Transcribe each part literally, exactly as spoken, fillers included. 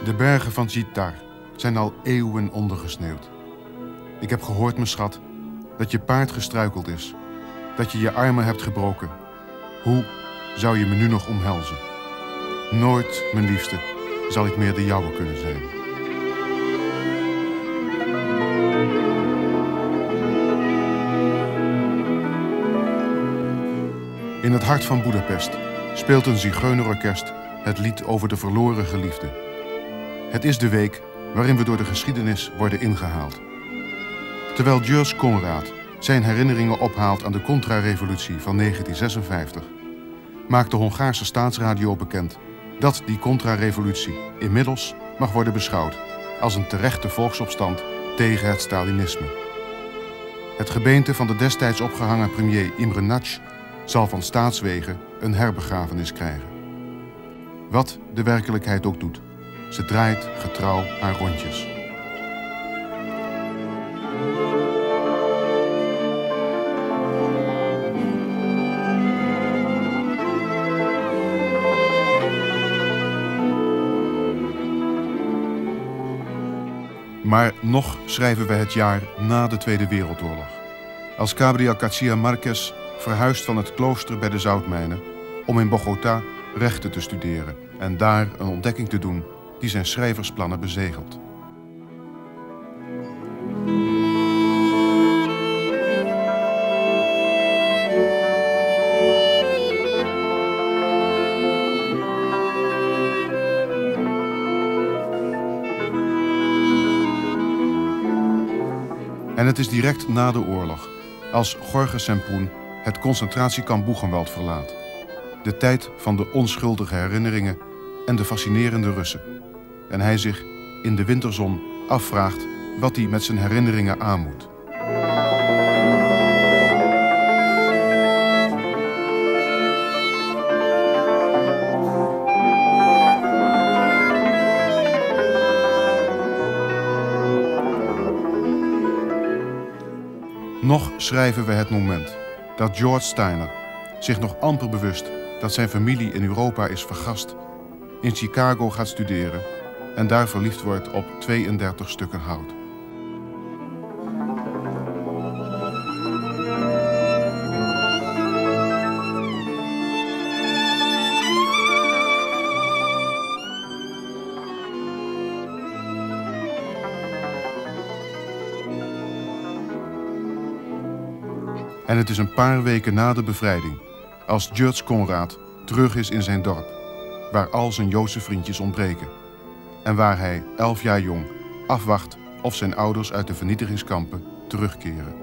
De bergen van Zitar zijn al eeuwen ondergesneeuwd. Ik heb gehoord, mijn schat, dat je paard gestruikeld is, dat je je armen hebt gebroken. Hoe zou je me nu nog omhelzen? Nooit, mijn liefste, zal ik meer de jouwe kunnen zijn. In het hart van Boedapest speelt een zigeunerorkest het lied over de verloren geliefde. Het is de week waarin we door de geschiedenis worden ingehaald. Terwijl György Konrád zijn herinneringen ophaalt aan de Contra-revolutie van negentien zesenvijftig, maakt de Hongaarse staatsradio bekend dat die Contra-revolutie inmiddels mag worden beschouwd als een terechte volksopstand tegen het Stalinisme. Het gebeente van de destijds opgehangen premier Imre Nagy zal van staatswege een herbegrafenis krijgen. Wat de werkelijkheid ook doet, ze draait getrouw haar rondjes. Maar nog schrijven we het jaar na de Tweede Wereldoorlog, als Gabriel García Márquez verhuist van het klooster bij de zoutmijnen om in Bogota rechten te studeren en daar een ontdekking te doen die zijn schrijversplannen bezegelt. En het is direct na de oorlog, als Jorge Semprún het concentratiekamp Buchenwald verlaat. De tijd van de onschuldige herinneringen en de fascinerende Russen. En hij zich in de winterzon afvraagt wat hij met zijn herinneringen aan moet. Nog schrijven we het moment dat George Steiner, zich nog amper bewust dat zijn familie in Europa is vergast, in Chicago gaat studeren en daar verliefd wordt op tweeëndertig stukken hout. En het is een paar weken na de bevrijding, als György Konrád terug is in zijn dorp, waar al zijn Joodse vriendjes ontbreken. En waar hij, elf jaar jong, afwacht of zijn ouders uit de vernietigingskampen terugkeren.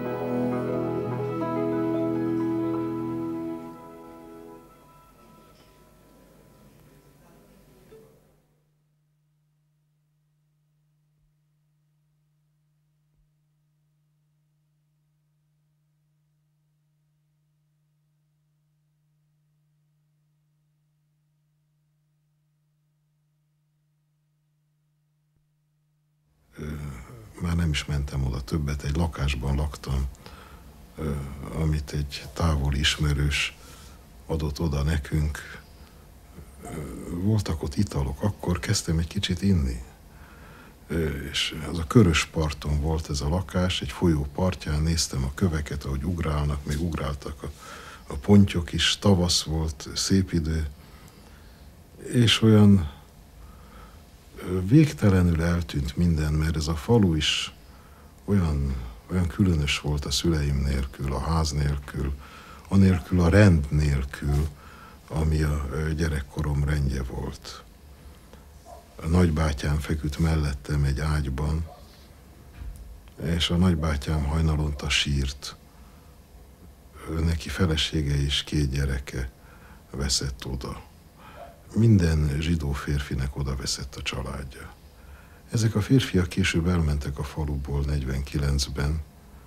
Már nem is mentem oda többet, egy lakásban laktam, amit egy távoli ismerős adott oda nekünk. Voltak ott italok, akkor kezdtem egy kicsit inni. És az a Körös parton volt ez a lakás, egy folyó partján néztem a köveket, ahogy ugrálnak, még ugráltak a, a pontyok is, tavasz volt, szép idő, és olyan végtelenül eltűnt minden, mert ez a falu is olyan, olyan különös volt a szüleim nélkül, a ház nélkül, anélkül a rend nélkül, ami a gyerekkorom rendje volt. A nagybátyám feküdt mellettem egy ágyban, és a nagybátyám hajnalonta sírt. Neki felesége és két gyereke veszett oda. Minden zsidó férfinek oda veszett a családja. Ezek a férfiak később elmentek a faluból negyvenkilencben.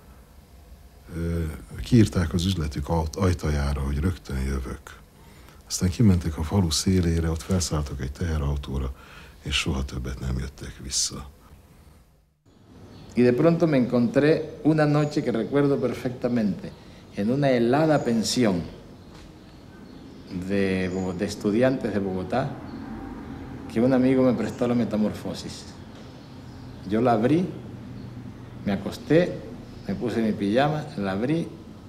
Kiírták az üzletük ajtajára, hogy rögtön jövök. Aztán kimentek a falu szélére, ott felszálltak egy teherautóra, és soha többet nem jöttek vissza. Y de pronto me encontré una noche que recuerdo perfectamente, en una helada pensión de, de estudiantes de Bogotá, que un amigo me prestó la Metamorfosis. Yo la abrí, me acosté, me puse mi pijama, la abrí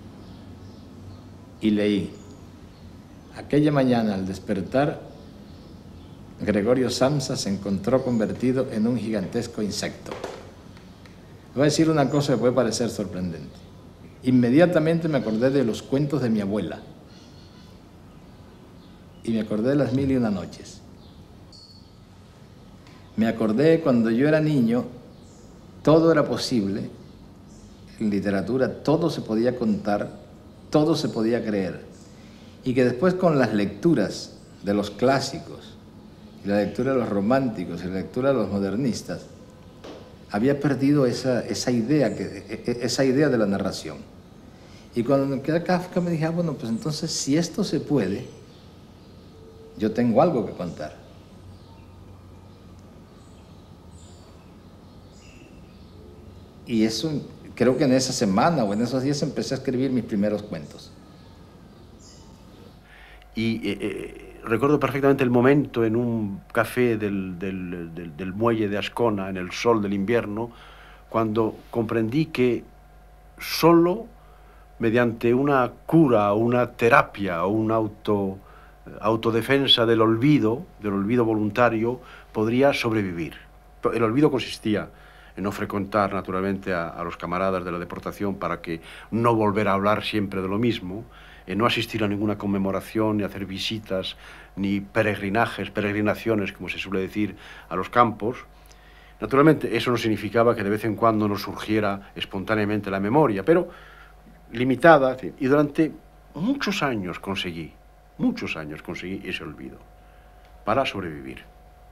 y leí. Aquella mañana, al despertar, Gregorio Samsa se encontró convertido en un gigantesco insecto. Voy a decir una cosa que puede parecer sorprendente. Inmediatamente me acordé de los cuentos de mi abuela y me acordé de las mil y una noches. Me acordé cuando yo era niño, todo era posible, en literatura todo se podía contar, todo se podía creer, y que después con las lecturas de los clásicos, y la lectura de los románticos, y la lectura de los modernistas, había perdido esa, esa, idea, que, esa idea de la narración. Y cuando me quedé Kafka me dije, ah, bueno, pues entonces si esto se puede, yo tengo algo que contar. Y eso, creo que en esa semana o en esos días empecé a escribir mis primeros cuentos. Y eh, eh, recuerdo perfectamente el momento en un café del, del, del, del muelle de Ascona, en el sol del invierno, cuando comprendí que solo mediante una cura, una terapia o una auto, autodefensa del olvido, del olvido voluntario, podría sobrevivir. El olvido consistía en no frecuentar naturalmente a, a los camaradas de la deportación para que no volver a hablar siempre de lo mismo, en no asistir a ninguna conmemoración, ni hacer visitas, ni peregrinajes, peregrinaciones, como se suele decir, a los campos. Naturalmente, eso no significaba que de vez en cuando nos surgiera espontáneamente la memoria, pero limitada, y durante muchos años conseguí, muchos años conseguí ese olvido, para sobrevivir.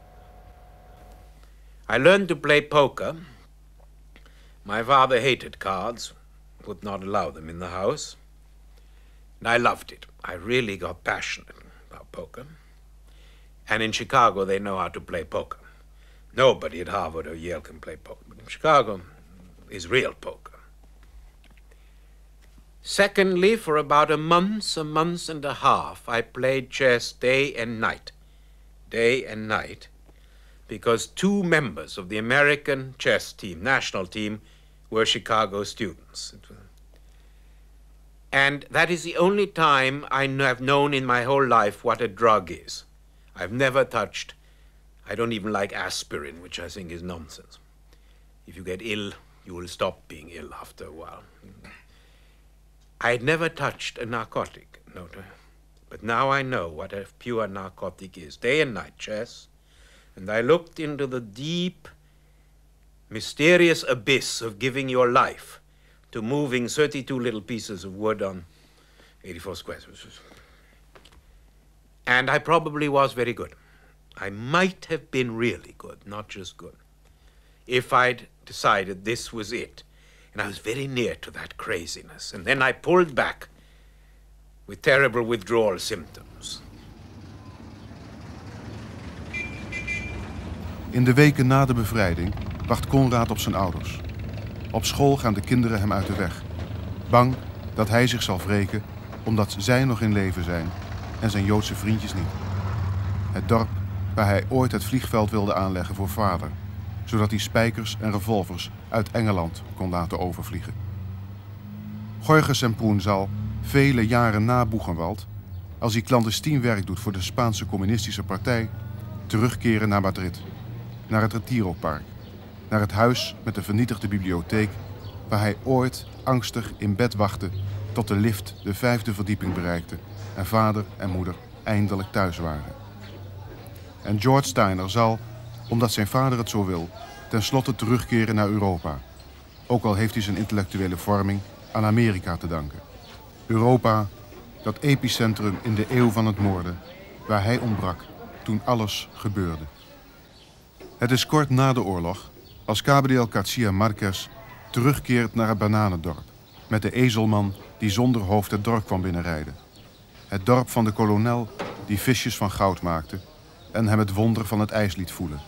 I learned to play poker. My father hated cards, would not allow them in the house. And I loved it. I really got passionate about poker. And in Chicago, they know how to play poker. Nobody at Harvard or Yale can play poker. But in Chicago, is real poker. Secondly, for about a month, a month and a half, I played chess day and night. Day and night. Because two members of the American chess team, national team, were Chicago students. And that is the only time I have known in my whole life what a drug is. I've never touched, I don't even like aspirin, which I think is nonsense. If you get ill, you will stop being ill after a while. I had never touched a narcotic, no, but now I know what a pure narcotic is. Day and night chess. And I looked into the deep, mysterious abyss of giving your life to moving thirty-two little pieces of wood on eighty-four squares. And I probably was very good. I might have been really good, not just good, if I'd decided this was it. And I was very near to that craziness. And then I pulled back with terrible withdrawal symptoms. In de weken na de bevrijding wacht Konrad op zijn ouders. Op school gaan de kinderen hem uit de weg. Bang dat hij zich zal wreken omdat zij nog in leven zijn en zijn Joodse vriendjes niet. Het dorp waar hij ooit het vliegveld wilde aanleggen voor vader, zodat hij spijkers en revolvers uit Engeland kon laten overvliegen. Jorge Semprún zal, vele jaren na Buchenwald, als hij clandestien werk doet voor de Spaanse Communistische Partij, terugkeren naar Madrid. Naar het Retiro-park, naar het huis met de vernietigde bibliotheek, waar hij ooit angstig in bed wachtte tot de lift de vijfde verdieping bereikte en vader en moeder eindelijk thuis waren. En George Steiner zal, omdat zijn vader het zo wil, tenslotte terugkeren naar Europa. Ook al heeft hij zijn intellectuele vorming aan Amerika te danken. Europa, dat epicentrum in de eeuw van het moorden, waar hij ontbrak toen alles gebeurde. Het is kort na de oorlog als Gabriel García Márquez terugkeert naar het bananendorp met de ezelman die zonder hoofd het dorp kwam binnenrijden. Het dorp van de kolonel die visjes van goud maakte en hem het wonder van het ijs liet voelen.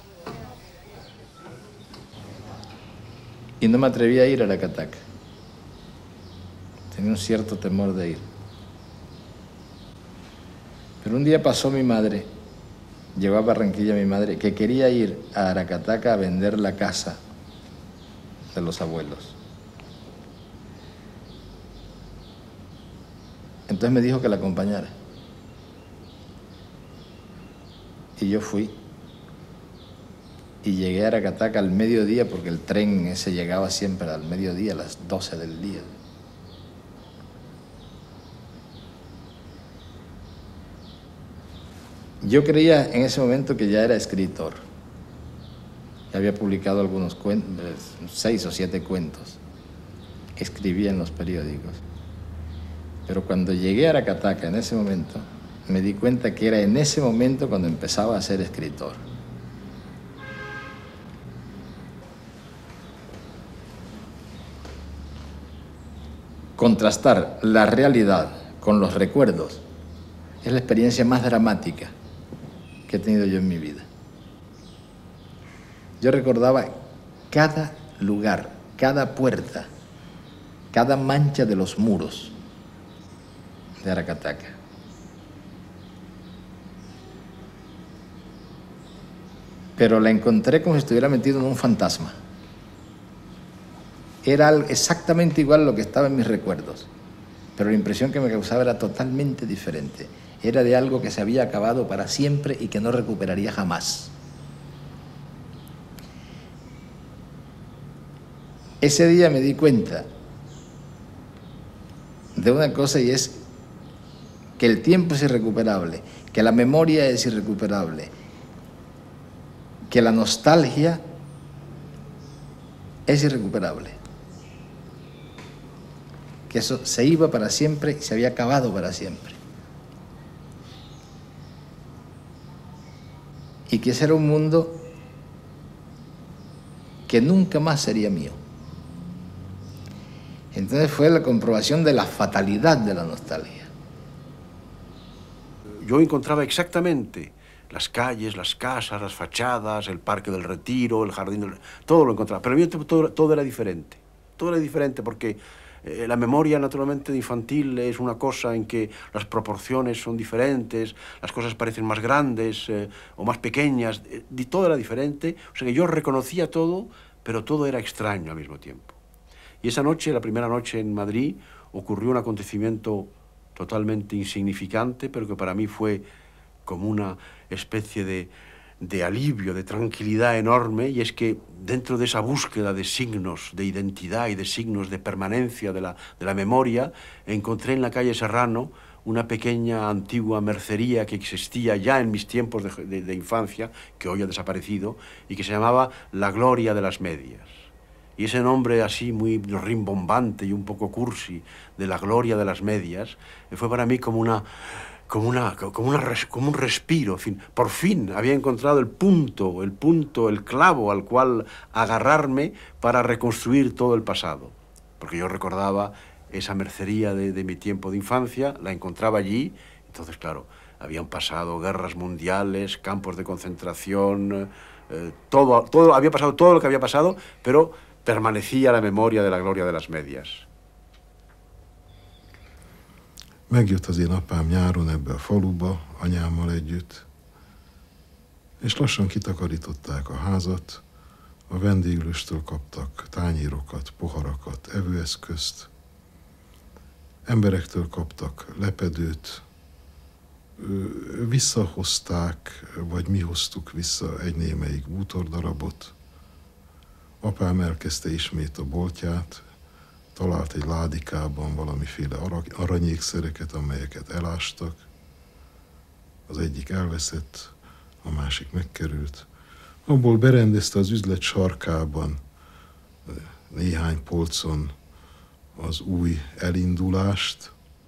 Y no me atreví a ir a la Cataca. Tenía un cierto temor de ir. Pero un día pasó mi madre llegó a Barranquilla mi madre, que quería ir a Aracataca a vender la casa de los abuelos. Entonces me dijo que la acompañara. Y yo fui. Y llegué a Aracataca al mediodía, porque el tren ese llegaba siempre al mediodía, a las doce del día. Yo creía en ese momento que ya era escritor. Ya había publicado algunos cuentos, seis o siete cuentos. Escribía en los periódicos. Pero cuando llegué a Aracataca en ese momento, me di cuenta que era en ese momento cuando empezaba a ser escritor. Contrastar la realidad con los recuerdos es la experiencia más dramática que he tenido yo en mi vida. Yo recordaba cada lugar, cada puerta, cada mancha de los muros de Aracataca. Pero la encontré como si estuviera metido en un fantasma. Era exactamente igual a lo que estaba en mis recuerdos, pero la impresión que me causaba era totalmente diferente. Era de algo que se había acabado para siempre y que no recuperaría jamás. Ese día me di cuenta de una cosa, y es que el tiempo es irrecuperable, que la memoria es irrecuperable, que la nostalgia es irrecuperable, que eso se iba para siempre y se había acabado para siempre. Y que ese era un mundo que nunca más sería mío. Entonces fue la comprobación de la fatalidad de la nostalgia. Yo encontraba exactamente las calles, las casas, las fachadas, el Parque del Retiro, el Jardín del... todo lo encontraba. Pero a mí todo, todo era diferente. Todo era diferente porque eh, la memoria, naturalmente, infantil es una cosa en que las proporciones son diferentes, las cosas parecen más grandes eh, o más pequeñas, eh, y todo era diferente. O sea que yo reconocía todo, pero todo era extraño al mismo tiempo. Y esa noche, la primera noche en Madrid, ocurrió un acontecimiento totalmente insignificante, pero que para mí fue como una especie de, de alivio, de tranquilidad enorme, y es que dentro de esa búsqueda de signos de identidad y de signos de permanencia de la, de la memoria, encontré en la calle Serrano una pequeña antigua mercería que existía ya en mis tiempos de, de, de infancia, que hoy ha desaparecido, y que se llamaba La Gloria de las Medias. Y ese nombre así muy rimbombante y un poco cursi de La Gloria de las Medias fue para mí como una... Como, una, como, una, como un respiro, en fin. Por fin había encontrado el punto, el punto, el clavo al cual agarrarme para reconstruir todo el pasado. Porque yo recordaba esa mercería de, de mi tiempo de infancia, la encontraba allí, entonces claro, habían pasado guerras mundiales, campos de concentración, eh, todo, todo, había pasado todo lo que había pasado, pero permanecía la memoria de La Gloria de las Medias. Megjött az én apám nyáron ebbe a faluba, anyámmal együtt, és lassan kitakarították a házat, a vendéglőstől kaptak tányérokat, poharakat, evőeszközt, emberektől kaptak lepedőt, visszahozták, vagy mi hoztuk vissza egy némelyik bútordarabot. Apám elkezdte ismét a boltját, talált egy ládikában valamiféle aranyékszereket, amelyeket elástak. Az egyik elveszett, a másik megkerült. Abból berendezte az üzlet sarkában, néhány polcon az új elindulást.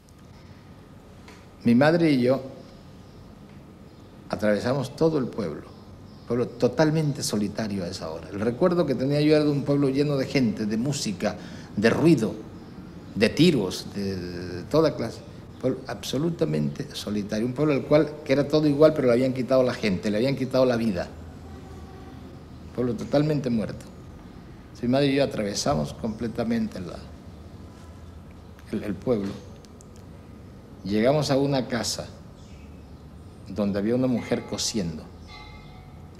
Mi madre y yo atravesamos todo el pueblo, pueblo totalmente solitario a esa hora. El recuerdo que tenía yo era de un pueblo lleno de gente, de música, de ruido, de tiros, de, de toda clase. Un pueblo absolutamente solitario, un pueblo al cual que era todo igual, pero le habían quitado la gente, le habían quitado la vida. Un pueblo totalmente muerto. Mi madre y yo atravesamos completamente la, el, el pueblo. Llegamos a una casa donde había una mujer cosiendo.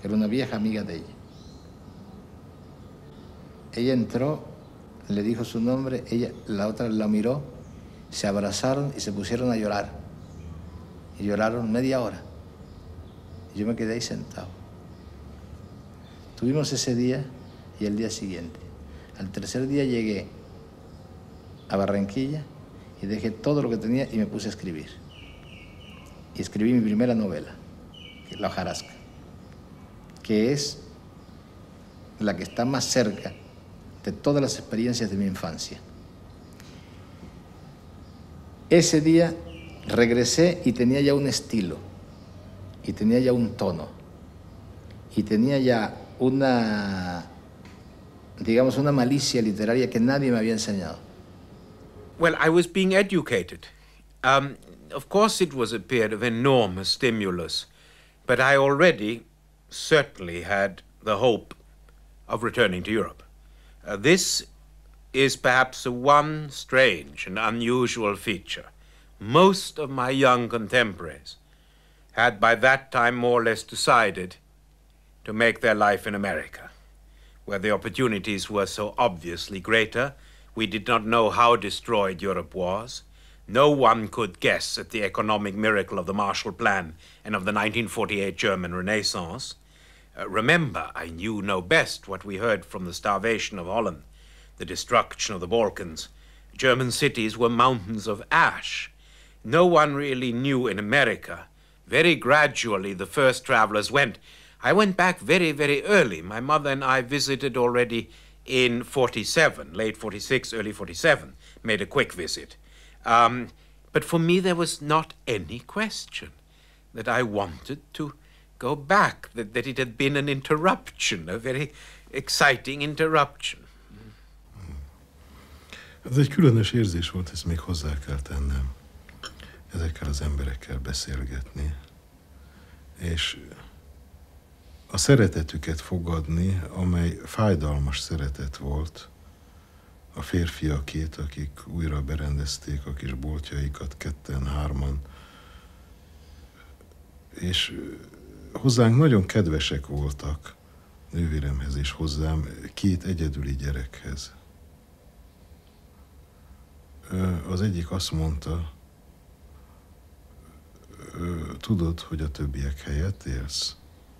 que era una vieja amiga de ella. Ella entró, le dijo su nombre, ella, la otra la miró, se abrazaron y se pusieron a llorar. Y lloraron media hora. Y yo me quedé ahí sentado. Tuvimos ese día y el día siguiente. Al tercer día llegué a Barranquilla y dejé todo lo que tenía y me puse a escribir. Y escribí mi primera novela, que es La hojarasca, que es la que está más cerca de todas las experiencias de mi infancia. Ese día regresé y tenía ya un estilo, y tenía ya un tono, y tenía ya una, digamos, una malicia literaria que nadie me había enseñado. Well, I was being educated. Um, of course it was a period of enormous stimulus, but I already certainly had the hope of returning to Europe. Uh, this is perhaps the one strange and unusual feature. Most of my young contemporaries had by that time more or less decided to make their life in America, where the opportunities were so obviously greater. We did not know how destroyed Europe was. No one could guess at the economic miracle of the Marshall Plan and of the nineteen forty-eight German Renaissance. Uh, remember, I knew no best what we heard from the starvation of Holland, the destruction of the Balkans. German cities were mountains of ash. No one really knew in America. Very gradually, the first travelers went. I went back very, very early. My mother and I visited already in forty-seven, late forty-six, early forty-seven, made a quick visit. Um, but for me, there was not any question that I wanted to go back, that, that it had been an interruption, a very exciting interruption. Ez egy különös érzés volt, ezt még hozzá kell tennem. Ezekkel az emberekkel beszélgetni, és a szeretetüket fogadni, amely fájdalmas szeretet volt, a férfiakét, akik újra berendezték a kis boltjaikat, ketten, hárman, és hozzánk nagyon kedvesek voltak, nővéremhez és hozzám, két egyedüli gyerekhez. Az egyik azt mondta, tudod, hogy a többiek helyett élsz?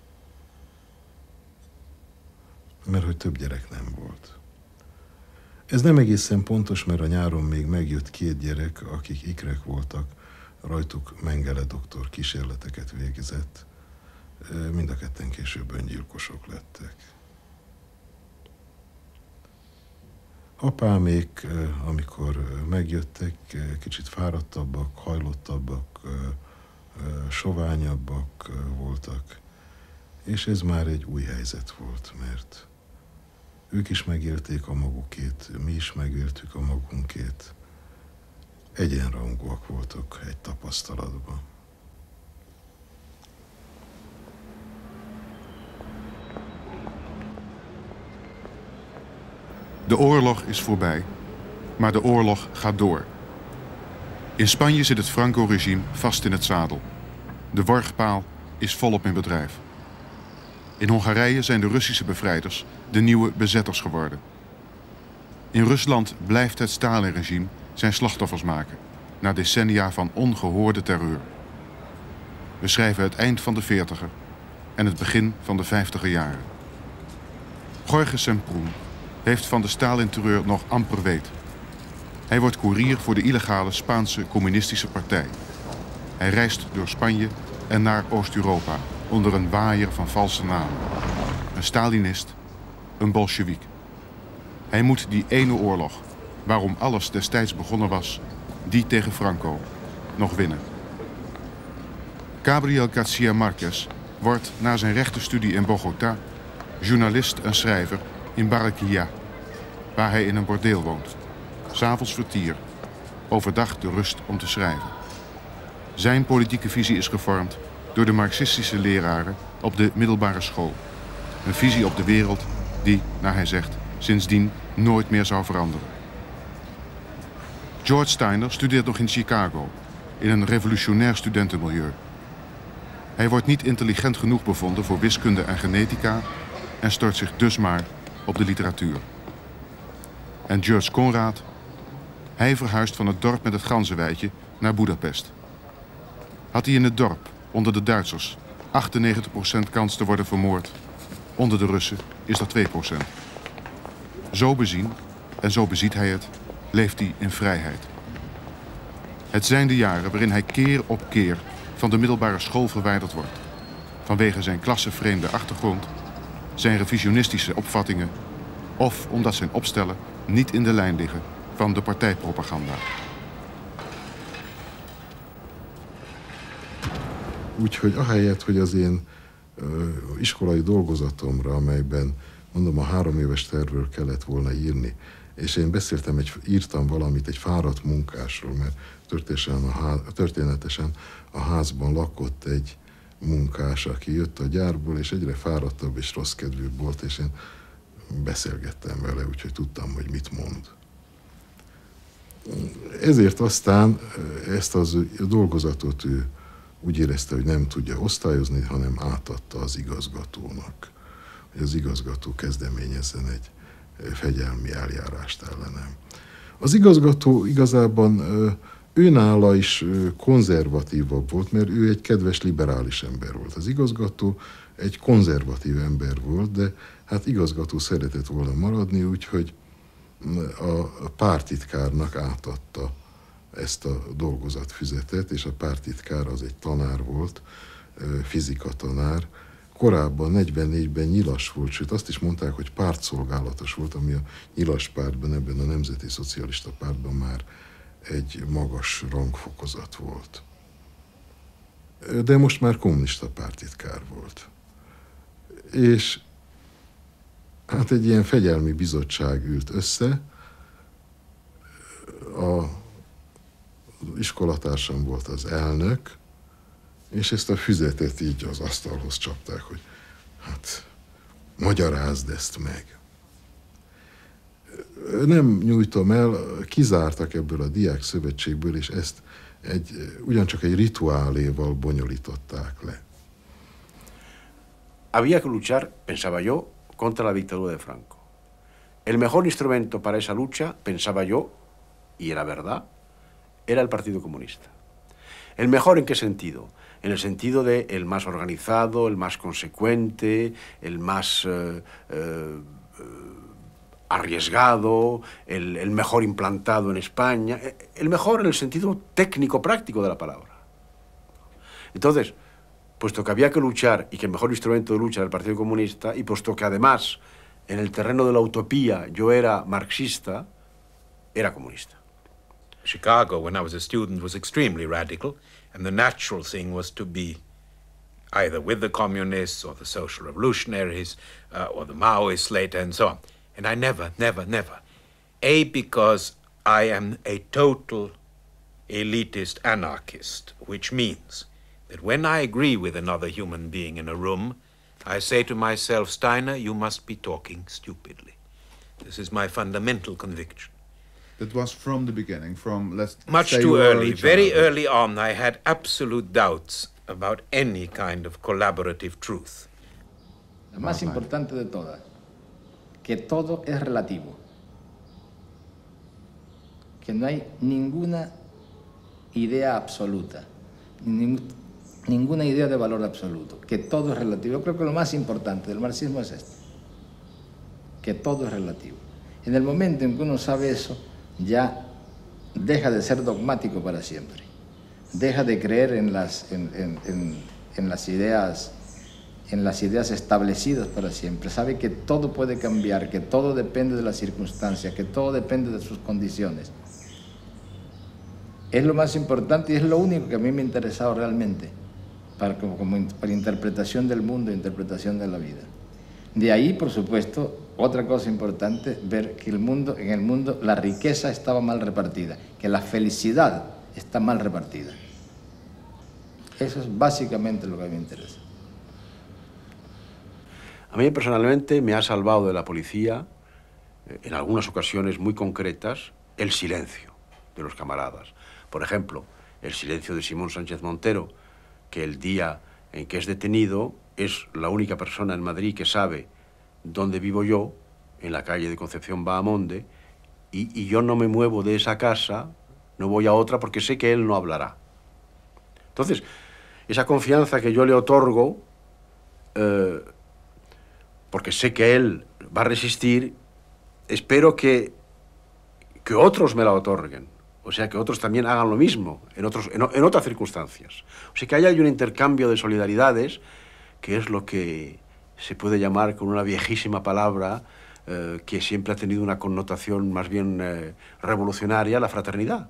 Mert hogy több gyerek nem volt. Ez nem egészen pontos, mert a nyáron még megjött két gyerek, akik ikrek voltak, rajtuk Mengele doktor kísérleteket végzett, mind a ketten később öngyilkosok lettek. Apámék, amikor megjöttek, kicsit fáradtabbak, hajlottabbak, soványabbak voltak, és ez már egy új helyzet volt, mert ők is megélték a magukét, mi is megéltük a magunkét. Egyenrangúak voltak egy tapasztalatban. De oorlog is voorbij, maar de oorlog gaat door. In Spanje zit het Franco-regime vast in het zadel. De worgpaal is volop in bedrijf. In Hongarije zijn de Russische bevrijders de nieuwe bezetters geworden. In Rusland blijft het Stalin-regime zijn slachtoffers maken, na decennia van ongehoorde terreur. We schrijven het eind van de veertiger en het begin van de vijftiger jaren. Jorge Semprún heeft van de Stalin-terreur nog amper weet. Hij wordt koerier voor de illegale Spaanse communistische partij. Hij reist door Spanje en naar Oost-Europa onder een waaier van valse namen. Een Stalinist, een Bolsjewiek. Hij moet die ene oorlog, waarom alles destijds begonnen was, die tegen Franco, nog winnen. Gabriel García Márquez wordt na zijn rechtenstudie in Bogotá journalist en schrijver in Barranquilla, waar hij in een bordeel woont. 'S Avonds vertier, overdag de rust om te schrijven. Zijn politieke visie is gevormd door de marxistische leraren op de middelbare school. Een visie op de wereld die, naar hij zegt, sindsdien nooit meer zou veranderen. George Steiner studeert nog in Chicago, in een revolutionair studentenmilieu. Hij wordt niet intelligent genoeg bevonden voor wiskunde en genetica en stort zich dus maar op de literatuur. En George Conrad? Hij verhuist van het dorp met het ganzenweidje naar Budapest. Had hij in het dorp, onder de Duitsers, achtennegentig procent kans te worden vermoord. Onder de Russen is dat twee procent. Zo bezien, en zo beziet hij het, leeft hij in vrijheid. Het zijn de jaren waarin hij keer op keer van de middelbare school verwijderd wordt. Vanwege zijn klassevreemde achtergrond, zijn revisionistische opvattingen of omdat zijn opstellen niet in de lijn liggen van de partijpropaganda. Úgyhogy ahelyett, hogy az én ö, iskolai dolgozatomra, amelyben mondom a három éves tervről kellett volna írni, és én beszéltem, egy, írtam valamit egy fáradt munkásról, mert történetesen a, ház, történetesen a házban lakott egy munkás, aki jött a gyárból, és egyre fáradtabb és rossz kedvűbb volt, és én beszélgettem vele, úgyhogy tudtam, hogy mit mond. Ezért aztán ezt az dolgozatot ő úgy érezte, hogy nem tudja osztályozni, hanem átadta az igazgatónak, hogy az igazgató kezdeményezzen egy fegyelmi eljárást ellenem. Az igazgató igazában őnála is konzervatívabb volt, mert ő egy kedves liberális ember volt. Az igazgató egy konzervatív ember volt, de hát igazgató szeretett volna maradni, úgyhogy a pártitkárnak átadta ezt a dolgozatfüzetet, és a pártitkár az egy tanár volt, fizikatanár. Korábban, negyvennégyben nyilas volt, sőt azt is mondták, hogy pártszolgálatos volt, ami a nyilas pártban, ebben a Nemzeti Szocialista Pártban már egy magas rangfokozat volt. De most már kommunista pártitkár volt. És hát egy ilyen fegyelmi bizottság ült össze, a iskolatársam volt az elnök, és ezt a füzetet így az asztalhoz csapták, hogy hát magyarázd ezt meg. Nem nyújtom el, kizártak ebből a diák szövetségből, és ezt egy, ugyancsak egy rituáléval bonyolították le. Había que luchar, pensaba yo, contra la dictadura de Franco. El mejor instrumento para esa lucha, pensaba yo, y era verdad, era el Partido Comunista. ¿El mejor en qué sentido? En el sentido de el más organizado, el más consecuente, el más eh, eh, arriesgado, el, el mejor implantado en España, el mejor en el sentido técnico-práctico de la palabra. Entonces, puesto que había que luchar y que el mejor instrumento de lucha era el Partido Comunista, y puesto que además en el terreno de la utopía yo era marxista, era comunista. Chicago, when I was a student, was extremely radical, and the natural thing was to be either with the communists or the social revolutionaries uh, or the Maoists later and so on. And I never, never, never. A, because I am a total elitist anarchist, which means that when I agree with another human being in a room, I say to myself, Steiner, you must be talking stupidly. This is my fundamental conviction. That was from the beginning, from, let's Much say too early. Very child. early on, I had absolute doubts about any kind of collaborative truth. La más importante de todas, que todo es relativo. Que no hay ninguna idea absoluta, ning, ninguna idea de valor absoluto, que todo es relativo. Yo creo que lo más importante del marxismo es esto, que todo es relativo. En el momento en que uno sabe eso, ya deja de ser dogmático para siempre, deja de creer en las, en, en, en, en las ideas, en las ideas establecidas para siempre, sabe que todo puede cambiar, que todo depende de las circunstancias, que todo depende de sus condiciones. Es lo más importante y es lo único que a mí me ha interesado realmente para, como, como, para interpretación del mundo e interpretación de la vida. De ahí, por supuesto, otra cosa importante, ver que el mundo, en el mundo la riqueza estaba mal repartida, que la felicidad está mal repartida. Eso es básicamente lo que a mí me interesa. A mí personalmente me ha salvado de la policía, en algunas ocasiones muy concretas, el silencio de los camaradas. Por ejemplo, el silencio de Simón Sánchez Montero, que el día en que es detenido es la única persona en Madrid que sabe dónde vivo yo, en la calle de Concepción Bahamonde, y, y yo no me muevo de esa casa, no voy a otra porque sé que él no hablará. Entonces, esa confianza que yo le otorgo, eh, porque sé que él va a resistir, espero que, que otros me la otorguen. O sea, que otros también hagan lo mismo, en, otros, en, en otras circunstancias. O sea, que haya un intercambio de solidaridades, que es lo que se puede llamar con una viejísima palabra eh, que siempre ha tenido una connotación más bien eh, revolucionaria, la fraternidad.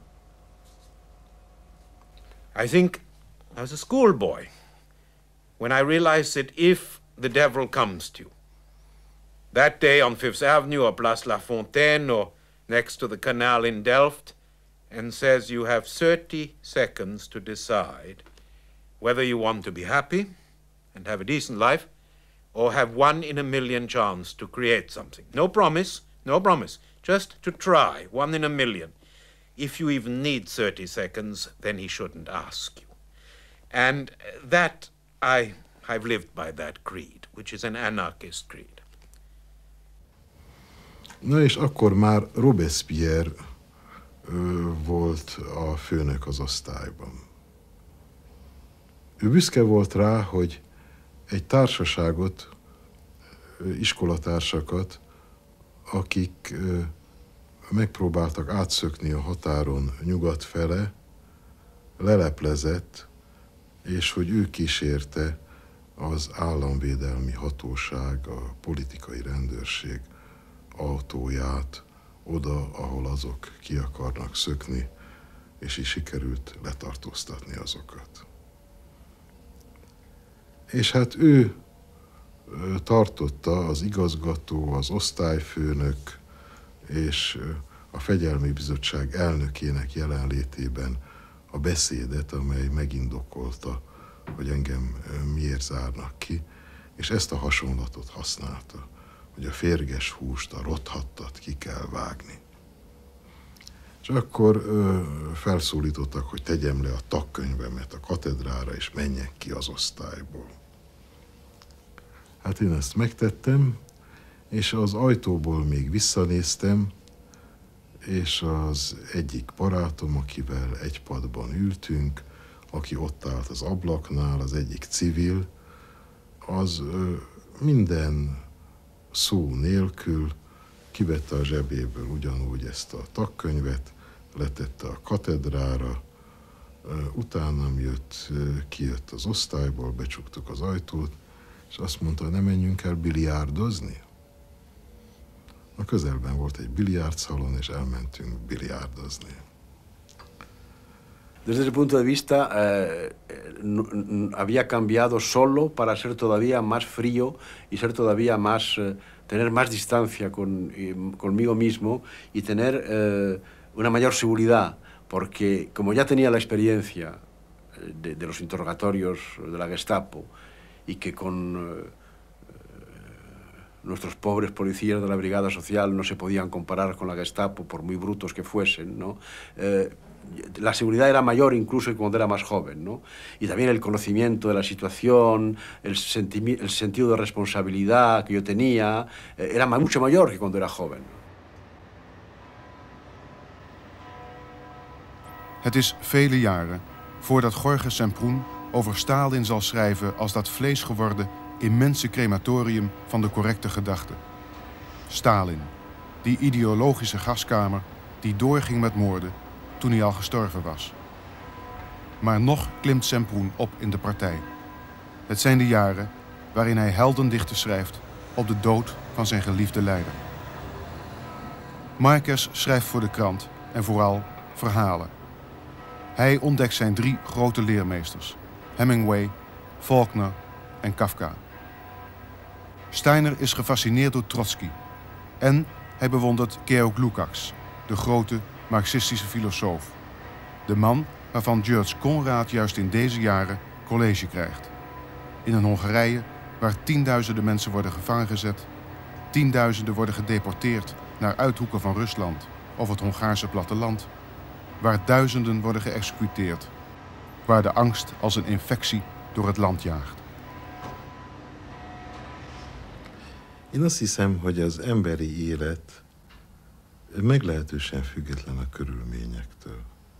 I think I was a schoolboy when I realized that if the devil comes to you, that day on Fifth Avenue or Place La Fontaine or next to the canal in Delft, and says you have thirty seconds to decide whether you want to be happy and have a decent life or have one in a million chance to create something. No promise, no promise, just to try, one in a million. If you even need thirty seconds, then he shouldn't ask you. And that, I, I've lived by that creed, which is an anarchist creed. Na és akkor már Robespierre ö, volt a főnök az osztályban. Ő büszke volt rá, hogy egy társaságot, iskolatársakat, akik ö, megpróbáltak átszökni a határon nyugat fele, leleplezett, és hogy ő kísérte az államvédelmi hatóság, a politikai rendőrség autóját oda, ahol azok ki akarnak szökni, és így sikerült letartóztatni azokat. És hát ő tartotta, az igazgató, az osztályfőnök és a Fegyelmi Bizottság elnökének jelenlétében a beszédet, amely megindokolta, hogy engem miért zárnak ki, és ezt a hasonlatot használta, hogy a férges húst, a rothattat ki kell vágni. És akkor ö, felszólítottak, hogy tegyem le a tagkönyvemet a katedrára, és menjek ki az osztályból. Hát én ezt megtettem, és az ajtóból még visszanéztem, és az egyik barátom, akivel egy padban ültünk, aki ott állt az ablaknál, az egyik civil, az ö, minden szó nélkül kivette a zsebéből ugyanúgy ezt a tagkönyvet, letette a katedrára, utánam jött, kijött az osztályból, becsuktuk az ajtót, és azt mondta, ne menjünk el biliárdozni. A közelben volt egy biliárdszalon, és elmentünk biliárdozni. Desde ese punto de vista, eh, había cambiado solo para ser todavía más frío y ser todavía más, eh, tener más distancia con, eh, conmigo mismo y tener eh, una mayor seguridad, porque como ya tenía la experiencia de, de los interrogatorios de la Gestapo y que con eh, nuestros pobres policías de la Brigada Social no se podían comparar con la Gestapo por muy brutos que fuesen, ¿no? Eh, la seguridad era mayor incluso que cuando era más joven, ¿no? Y también el conocimiento de la situación, el, el sentido de responsabilidad que yo tenía, eh, era mucho mayor que cuando era joven. Het is vele jaren voordat Jorge Semprún over Stalin zal schrijven als dat vlees geworden, immense crematorium van de correcte gedachte. Stalin, die ideologische gaskamer die doorging met moorden toen hij al gestorven was. Maar nog klimt Semprún op in de partij. Het zijn de jaren waarin hij heldendichten schrijft op de dood van zijn geliefde leider. Marquez schrijft voor de krant en vooral verhalen. Hij ontdekt zijn drie grote leermeesters, Hemingway, Faulkner en Kafka. Steiner is gefascineerd door Trotsky en hij bewondert Georg Lukács, de grote marxistische filosoof. De man waarvan George Conrad juist in deze jaren college krijgt. In een Hongarije waar tienduizenden mensen worden gevangen gezet, tienduizenden worden gedeporteerd naar uithoeken van Rusland of het Hongaarse platteland, waar duizenden worden geëxecuteerd, waar de angst als een infectie door het land jaagt. Én azt hiszem, hogy az emberi élet meglehetősen független a körülményektől.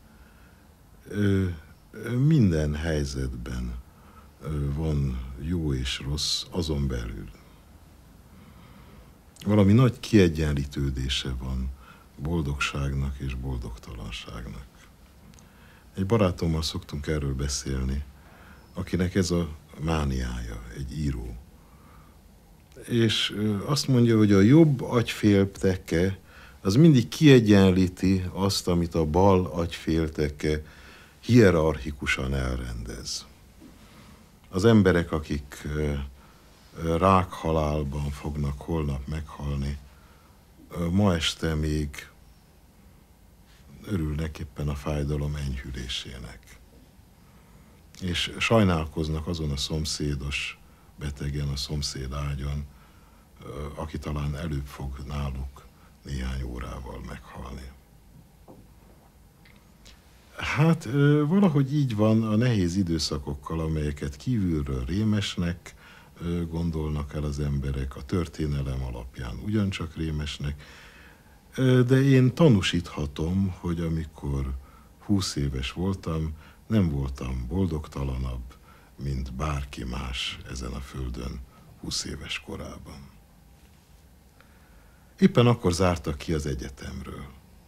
Minden helyzetben van jó és rossz azon belül. Valami nagy kiegyenlítődése van boldogságnak és boldogtalanságnak. Egy barátommal szoktunk erről beszélni, akinek ez a mániája, egy író. És azt mondja, hogy a jobb agyfélteke az mindig kiegyenlíti azt, amit a bal agyfélteke hierarchikusan elrendez. Az emberek, akik rákhalálban fognak holnap meghalni, ma este még örülnek éppen a fájdalom enyhülésének. És sajnálkoznak azon a szomszédos betegen, a szomszéd ágyon, aki talán előbb fog náluk néhány órával meghalni. Hát valahogy így van a nehéz időszakokkal, amelyeket kívülről rémesnek gondolnak el az emberek, a történelem alapján ugyancsak rémesnek, de én tanúsíthatom, hogy amikor húsz éves voltam, nem voltam boldogtalanabb, mint bárki más ezen a földön húsz éves korában. Éppen akkor zártak ki az egyetemről.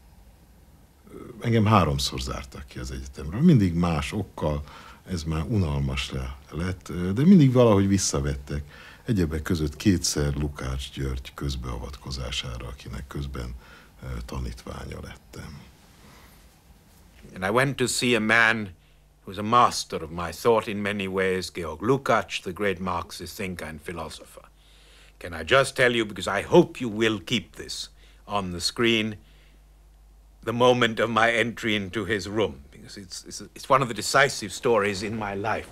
Engem háromszor zártak ki az egyetemről. Mindig más okkal, ez már unalmas lett, de mindig valahogy visszavettek. Egyebek között kétszer Lukács György közbeavatkozására, akinek közben tanítványa lettem. And I went to see a man who was a master of my thought in many ways, Georg Lukács, the great Marxist thinker and philosopher. Can I just tell you, because I hope you will keep this on the screen, the moment of my entry into his room, because it's, it's, it's one of the decisive stories in my life.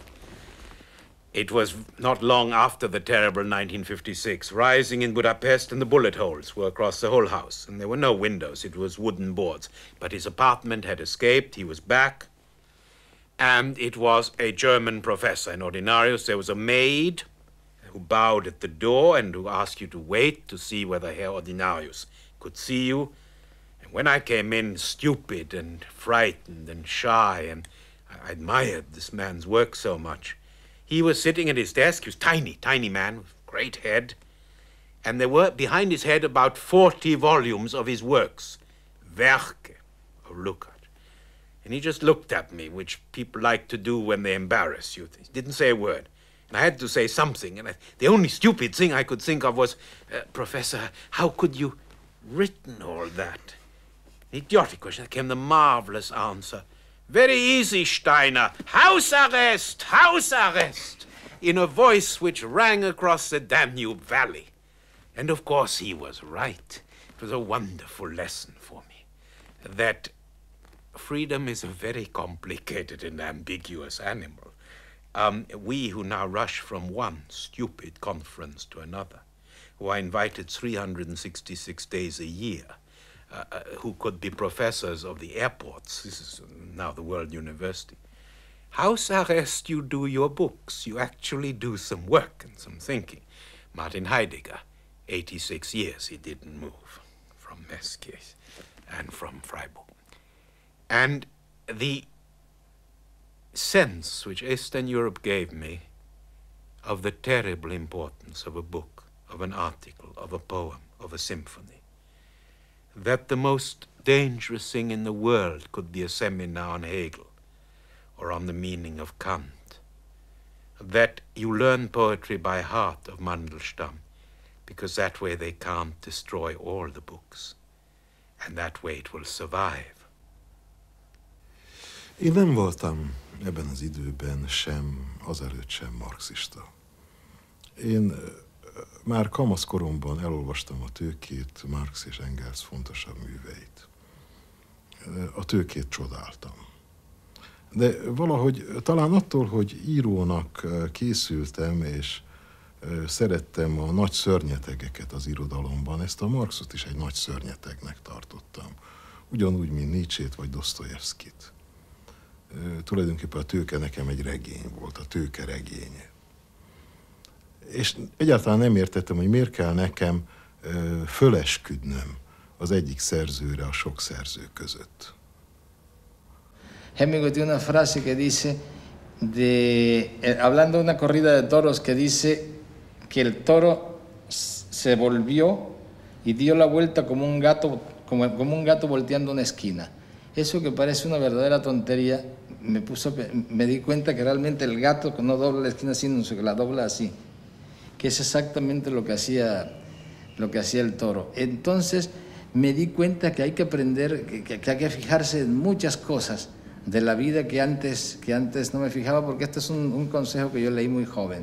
It was not long after the terrible nineteen fifty-six rising in Budapest, and the bullet holes were across the whole house, and there were no windows, it was wooden boards. But his apartment had escaped, he was back, and it was a German professor in Ordinarius. There was a maid who bowed at the door and who asked you to wait to see whether Herr Ordinarius could see you. And when I came in, stupid and frightened and shy, and I admired this man's work so much, he was sitting at his desk. He was tiny, tiny man with great head, and there were behind his head about forty volumes of his works, Werke of Lukács. And he just looked at me, which people like to do when they embarrass you. He didn't say a word. And I had to say something, and I, the only stupid thing I could think of was, uh, Professor, how could you written all that? An idiotic question. There came the marvelous answer. Very easy, Steiner. House arrest! House arrest! In a voice which rang across the Danube Valley. And of course he was right. It was a wonderful lesson for me. That freedom is a very complicated and ambiguous animal. Um, we who now rush from one stupid conference to another, who are invited three hundred sixty-six days a year, uh, uh, who could be professors of the airports, this is now the World University. House arrest, you do your books, you actually do some work and some thinking. Martin Heidegger, eighty-six years he didn't move from Mesquite and from Freiburg. And the sense which Eastern Europe gave me of the terrible importance of a book, of an article, of a poem, of a symphony, that the most dangerous thing in the world could be a seminar on Hegel or on the meaning of Kant, that you learn poetry by heart of Mandelstam, because that way they can't destroy all the books, and that way it will survive. Én nem voltam ebben az időben sem, azelőtt sem marxista. Én már kamaszkoromban elolvastam a Tőkét, Marx és Engels fontosabb műveit. A Tőkét csodáltam. De valahogy talán attól, hogy írónak készültem, és szerettem a nagy szörnyetegeket az irodalomban, ezt a Marxot is egy nagy szörnyetegnek tartottam. Ugyanúgy, mint Nietzsét vagy Dosztojevszkit. tulajdonképpen a tőke nekem egy regény volt, a tőke regénye. És egyáltalán nem értettem, hogy miért kell nekem fölesküdnöm az egyik szerzőre a sok szerző között. Hemingway tiene una frase que dice, de, hablando de una corrida de toros, que dice que el toro se volvió y dio la vuelta como un gato, como, como un gato volteando una esquina. Eso que parece una verdadera tontería, me, puso, me di cuenta que realmente el gato no dobla la esquina así, sino que la dobla así, que es exactamente lo que hacía, lo que hacía el toro. Entonces me di cuenta que hay que aprender, que, que hay que fijarse en muchas cosas de la vida que antes, que antes no me fijaba, porque este es un, un consejo que yo leí muy joven.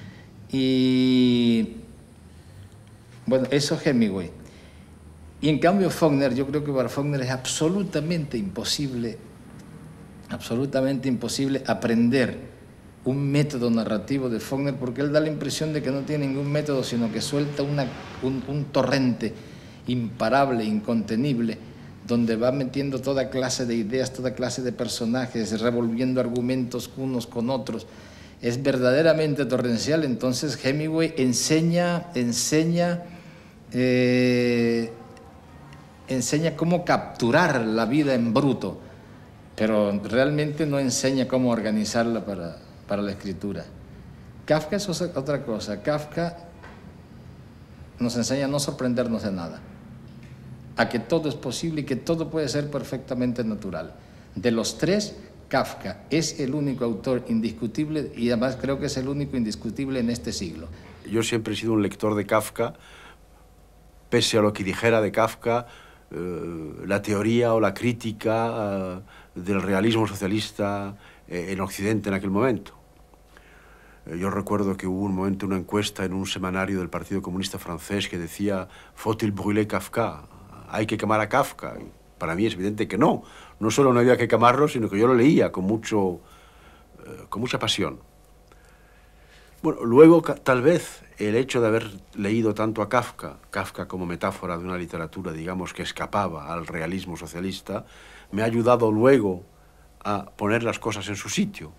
Y bueno, eso es Hemingway. Y en cambio Faulkner, yo creo que para Faulkner es absolutamente imposible, absolutamente imposible aprender un método narrativo de Faulkner, porque él da la impresión de que no tiene ningún método, sino que suelta una, un, un torrente imparable, incontenible, donde va metiendo toda clase de ideas, toda clase de personajes, revolviendo argumentos unos con otros. Es verdaderamente torrencial. Entonces Hemingway enseña, enseña, eh, enseña cómo capturar la vida en bruto, pero realmente no enseña cómo organizarla para, para la escritura. Kafka es otra cosa. Kafka nos enseña a no sorprendernos de nada, a que todo es posible y que todo puede ser perfectamente natural. De los tres, Kafka es el único autor indiscutible y además creo que es el único indiscutible en este siglo. Yo siempre he sido un lector de Kafka, pese a lo que dijera de Kafka, eh, la teoría o la crítica eh, del realismo socialista eh, en Occidente en aquel momento. Eh, yo recuerdo que hubo un momento, una encuesta en un semanario del Partido Comunista Francés que decía «Faut-il brûler Kafka?» ¿Hay que quemar a Kafka? Y para mí es evidente que no. No solo no había que quemarlo, sino que yo lo leía con, mucho, eh, con mucha pasión. Bueno, luego tal vez el hecho de haber leído tanto a Kafka, Kafka como metáfora de una literatura, digamos, que escapaba al realismo socialista, me ha ayudado luego a poner las cosas en su sitio.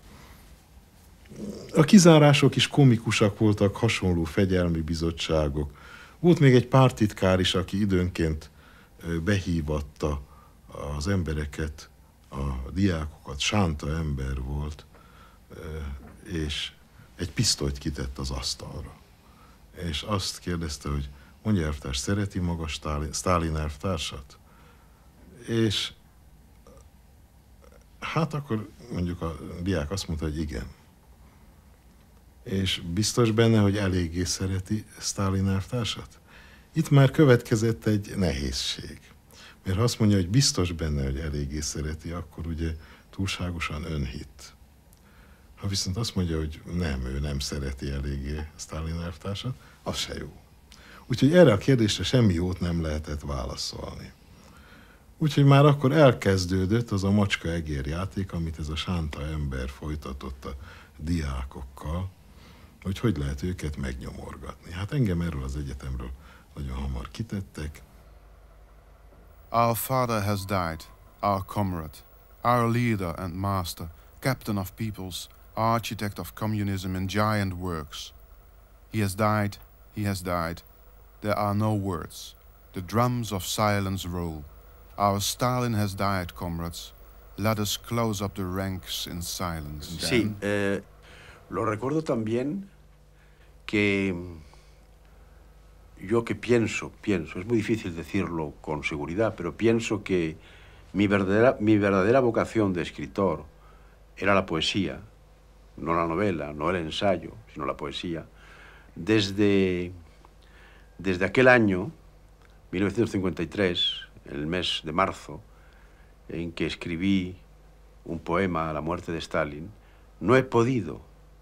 A kizárások is komikusak voltak, hasonló fegyelmi bizottságok. Volt még egy pártitkár is, aki időnként behívatta az embereket, a diákokat, sánta ember volt, és egy pisztolyt kitett az asztalra. És azt kérdezte, hogy mondja, elvtárs, szereti maga Sztálin, Sztálin elvtársat? És hát akkor mondjuk a diák azt mondta, hogy igen. És biztos benne, hogy eléggé szereti Sztálin elvtársat? Itt már következett egy nehézség. Mert ha azt mondja, hogy biztos benne, hogy eléggé szereti, akkor ugye túlságosan önhit. Ha viszont azt mondja, hogy nem, ő nem szereti eléggé Sztálin elvtársat, az se jó. Úgyhogy erre a kérdésre semmi jót nem lehetett válaszolni. Úgyhogy már akkor elkezdődött az a macska-egér játék, amit ez a sánta ember folytatott a diákokkal, hogy hogy lehet őket megnyomorgatni. Hát engem erről az egyetemről nagyon hamar kitettek. Our father has died, our comrade, our leader and master, captain of peoples, architect of communism in giant works. He has died, he has died. There are no words. The drums of silence roll. Our Stalin has died, comrades. Let us close up the ranks in silence. Sí, eh, lo recuerdo también que yo que pienso, pienso, es muy difícil decirlo con seguridad, pero pienso que mi verdadera, mi verdadera vocación de escritor era la poesía, no la novela, no el ensayo, sino la poesía. Desde, desde aquel año, mil novecientos cincuenta y tres, el mes de marzo, en que escribí un poema a la muerte de Stalin, no he podido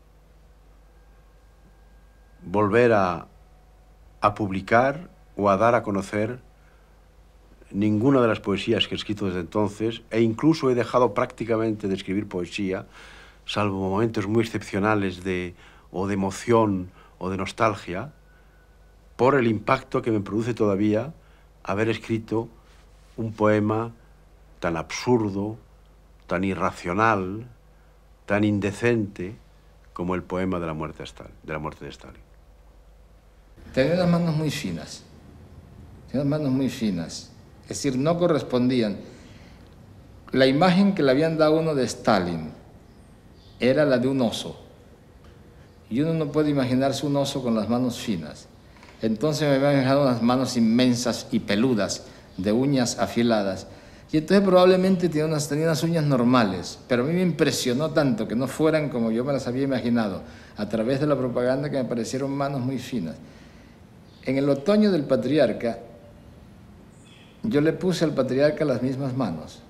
volver a, a publicar o a dar a conocer ninguna de las poesías que he escrito desde entonces, e incluso he dejado prácticamente de escribir poesía, salvo momentos muy excepcionales de, o de emoción o de nostalgia, por el impacto que me produce todavía haber escrito un poema tan absurdo, tan irracional, tan indecente como el poema de la muerte de Stalin. De la muerte de Stalin. Tenía unas manos muy finas, tenía unas manos muy finas, es decir, no correspondían. La imagen que le habían dado a uno de Stalin era la de un oso, y uno no puede imaginarse un oso con las manos finas. Entonces me habían dejado unas manos inmensas y peludas, de uñas afiladas, y entonces probablemente tenía unas, tenía unas uñas normales, pero a mí me impresionó tanto que no fueran como yo me las había imaginado, a través de la propaganda, que me parecieron manos muy finas. En el otoño del patriarca, yo le puse al patriarca las mismas manos.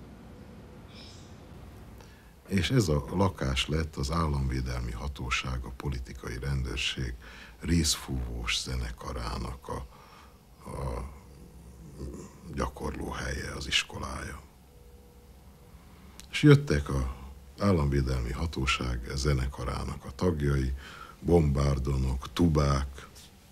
És ez a lakás lett az államvédelmi hatóság, a politikai rendőrség részfúvós zenekarának a, a gyakorlóhelye, az iskolája. És jöttek az államvédelmi hatóság zenekarának a tagjai, bombárdonok, tubák,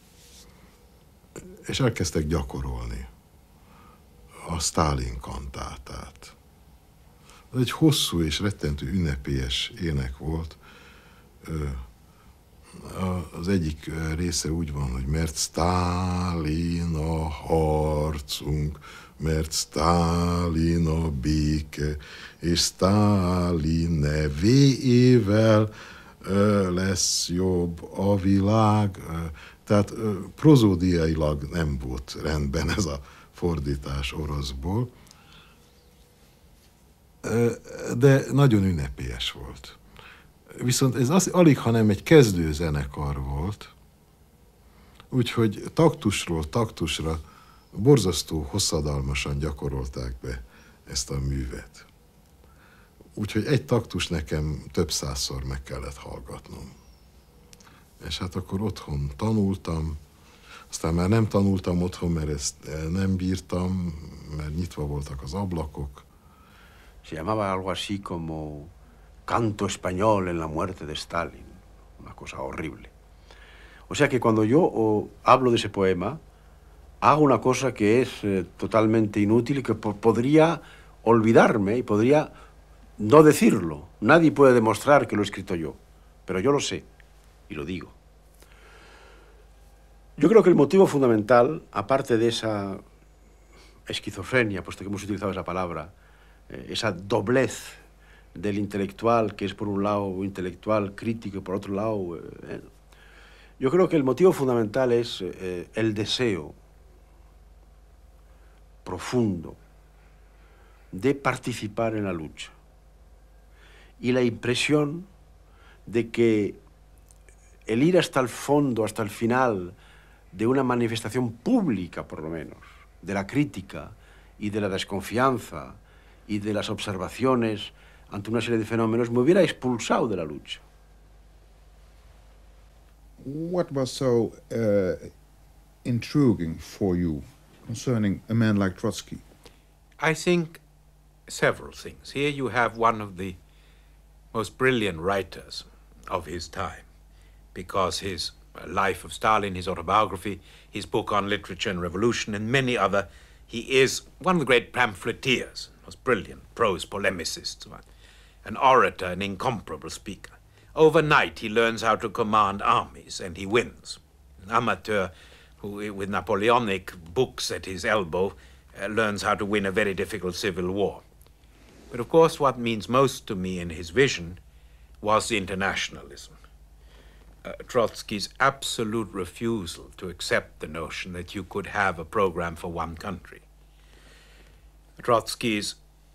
és elkezdtek gyakorolni a Sztálin kantátát. Ez egy hosszú és rettentő ünnepélyes ének volt. Az egyik része úgy van, hogy mert Sztálin a harcunk, mert Sztálin a béke, és Sztálin nevével lesz jobb a világ. Tehát prozódiailag nem volt rendben ez a fordítás oroszból, de nagyon ünnepélyes volt. Viszont ez az, alig, hanem egy kezdőzenekar volt, úgyhogy taktusról taktusra borzasztó hosszadalmasan gyakorolták be ezt a művet. Úgyhogy egy taktus nekem több százszor meg kellett hallgatnom. És hát akkor otthon tanultam, aztán már nem tanultam otthon, mert ezt nem bírtam, mert nyitva voltak az ablakok. Se llamaba algo así como canto español en la muerte de Stalin, una cosa horrible. O sea que cuando yo o, hablo de ese poema, hago una cosa que es eh, totalmente inútil y que po podría olvidarme y podría no decirlo. Nadie puede demostrar que lo he escrito yo, pero yo lo sé y lo digo. Yo creo que el motivo fundamental, aparte de esa esquizofrenia, puesto que hemos utilizado esa palabra, eh, esa doblez del intelectual, que es por un lado intelectual crítico y por otro lado... Eh, yo creo que el motivo fundamental es eh, el deseo profundo de participar en la lucha y la impresión de que el ir hasta el fondo, hasta el final de una manifestación pública, por lo menos, de la crítica y de la desconfianza y de las observaciones ante una serie de fenómenos, me hubiera expulsado de la lucha. What was so uh, intriguing for you concerning a man like Trotsky? I think several things. Here you have one of the most brilliant writers of his time, because his Life of Stalin, his autobiography, his book on literature and revolution, and many other, he is one of the great pamphleteers, most brilliant prose polemicists, an orator, an incomparable speaker. Overnight, he learns how to command armies, and he wins. An amateur who, with Napoleonic books at his elbow, uh, learns how to win a very difficult civil war. But of course, what means most to me in his vision was the internationalism. Uh, Trotsky's absolute refusal to accept the notion that you could have a program for one country. Trotsky's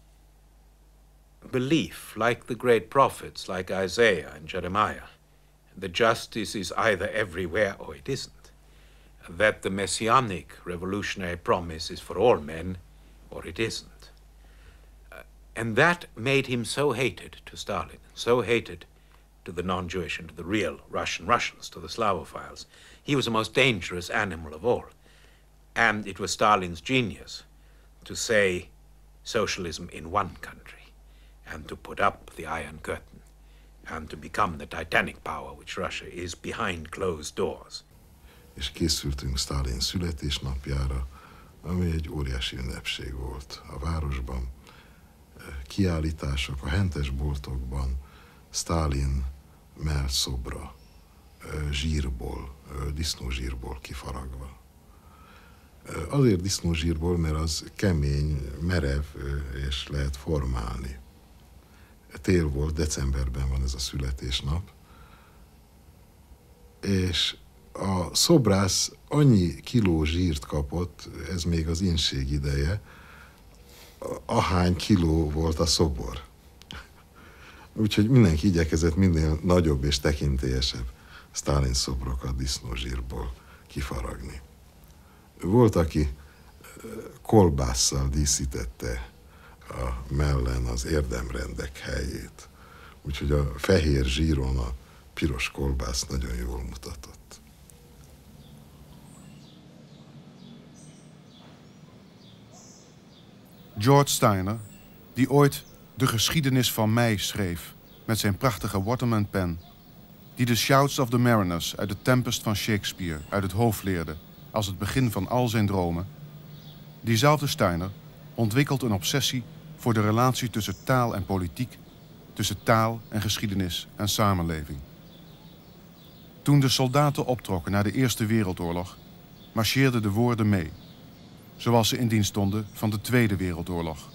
belief, like the great prophets, like Isaiah and Jeremiah, that justice is either everywhere or it isn't, that the messianic revolutionary promise is for all men or it isn't. Uh, and that made him so hated to Stalin, so hated to the non-Jewish and to the real Russian Russians, to the Slavophiles. He was the most dangerous animal of all. And it was Stalin's genius to say socialism in one country, and to put up the Iron Curtain, and to become the titanic power which Russia is behind closed doors. És készültünk Sztálin születésnapjára, ami egy óriási ünnepség volt a városban. kiállítások a hentes boltokban Sztálin mellszobra zsírból, disznózsírból kifaragva. Azért disznózsírból, mert az kemény, merev és lehet formálni. Tél volt, decemberben van ez a születésnap, és a szobrász annyi kiló zsírt kapott, ez még az ínség ideje, ahány kiló volt a szobor. Úgyhogy mindenki igyekezett minél nagyobb és tekintélyesebb Sztálin szobrokat disznózsírból kifaragni. Volt, aki kolbásszal díszítette a mellen az érdemrendek helyét. Úgyhogy a fehér zsíron a piros kolbász nagyon jól mutatott. George Steiner, die ooit De geschiedenis van mij schreef met zijn prachtige Waterman-pen, die de shouts of the mariners uit de Tempest van Shakespeare uit het hoofd leerde als het begin van al zijn dromen, diezelfde Steiner ontwikkelt een obsessie voor de relatie tussen taal en politiek, tussen taal en geschiedenis en samenleving. Toen de soldaten optrokken naar de Eerste Wereldoorlog, marcheerden de woorden mee, zoals ze in dienst stonden van de Tweede Wereldoorlog.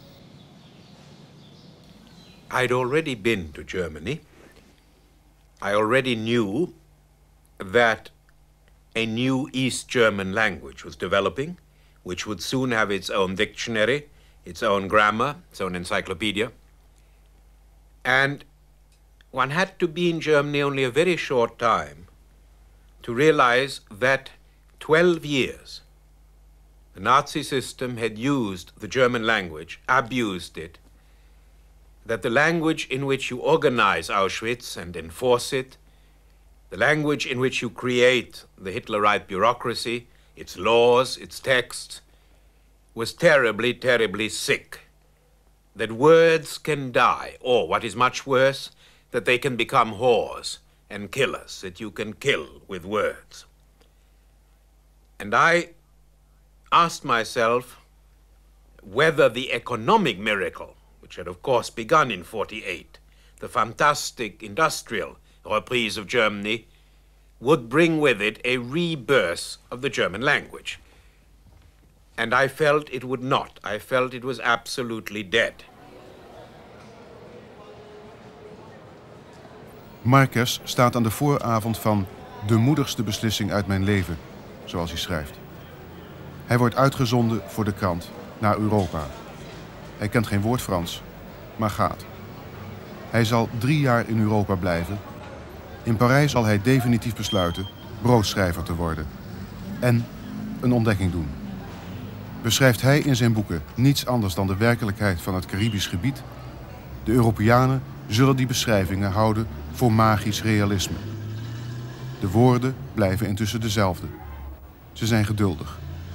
I'd already been to Germany. I already knew that a new East German language was developing, which would soon have its own dictionary, its own grammar, its own encyclopedia. And one had to be in Germany only a very short time to realize that twelve years the Nazi system had used the German language, abused it, that the language in which you organize Auschwitz and enforce it, the language in which you create the Hitlerite bureaucracy, its laws, its texts, was terribly, terribly sick. That words can die, or what is much worse, that they can become whores and killers, that you can kill with words. And I asked myself whether the economic miracle, which had of course begun in forty-eight, the fantastic industrial reprise of Germany, would bring with it a rebirth of the German language. And I felt it would not. I felt it was absolutely dead. Marquez staat aan de vooravond van de moedigste beslissing uit mijn leven, zoals hij schrijft. Hij wordt uitgezonden voor de krant naar Europa. Hij kent geen woord Frans, maar gaat. Hij zal drie jaar in Europa blijven. In Parijs zal hij definitief besluiten broodschrijver te worden. En een ontdekking doen. Beschrijft hij in zijn boeken niets anders dan de werkelijkheid van het Caribisch gebied? De Europeanen zullen die beschrijvingen houden voor magisch realisme. De woorden blijven intussen dezelfde. Ze zijn geduldig.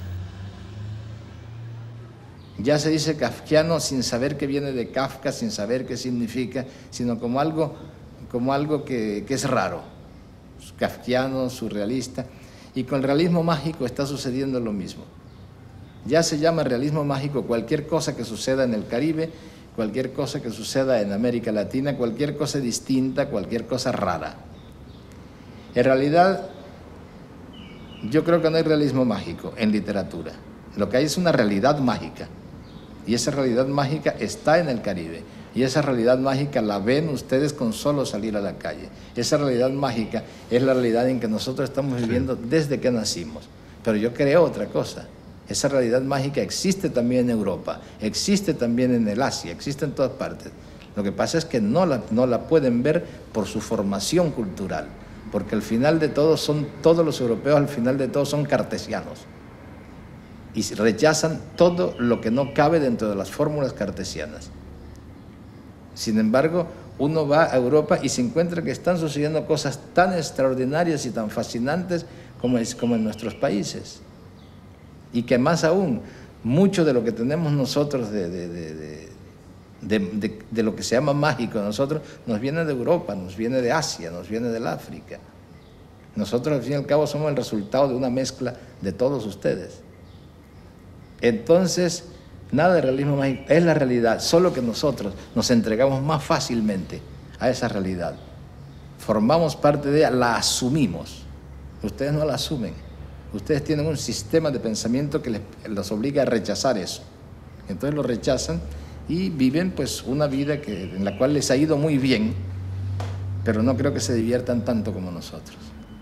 Ya se dice kafkiano sin saber que viene de Kafka, sin saber qué significa, sino como algo, como algo que, que es raro. Kafkiano, surrealista. Y con el realismo mágico está sucediendo lo mismo. Ya se llama realismo mágico cualquier cosa que suceda en el Caribe, cualquier cosa que suceda en América Latina, cualquier cosa distinta, cualquier cosa rara. En realidad, yo creo que no hay realismo mágico en literatura. Lo que hay es una realidad mágica. Y esa realidad mágica está en el Caribe. Y esa realidad mágica la ven ustedes con solo salir a la calle. Esa realidad mágica es la realidad en que nosotros estamos viviendo desde que nacimos. Pero yo creo otra cosa. Esa realidad mágica existe también en Europa, existe también en el Asia, existe en todas partes. Lo que pasa es que no la, no la pueden ver por su formación cultural. Porque al final de todo, son, todos los europeos al final de todo son cartesianos. Y rechazan todo lo que no cabe dentro de las fórmulas cartesianas. Sin embargo, uno va a Europa y se encuentra que están sucediendo cosas tan extraordinarias y tan fascinantes como, es, como en nuestros países. Y que más aún, mucho de lo que tenemos nosotros de, de, de, de, de, de, de lo que se llama mágico nosotros, nos viene de Europa, nos viene de Asia, nos viene del África. Nosotros al fin y al cabo somos el resultado de una mezcla de todos ustedes. Entonces, Nada de realismo mágico, es la realidad, solo que nosotros nos entregamos más fácilmente a esa realidad. Formamos parte de ella, la asumimos. Ustedes no la asumen. Ustedes tienen un sistema de pensamiento que les, los obliga a rechazar eso. Entonces lo rechazan y viven pues una vida que, en la cual les ha ido muy bien, pero no creo que se diviertan tanto como nosotros.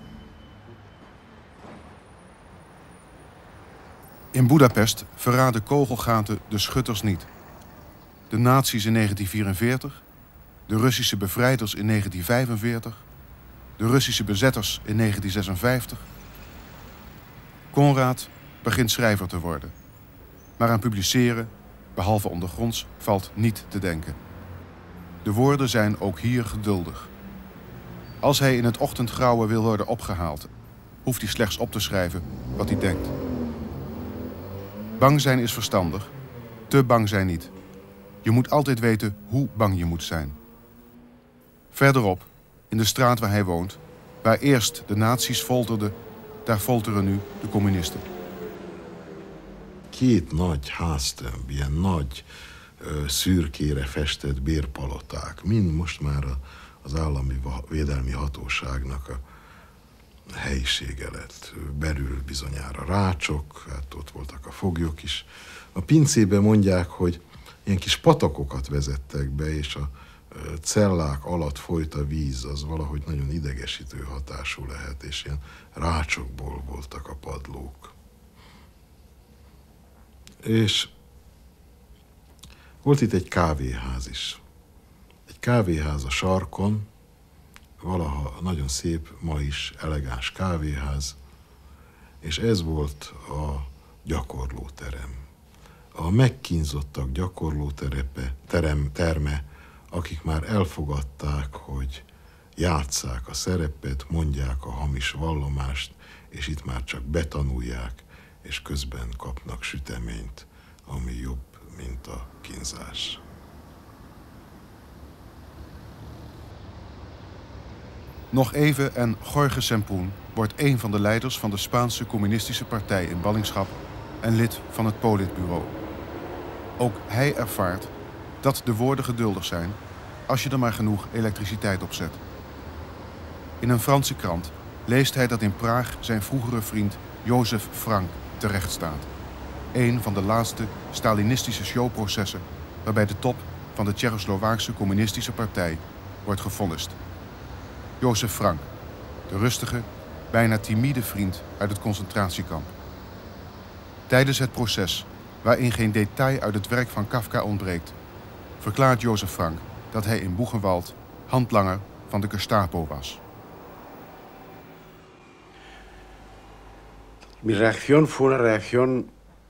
In Boedapest verraden kogelgaten de schutters niet. De nazi's in negentien vierenveertig, de Russische bevrijders in negentien vijfenveertig, de Russische bezetters in negentien zesenvijftig. Konrad begint schrijver te worden. Maar aan publiceren, behalve ondergronds, valt niet te denken. De woorden zijn ook hier geduldig. Als hij in het ochtendgrauwe wil worden opgehaald, hoeft hij slechts op te schrijven wat hij denkt. Bang zijn is verstandig, te bang zijn niet. Je moet altijd weten hoe bang je moet zijn. Verderop, in de straat waar hij woont, waar eerst de nazi's folterden, daar folteren nu de communisten. Két nagy háztömb, ilyen nagy ö, szürkére festett bérpaloták, mind most már a, az állami védelmi hatóságnak a helyisége lett. Belül bizonyára rácsok, hát ott voltak a foglyok is. A pincében mondják, hogy ilyen kis patakokat vezettek be, és a cellák alatt folyt a víz, az valahogy nagyon idegesítő hatású lehet, és ilyen rácsokból voltak a padlók. És volt itt egy kávéház is. Egy kávéház a sarkon, valaha nagyon szép, ma is elegáns kávéház, és ez volt a gyakorlóterem. A megkínzottak gyakorlóterepe, terem, terme, akik már elfogadták, hogy játsszák a szerepet, mondják a hamis vallomást, és itt már csak betanulják, és közben kapnak süteményt, ami jobb, mint a kínzás. Nog even en Jorge Sempoen wordt een van de leiders van de Spaanse communistische partij in ballingschap en lid van het Politbureau. Ook hij ervaart dat de woorden geduldig zijn als je er maar genoeg elektriciteit op zet. In een Franse krant leest hij dat in Praag zijn vroegere vriend Jozef Frank terecht staat. Een van de laatste Stalinistische showprocessen waarbij de top van de Tsjechoslowaakse communistische partij wordt gevonnist. Jozef Frank, de rustige, bijna timide vriend uit het concentratiekamp. Tijdens het proces, waarin geen detail uit het werk van Kafka ontbreekt, verklaart Jozef Frank dat hij in Buchenwald handlanger van de Gestapo was. Mi reacción fue una reacción...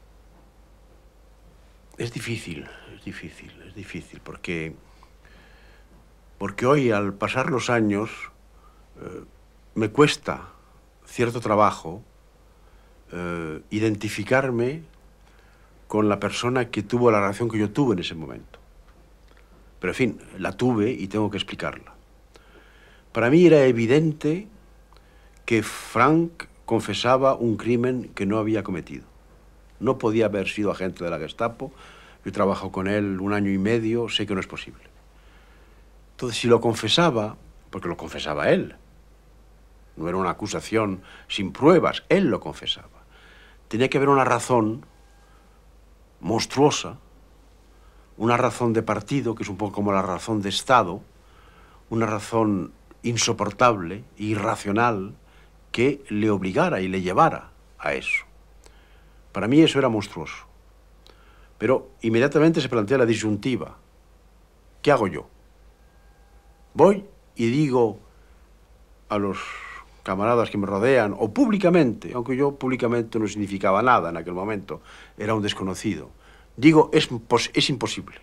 Es difícil, es difícil, es difícil, porque, porque hoy, al pasar los años, eh, me cuesta cierto trabajo eh, identificarme con la persona que tuvo la reacción que yo tuve en ese momento. Pero, en fin, la tuve y tengo que explicarla. Para mí era evidente que Frank confesaba un crimen que no había cometido. No podía haber sido agente de la Gestapo. Yo he trabajado con él un año y medio, sé que no es posible. Entonces, si lo confesaba, porque lo confesaba él, no era una acusación sin pruebas, él lo confesaba. Tenía que haber una razón monstruosa, una razón de partido, que es un poco como la razón de Estado, una razón insoportable, irracional, que le obligara y le llevara a eso. Para mí eso era monstruoso. Pero inmediatamente se plantea la disyuntiva. ¿Qué hago yo? Voy y digo a los camaradas que me rodean, o públicamente, aunque yo públicamente no significaba nada en aquel momento, era un desconocido, digo, es, es imposible.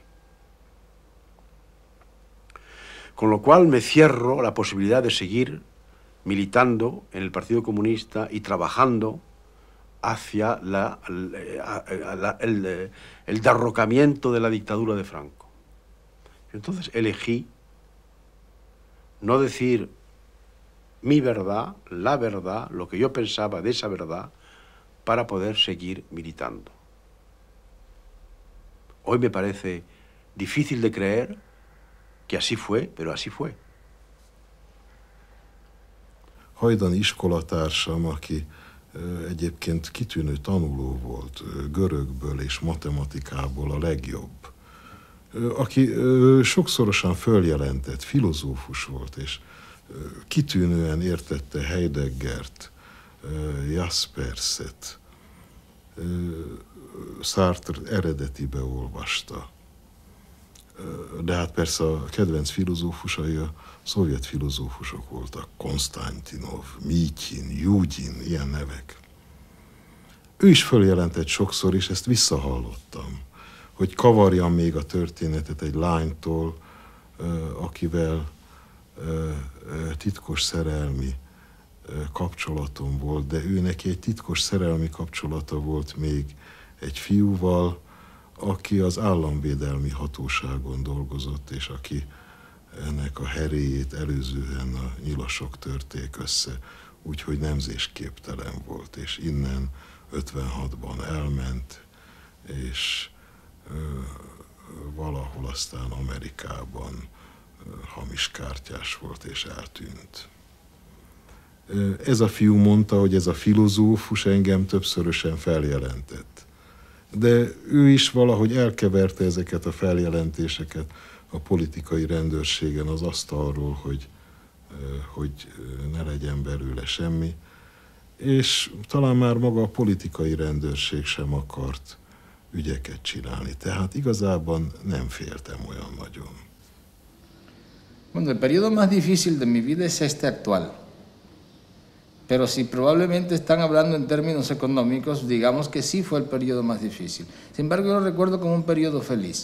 Con lo cual me cierro la posibilidad de seguir militando en el Partido Comunista y trabajando hacia la, la, la, el, el derrocamiento de la dictadura de Franco. Entonces elegí no decir mi verdad, la verdad, lo que yo pensaba de esa verdad, para poder seguir militando. Hoy me parece difícil de creer que así fue, pero así fue. Hajdani iskolatársam, aki egyébként kitűnő tanuló volt, görögből és matematikából a legjobb, aki sokszorosan följelentett, filozófus volt, és kitűnően értette Heideggert, Jasperset, Sartre eredetibe olvasta. De hát persze a kedvenc filozófusai a szovjet filozófusok voltak, Konstantinov, Mityin, Judin, ilyen nevek. Ő is följelentett sokszor, és ezt visszahallottam, hogy kavarjam még a történetet egy lánytól, akivel titkos szerelmi kapcsolatom volt, de ő neki egy titkos szerelmi kapcsolata volt még egy fiúval, aki az államvédelmi hatóságon dolgozott, és aki ennek a heréjét előzően a nyilasok törték össze, úgyhogy nemzésképtelen volt, és innen ötvenhatban elment, és ö, valahol aztán Amerikában ö, hamiskártyás volt, és eltűnt. Ez a fiú mondta, hogy ez a filozófus engem többszörösen feljelentett. De ő is valahogy elkeverte ezeket a feljelentéseket a politikai rendőrségen az asztalról, hogy, hogy ne legyen belőle semmi, és talán már maga a politikai rendőrség sem akart ügyeket csinálni. Tehát igazában nem féltem olyan nagyon. Bueno, el periodo más difícil de mi vida es este actual. Pero si probablemente están hablando en términos económicos, digamos que sí fue el periodo más difícil. Sin embargo, yo lo recuerdo como un periodo feliz.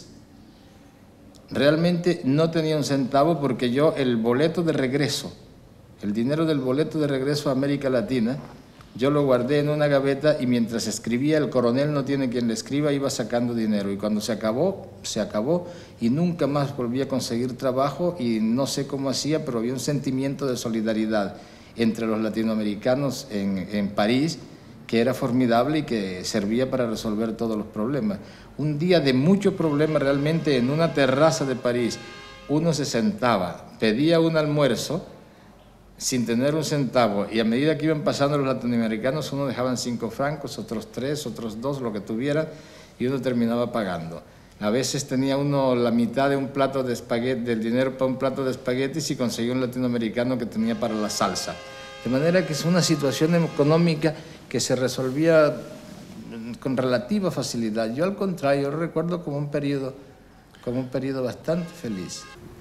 Realmente no tenía un centavo porque yo el boleto de regreso, el dinero del boleto de regreso a América Latina, yo lo guardé en una gaveta y mientras escribía, el coronel no tiene quien le escriba, iba sacando dinero. Y cuando se acabó, se acabó y nunca más volví a conseguir trabajo y no sé cómo hacía, pero había un sentimiento de solidaridad entre los latinoamericanos en, en París, que era formidable y que servía para resolver todos los problemas. Un día de muchos problemas realmente en una terraza de París, uno se sentaba, pedía un almuerzo sin tener un centavo y a medida que iban pasando los latinoamericanos, uno dejaban cinco francos, otros tres, otros dos, lo que tuvieran, y uno terminaba pagando. A veces tenía uno la mitad de un plato de espagueti, del dinero para un plato de espaguetis y conseguía un latinoamericano que tenía para la salsa. De manera que es una situación económica que se resolvía con relativa facilidad. Yo al contrario, lo recuerdo como un periodo, como un periodo bastante feliz.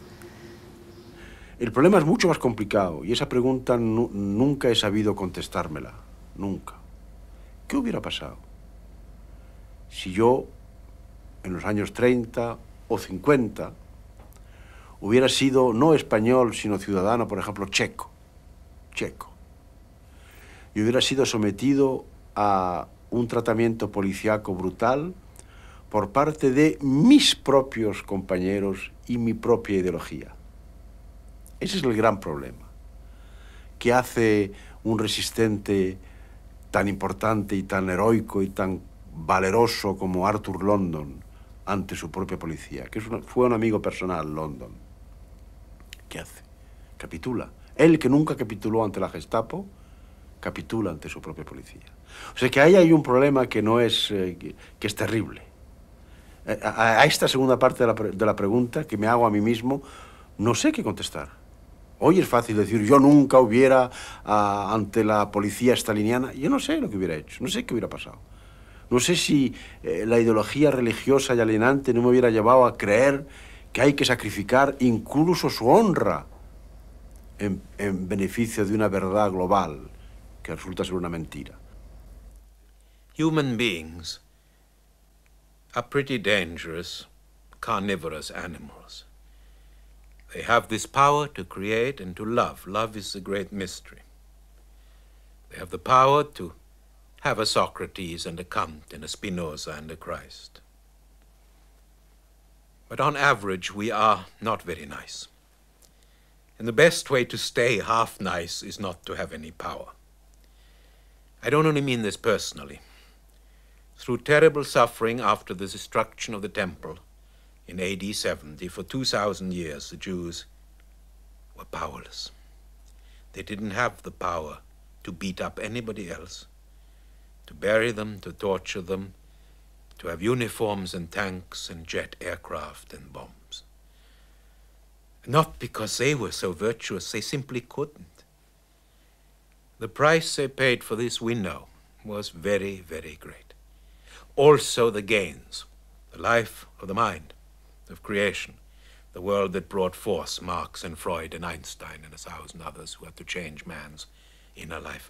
El problema es mucho más complicado y esa pregunta nu nunca he sabido contestármela, nunca. ¿Qué hubiera pasado si yo, en los años treinta o cincuenta, hubiera sido no español, sino ciudadano, por ejemplo, checo, checo, y hubiera sido sometido a un tratamiento policíaco brutal por parte de mis propios compañeros y mi propia ideología? Ese es el gran problema. ¿Qué hace un resistente tan importante y tan heroico y tan valeroso como Arthur London ante su propia policía? Que es una, fue un amigo personal, London. ¿Qué hace? Capitula. Él, que nunca capituló ante la Gestapo, capitula ante su propia policía. O sea que ahí hay un problema que no es, eh, que, que es terrible. A, a esta segunda parte de la, de la pregunta que me hago a mí mismo, no sé qué contestar. Hoy es fácil decir, yo nunca hubiera, uh, ante la policía staliniana, yo no sé lo que hubiera hecho, no sé qué hubiera pasado. No sé si eh, la ideología religiosa y alienante no me hubiera llevado a creer que hay que sacrificar incluso su honra en, en beneficio de una verdad global que resulta ser una mentira. Human beings are pretty dangerous, carnivorous animals. They have this power to create and to love. Love is the great mystery. They have the power to have a Socrates and a Kant and a Spinoza and a Christ. But on average, we are not very nice. And the best way to stay half nice is not to have any power. I don't only mean this personally. Through terrible suffering after the destruction of the temple in A D seventy, for two thousand years, the Jews were powerless. They didn't have the power to beat up anybody else, to bury them, to torture them, to have uniforms and tanks and jet aircraft and bombs. Not because they were so virtuous, they simply couldn't. The price they paid for this, we know, was very, very great. Also the gains, the life of the mind, of creation, the world that brought forth Marx and Freud and Einstein and a thousand others who had to change man's inner life.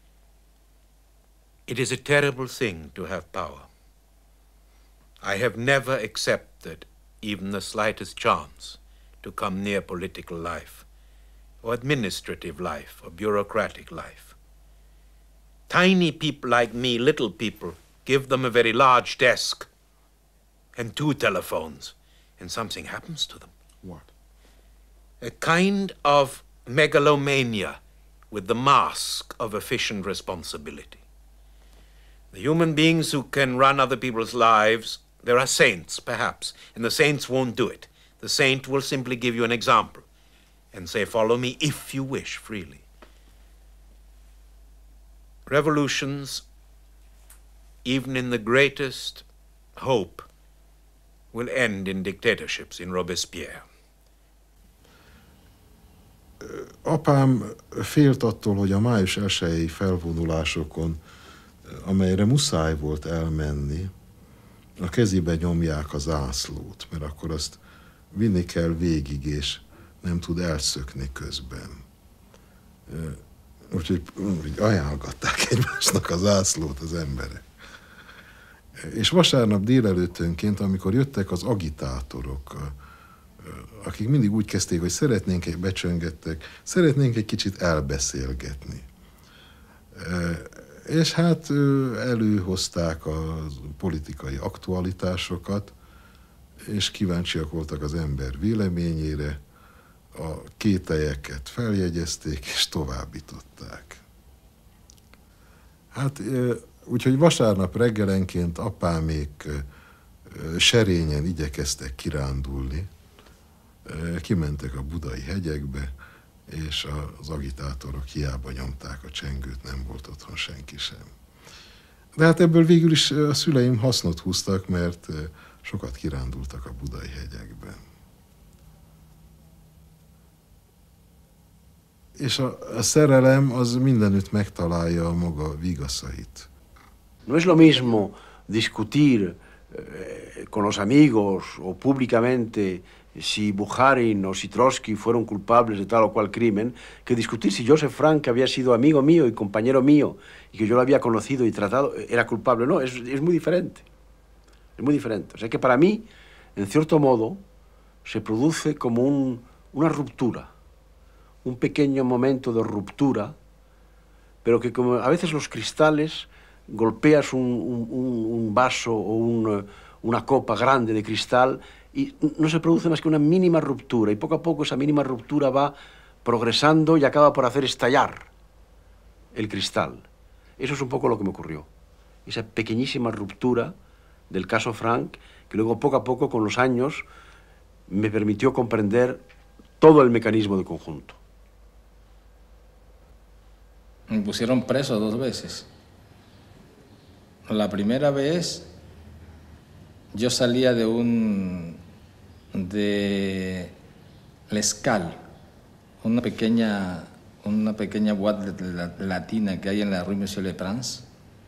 It is a terrible thing to have power. I have never accepted even the slightest chance to come near political life, or administrative life, or bureaucratic life. Tiny people like me, little people, give them a very large desk and two telephones, and something happens to them. What? A kind of megalomania with the mask of efficient responsibility. The human beings who can run other people's lives, there are saints, perhaps, and the saints won't do it. The saint will simply give you an example and say, follow me if you wish, freely. Revolutions, even in the greatest hope, will end in dictatorships, in Robespierre. Apám félt attól, hogy a május elsejei felvonulásokon, amelyre muszáj volt elmenni, a kezébe nyomják a zászlót, mert akkor azt vinni kell végig, és nem tud elszökni közben. Úgyhogy úgy ajánlgatták egymásnak a zászlót az emberek. És vasárnap délelőttönként, amikor jöttek az agitátorok, akik mindig úgy kezdték, hogy szeretnénk, becsöngettek, szeretnénk egy kicsit elbeszélgetni. És hát előhozták a politikai aktualitásokat, és kíváncsiak voltak az ember véleményére, a kételyeket feljegyezték, és továbbították. Hát úgyhogy vasárnap reggelenként apámék serényen igyekeztek kirándulni, kimentek a budai hegyekbe, és az agitátorok hiába nyomták a csengőt, nem volt otthon senki sem. De hát ebből végül is a szüleim hasznot húztak, mert sokat kirándultak a budai hegyekben. És a, a szerelem az mindenütt megtalálja a maga vigaszait. No es lo mismo discutir eh, con los amigos o públicamente si Bukharin o si Trotsky fueron culpables de tal o cual crimen, que discutir si Joseph Frank, que había sido amigo mío y compañero mío, y que yo lo había conocido y tratado, era culpable. No, es, es muy diferente. Es muy diferente. O sea que para mí, en cierto modo, se produce como un, una ruptura, un pequeño momento de ruptura, pero que como a veces los cristales, golpeas un, un, un vaso o un, una copa grande de cristal y no se produce más que una mínima ruptura, y poco a poco esa mínima ruptura va progresando y acaba por hacer estallar el cristal. Eso es un poco lo que me ocurrió. Esa pequeñísima ruptura del caso Frank, que luego poco a poco, con los años, me permitió comprender todo el mecanismo del conjunto. Me pusieron preso dos veces. La primera vez yo salía de un de L'Escale, una pequeña una pequeña boîte latina que hay en la Rue Monsieur le Prince,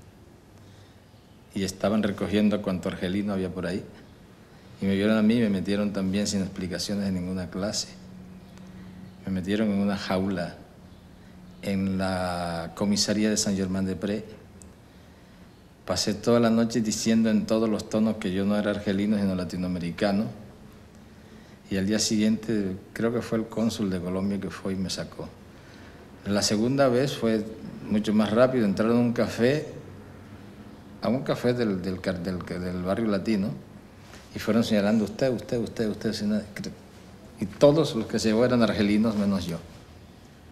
y estaban recogiendo cuanto argelino había por ahí, y me vieron a mí y me metieron también sin explicaciones de ninguna clase. Me metieron en una jaula en la comisaría de Saint-Germain-des-Prés. Pasé toda la noche diciendo en todos los tonos que yo no era argelino sino latinoamericano, y al día siguiente creo que fue el cónsul de Colombia que fue y me sacó. La segunda vez fue mucho más rápido. Entraron a un café, a un café del, del, del, del barrio latino, y fueron señalando usted, usted, usted, usted, y todos los que se llevó eran argelinos menos yo.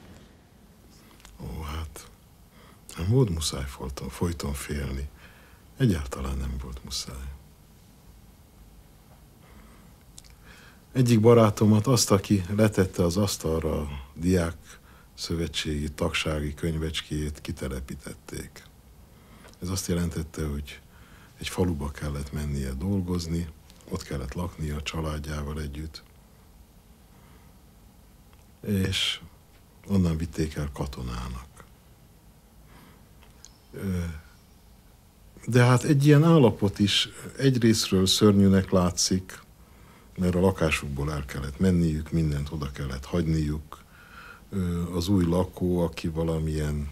Ó, hát nem volt muszáj folyton, folyton félni. Egyáltalán nem volt muszáj. Egyik barátomat, azt, aki letette az asztalra a diák szövetségi tagsági könyvecskéjét, kitelepítették. Ez azt jelentette, hogy egy faluba kellett mennie dolgozni, ott kellett laknia a családjával együtt, és onnan vitték el katonának. De hát egy ilyen állapot is egyrészről szörnyűnek látszik, mert a lakásukból el kellett menniük, mindent oda kellett hagyniuk. Az új lakó, aki valamilyen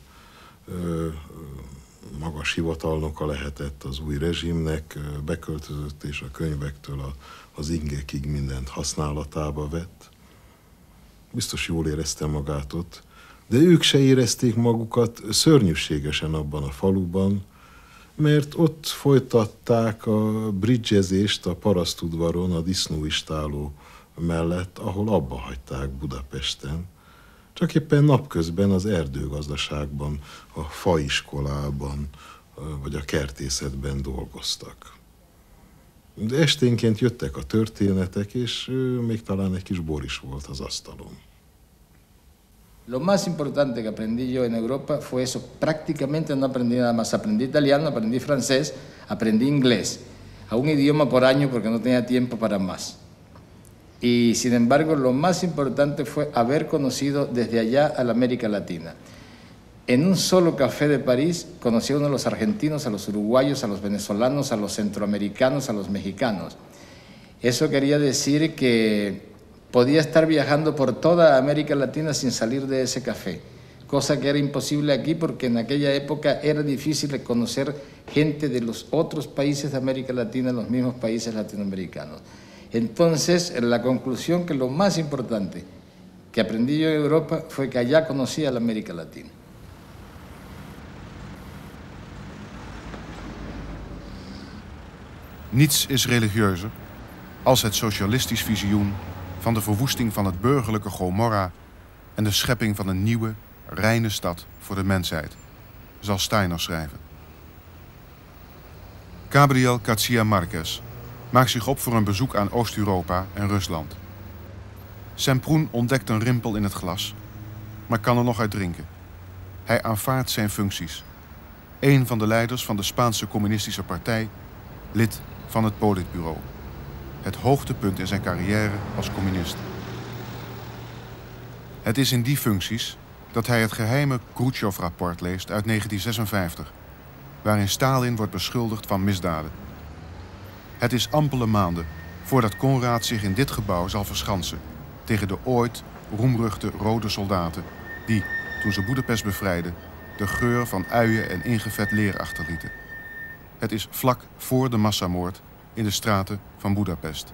magas hivatalnoka lehetett az új rezsimnek, beköltözött és a könyvektől az ingekig mindent használatába vett. Biztos jól érezte magát ott, de ők se érezték magukat szörnyűségesen abban a faluban, mert ott folytatták a bridgezést a parasztudvaron, a disznóistáló mellett, ahol abba hagyták Budapesten. Csak éppen napközben az erdőgazdaságban, a faiskolában vagy a kertészetben dolgoztak. De esténként jöttek a történetek, és még talán egy kis bor is volt az asztalon. Lo más importante que aprendí yo en Europa fue eso. Prácticamente no aprendí nada más. Aprendí italiano, aprendí francés, aprendí inglés. A un idioma por año porque no tenía tiempo para más. Y sin embargo, lo más importante fue haber conocido desde allá a la América Latina. En un solo café de París conocí a uno de los argentinos, a los uruguayos, a los venezolanos, a los centroamericanos, a los mexicanos. Eso quería decir que podía estar viajando por toda América Latina sin salir de ese café, cosa que era imposible aquí porque en aquella época era difícil conocer gente de los otros países de América Latina, los mismos países latinoamericanos. Entonces, la conclusión que lo más importante que aprendí yo en Europa fue que allá conocí a la América Latina. Niets is religieuzer als het socialistisch visioen van de verwoesting van het burgerlijke Gomorra en de schepping van een nieuwe, reine stad voor de mensheid, zal Steiner schrijven. Gabriel García Márquez maakt zich op voor een bezoek aan Oost-Europa en Rusland. Semprún ontdekt een rimpel in het glas, maar kan er nog uit drinken. Hij aanvaardt zijn functies. Een van de leiders van de Spaanse Communistische Partij, lid van het Politbureau. Het hoogtepunt in zijn carrière als communist. Het is in die functies dat hij het geheime Khrushchev-rapport leest uit negentien zesenvijftig, waarin Stalin wordt beschuldigd van misdaden. Het is ampele maanden voordat Konrad zich in dit gebouw zal verschansen tegen de ooit roemruchte rode soldaten die, toen ze Boedapest bevrijden, de geur van uien en ingevet leer achterlieten. Het is vlak voor de massamoord in de straten van Budapest.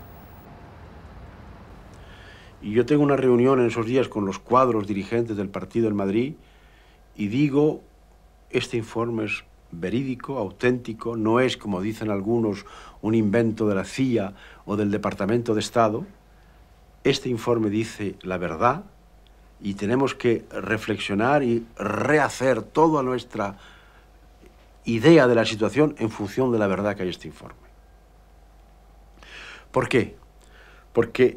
Y yo tengo una reunión en esos días con los cuadros dirigentes del partido en Madrid y digo, este informe es verídico, auténtico, no es, como dicen algunos, un invento de la C I A o del Departamento de Estado. Este informe dice la verdad y tenemos que reflexionar y rehacer toda nuestra idea de la situación en función de la verdad que hay en este informe. ¿Por qué? Porque,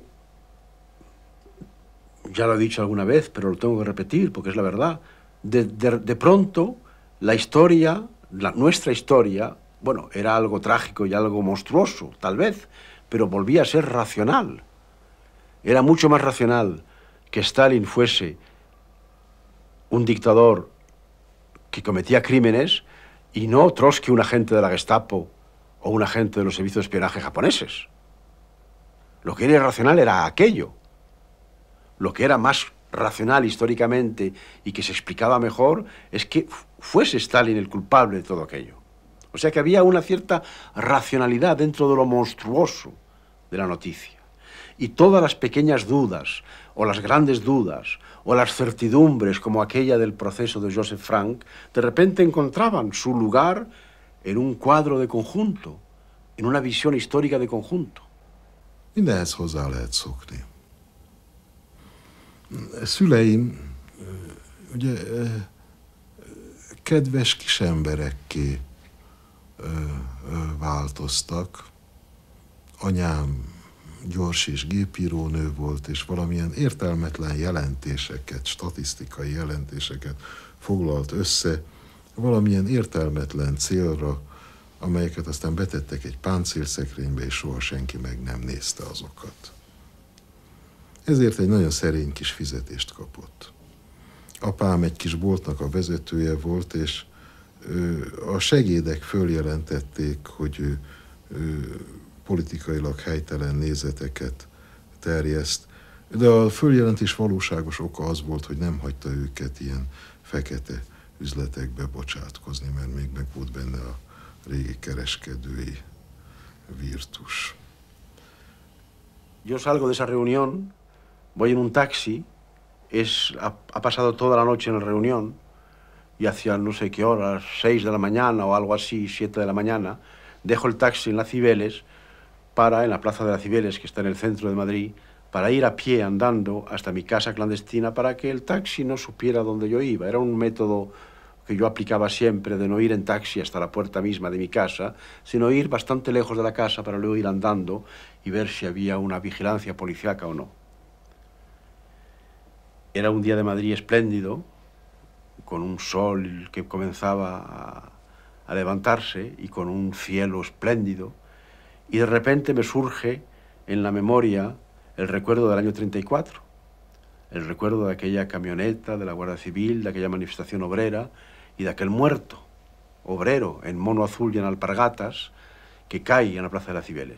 ya lo he dicho alguna vez, pero lo tengo que repetir porque es la verdad, de, de, de pronto la historia, la, nuestra historia, bueno, era algo trágico y algo monstruoso, tal vez, pero volvía a ser racional. Era mucho más racional que Stalin fuese un dictador que cometía crímenes y no Trotsky, un agente de la Gestapo o un agente de los servicios de espionaje japoneses. Lo que era irracional era aquello. Lo que era más racional históricamente y que se explicaba mejor es que fuese Stalin el culpable de todo aquello. O sea que había una cierta racionalidad dentro de lo monstruoso de la noticia. Y todas las pequeñas dudas, o las grandes dudas, o las certidumbres como aquella del proceso de Joseph Frank, de repente encontraban su lugar en un cuadro de conjunto, en una visión histórica de conjunto. Mindenhez hozzá lehet szokni. Szüleim ugye kedves kis emberekké ö, ö, változtak. Anyám gyors és gépírónő volt, és valamilyen értelmetlen jelentéseket, statisztikai jelentéseket foglalt össze, valamilyen értelmetlen célra, amelyeket aztán betettek egy páncélszekrénybe, és soha senki meg nem nézte azokat. Ezért egy nagyon szerény kis fizetést kapott. Apám egy kis boltnak a vezetője volt, és a segédek följelentették, hogy ő, ő politikailag helytelen nézeteket terjeszt, de a följelentés valóságos oka az volt, hogy nem hagyta őket ilyen fekete üzletekbe bocsátkozni, mert még meg volt benne a régi kereskedői virtus. Yo salgo de esa reunión, voy en un taxi, es, ha, ha pasado toda la noche en la reunión, y hacia no sé qué horas, seis de la mañana o algo así, siete de la mañana, dejo el taxi en la Cibeles, para, en la plaza de la Cibeles, que está en el centro de Madrid, para ir a pie andando hasta mi casa clandestina para que el taxi no supiera dónde yo iba. Era un método que yo aplicaba siempre, de no ir en taxi hasta la puerta misma de mi casa, sino ir bastante lejos de la casa para luego ir andando y ver si había una vigilancia policíaca o no. Era un día de Madrid espléndido, con un sol que comenzaba a, a levantarse y con un cielo espléndido, y de repente me surge en la memoria el recuerdo del año treinta y cuatro, el recuerdo de aquella camioneta de la Guardia Civil, de aquella manifestación obrera y de aquel muerto obrero en mono azul y en alpargatas que cae en la plaza de las Cibeles.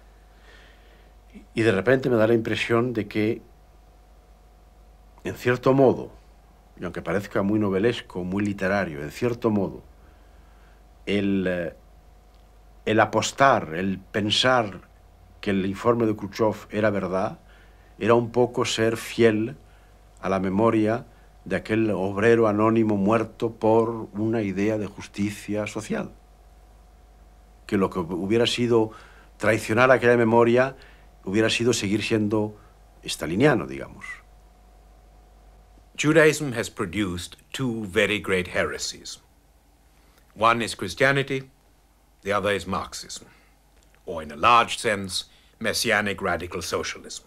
Y de repente me da la impresión de que, en cierto modo, y aunque parezca muy novelesco, muy literario, en cierto modo, el, el apostar, el pensar que el informe de Khrushchev era verdad, era un poco ser fiel a la memoria de aquel obrero anónimo muerto por una idea de justicia social. Que lo que hubiera sido traicionar aquella memoria hubiera sido seguir siendo staliniano, digamos. Judaism has produced two very great heresies. One is Christianity, the other is Marxism, or in a large sense, Messianic radical socialism.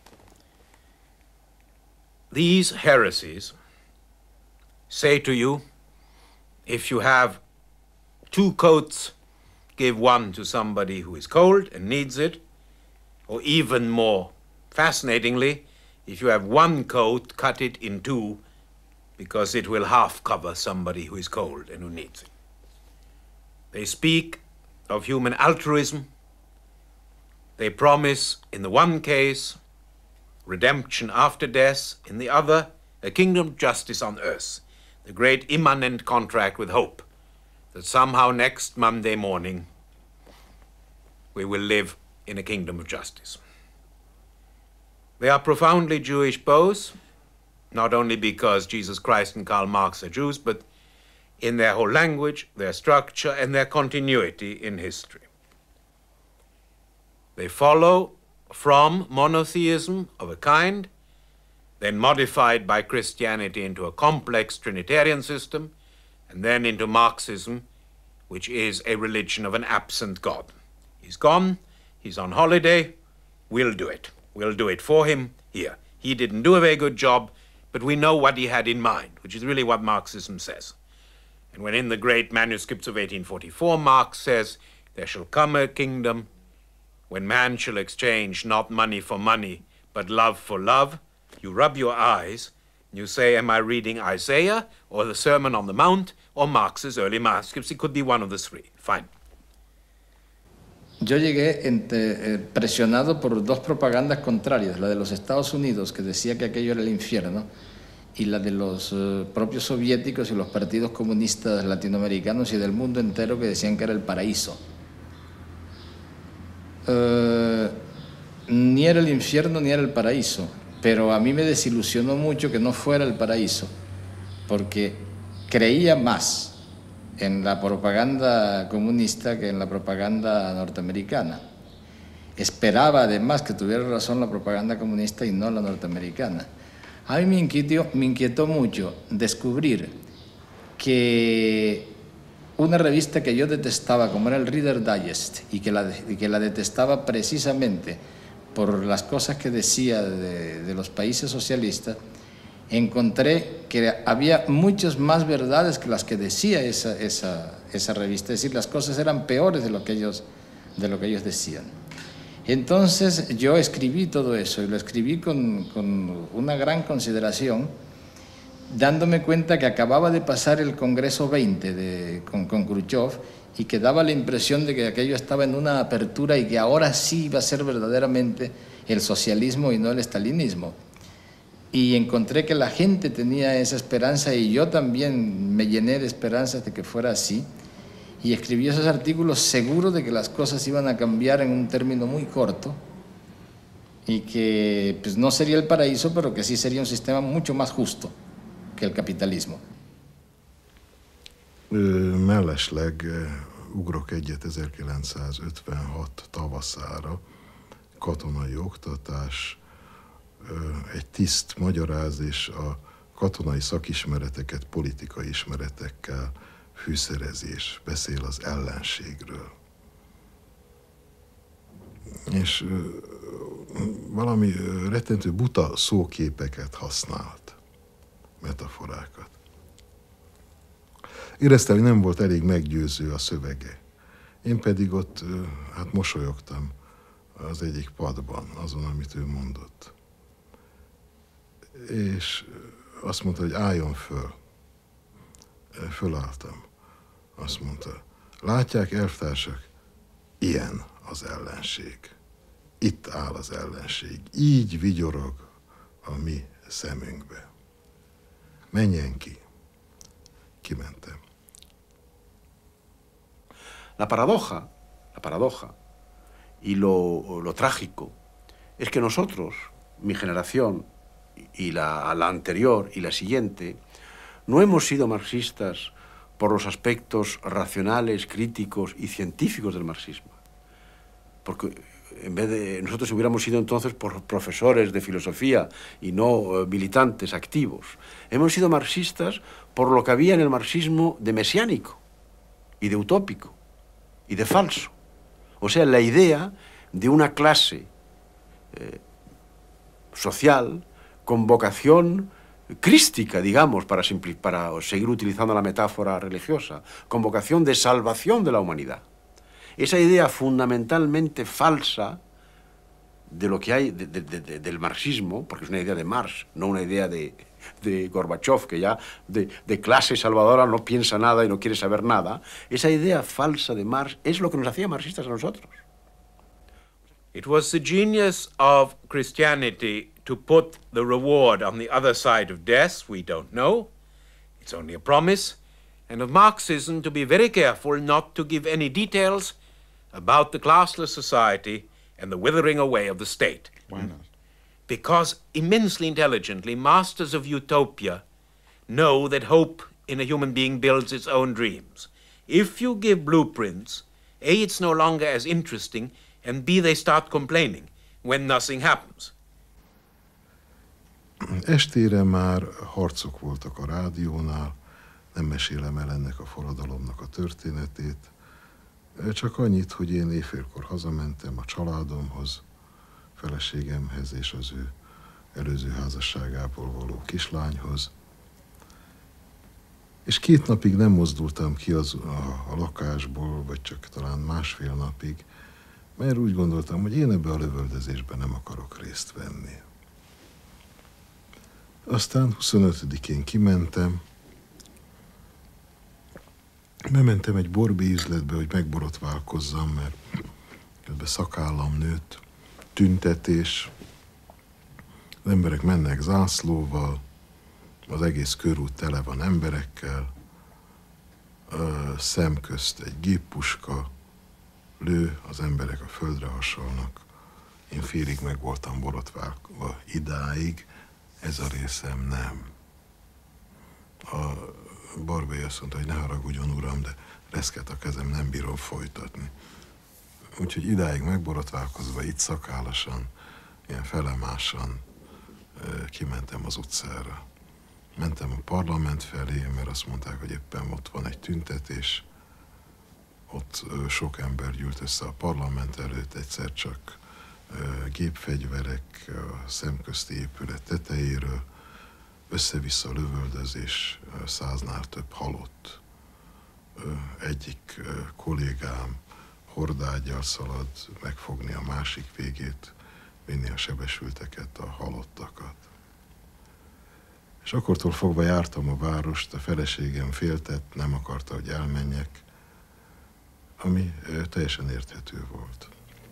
These heresies say to you, if you have two coats, give one to somebody who is cold and needs it, or even more fascinatingly, if you have one coat, cut it in two, because it will half cover somebody who is cold and who needs it. They speak of human altruism. They promise, in the one case, redemption after death, in the other, a kingdom of justice on earth, the great immanent contract with hope, that somehow next Monday morning we will live in a kingdom of justice. They are profoundly Jewish both, not only because Jesus Christ and Karl Marx are Jews, but in their whole language, their structure, and their continuity in history. They follow from monotheism of a kind, then modified by Christianity into a complex Trinitarian system, and then into Marxism, which is a religion of an absent God. He's gone, he's on holiday, we'll do it. We'll do it for him here. He didn't do a very good job, but we know what he had in mind, which is really what Marxism says. And when in the great manuscripts of eighteen forty-four, Marx says, there shall come a kingdom when man shall exchange not money for money, but love for love, you rub your eyes, and you say, am I reading Isaiah, or the Sermon on the Mount, or Marx's early manuscripts? It could be one of the three. Fine. Yo llegué entre, eh, presionado por dos propagandas contrarias, la de los Estados Unidos, que decía que aquello era el infierno, y la de los eh, propios soviéticos y los partidos comunistas latinoamericanos y del mundo entero, que decían que era el paraíso. Eh, ni era el infierno ni era el paraíso, pero a mí me desilusionó mucho que no fuera el paraíso, porque creía más en la propaganda comunista que en la propaganda norteamericana. Esperaba además que tuviera razón la propaganda comunista y no la norteamericana. A mí me inquietó, me inquietó mucho descubrir que una revista que yo detestaba, como era el Reader Digest, y que la, y que la detestaba precisamente por las cosas que decía de, de los países socialistas, encontré que había muchas más verdades que las que decía esa, esa, esa revista. Es decir, las cosas eran peores de lo que ellos, de lo que ellos decían. Entonces yo escribí todo eso, y lo escribí con, con una gran consideración, dándome cuenta que acababa de pasar el Congreso veinte de, con, con Khrushchev, y que daba la impresión de que aquello estaba en una apertura y que ahora sí iba a ser verdaderamente el socialismo y no el estalinismo. Y encontré que la gente tenía esa esperanza, y yo también me llené de esperanzas de que fuera así, y escribí esos artículos seguro de que las cosas iban a cambiar en un término muy corto, y que pues, no sería el paraíso, pero que sí sería un sistema mucho más justo que el capitalismo. Mellesleg ugrok egyet ezerkilencszázötvenhat tavaszára, katonai oktatás, egy tiszt magyaráz, és a katonai szakismereteket politikai ismeretekkel fűszerezés, beszél az ellenségről. És valami rettentő buta szóképeket használt, metaforákat. Éreztem, hogy nem volt elég meggyőző a szövege. Én pedig ott hát mosolyogtam az egyik padban, azon, amit ő mondott. És azt mondta, hogy álljon föl. Fölálltam. Azt mondta, látják, elvtársak, ilyen az ellenség. Itt áll az ellenség. Így vigyorog a mi szemünkbe. Menjen ki. Kimentem. La paradoja, la paradoja y lo, lo trágico es que nosotros, mi generación y la, la anterior y la siguiente, no hemos sido marxistas por los aspectos racionales, críticos y científicos del marxismo. Porque en vez de nosotros hubiéramos sido entonces por profesores de filosofía y no eh, militantes activos. Hemos sido marxistas por lo que había en el marxismo de mesiánico y de utópico y de falso. O sea, la idea de una clase eh, social con vocación crística, digamos, para, para seguir utilizando la metáfora religiosa, con vocación de salvación de la humanidad. Esa idea fundamentalmente falsa de lo que hay de, de, de, del marxismo, porque es una idea de Marx, no una idea de, de Gorbachev, que ya de, de clase salvadora no piensa nada y no quiere saber nada, esa idea falsa de Marx es lo que nos hacía marxistas a nosotros. It was the genius of Christianity to put the reward on the other side of death. We don't know. It's only a promise. And of Marxism to be very careful not to give any details about the classless society and the withering away of the state. Why not? Because immensely intelligently, masters of utopia know that hope in a human being builds its own dreams. If you give blueprints, A, it's no longer as interesting, and B, they start complaining when nothing happens. Estére már harcok voltak a rádiónál, nem mesélem el ennek a forradalomnak a történetét, csak annyit, hogy én éjfélkor hazamentem a családomhoz, feleségemhez és az ő előző házasságából való kislányhoz, és két napig nem mozdultam ki az, a, a lakásból, vagy csak talán másfél napig, mert úgy gondoltam, hogy én ebbe a lövöldözésben nem akarok részt venni. Aztán huszonötödikén kimentem, bementem egy borbély üzletbe, hogy megborotválkozzam, mert közben szakállam nőtt, tüntetés, az emberek mennek zászlóval, az egész körút tele van emberekkel, szemközt egy géppuska, lő, az emberek a földre hasonlnak. Én félig meg voltam borotválva idáig, ez a részem nem. A barbély azt mondta, hogy ne haragudjon, uram, de reszket a kezem, nem bírom folytatni. Úgyhogy idáig megborotválkozva, itt szakálasan, ilyen felemásan kimentem az utcára. Mentem a parlament felé, mert azt mondták, hogy éppen ott van egy tüntetés, ott sok ember gyűlt össze a parlament előtt, egyszer csak gépfegyverek a szemközti épület tetejéről, össze-vissza lövöldözés, száznál több halott. Egyik kollégám hordággyal szalad megfogni a másik végét, vinni a sebesülteket, a halottakat. És akkortól fogva jártam a várost, a feleségem féltett, nem akarta, hogy elmenjek, ami teljesen érthető volt.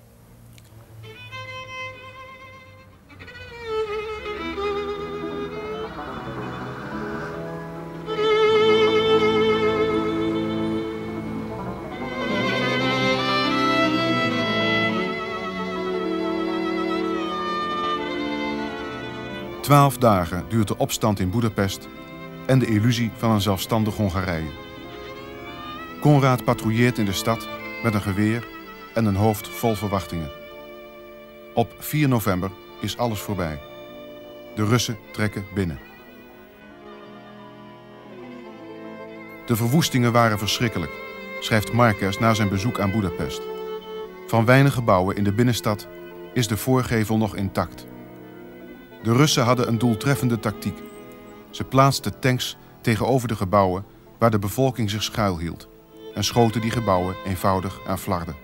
Twaalf dagen duurt de opstand in Boedapest en de illusie van een zelfstandig Hongarije. Konrad patrouilleert in de stad met een geweer en een hoofd vol verwachtingen. Op vier november is alles voorbij. De Russen trekken binnen. De verwoestingen waren verschrikkelijk, schrijft Marquez na zijn bezoek aan Boedapest. Van weinig gebouwen in de binnenstad is de voorgevel nog intact. De Russen hadden een doeltreffende tactiek. Ze plaatsten tanks tegenover de gebouwen waar de bevolking zich schuilhield en schoten die gebouwen eenvoudig aan flarden.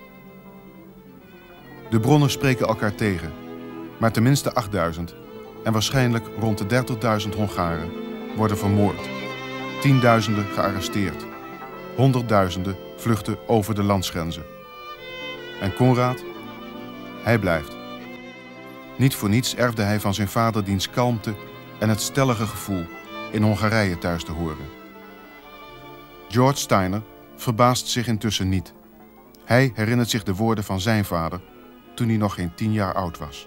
De bronnen spreken elkaar tegen, maar tenminste achtduizend en waarschijnlijk rond de dertigduizend Hongaren worden vermoord. Tienduizenden gearresteerd. Honderdduizenden vluchten over de landsgrenzen. En Konrad? Hij blijft. Niet voor niets erfde hij van zijn vader diens kalmte en het stellige gevoel in Hongarije thuis te horen. George Steiner verbaast zich intussen niet. Hij herinnert zich de woorden van zijn vader toen hij nog geen tien jaar oud was.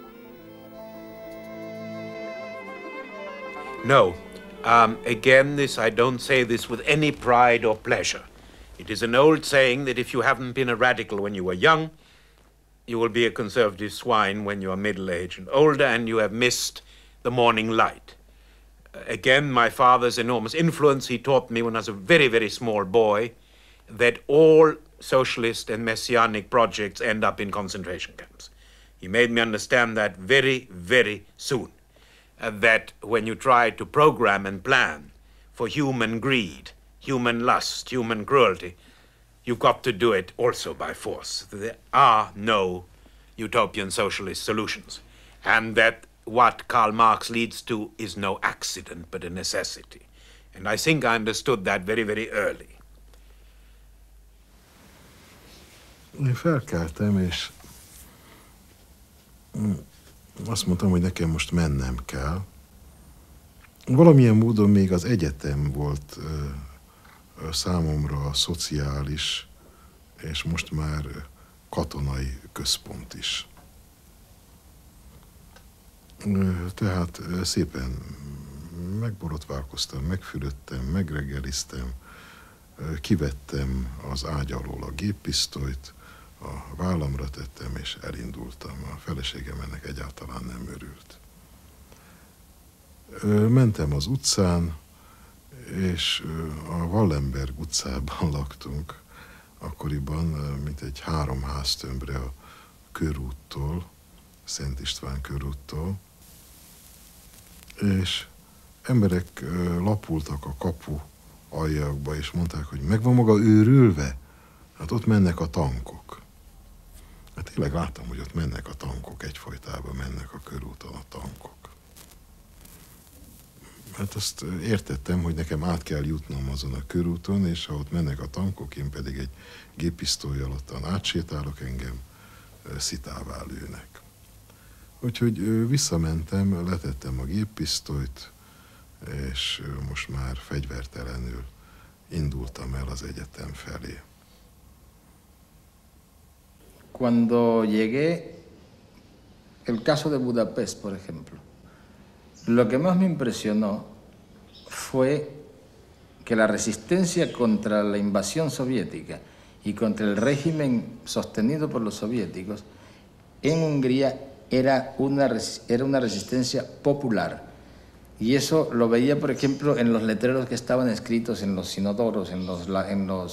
No. Um, again, this I don't say this with any pride or pleasure. It is an old saying that if you haven't been a radical when you were young, you will be a conservative swine when you are middle-aged and older, and you have missed the morning light. Uh, again, my father's enormous influence, he taught me when I was a very, very small boy that all socialist and messianic projects end up in concentration camps. He made me understand that very, very soon. Uh, that when you try to program and plan for human greed, human lust, human cruelty, you've got to do it also by force. There are no utopian socialist solutions. And that what Karl Marx leads to is no accident, but a necessity. And I think I understood that very, very early. Én felkeltem, és azt mondtam, hogy nekem most mennem kell. Valamilyen módon még az egyetem volt számomra a szociális, és most már katonai központ is. Tehát szépen megborotválkoztam, megfürödtem, megreggeliztem, kivettem az ágy alól a géppisztolyt, a vállamra tettem, és elindultam. A feleségem ennek egyáltalán nem örült. Mentem az utcán, és a Wallenberg utcában laktunk, akkoriban mintegy három háztömbre a körúttól, Szent István körúttól, és emberek lapultak a kapu aljakba, és mondták, hogy meg van maga őrülve? Hát ott mennek a tankok. Hát tényleg láttam, hogy ott mennek a tankok, egyfolytában mennek a körúton a tankok. Hát azt értettem, hogy nekem át kell jutnom azon a körúton, és ha ott mennek a tankok, én pedig egy géppisztollyal ottan átsétálok, engem szitává lőnek. Úgyhogy visszamentem, letettem a géppisztolyt, és most már fegyvertelenül indultam el az egyetem felé. Cuando llegué, el caso de Budapest, por ejemplo, lo que más me impresionó fue que la resistencia contra la invasión soviética y contra el régimen sostenido por los soviéticos en Hungría era una, era una resistencia popular. Y eso lo veía, por ejemplo, en los letreros que estaban escritos en los inodoros, en los, en los,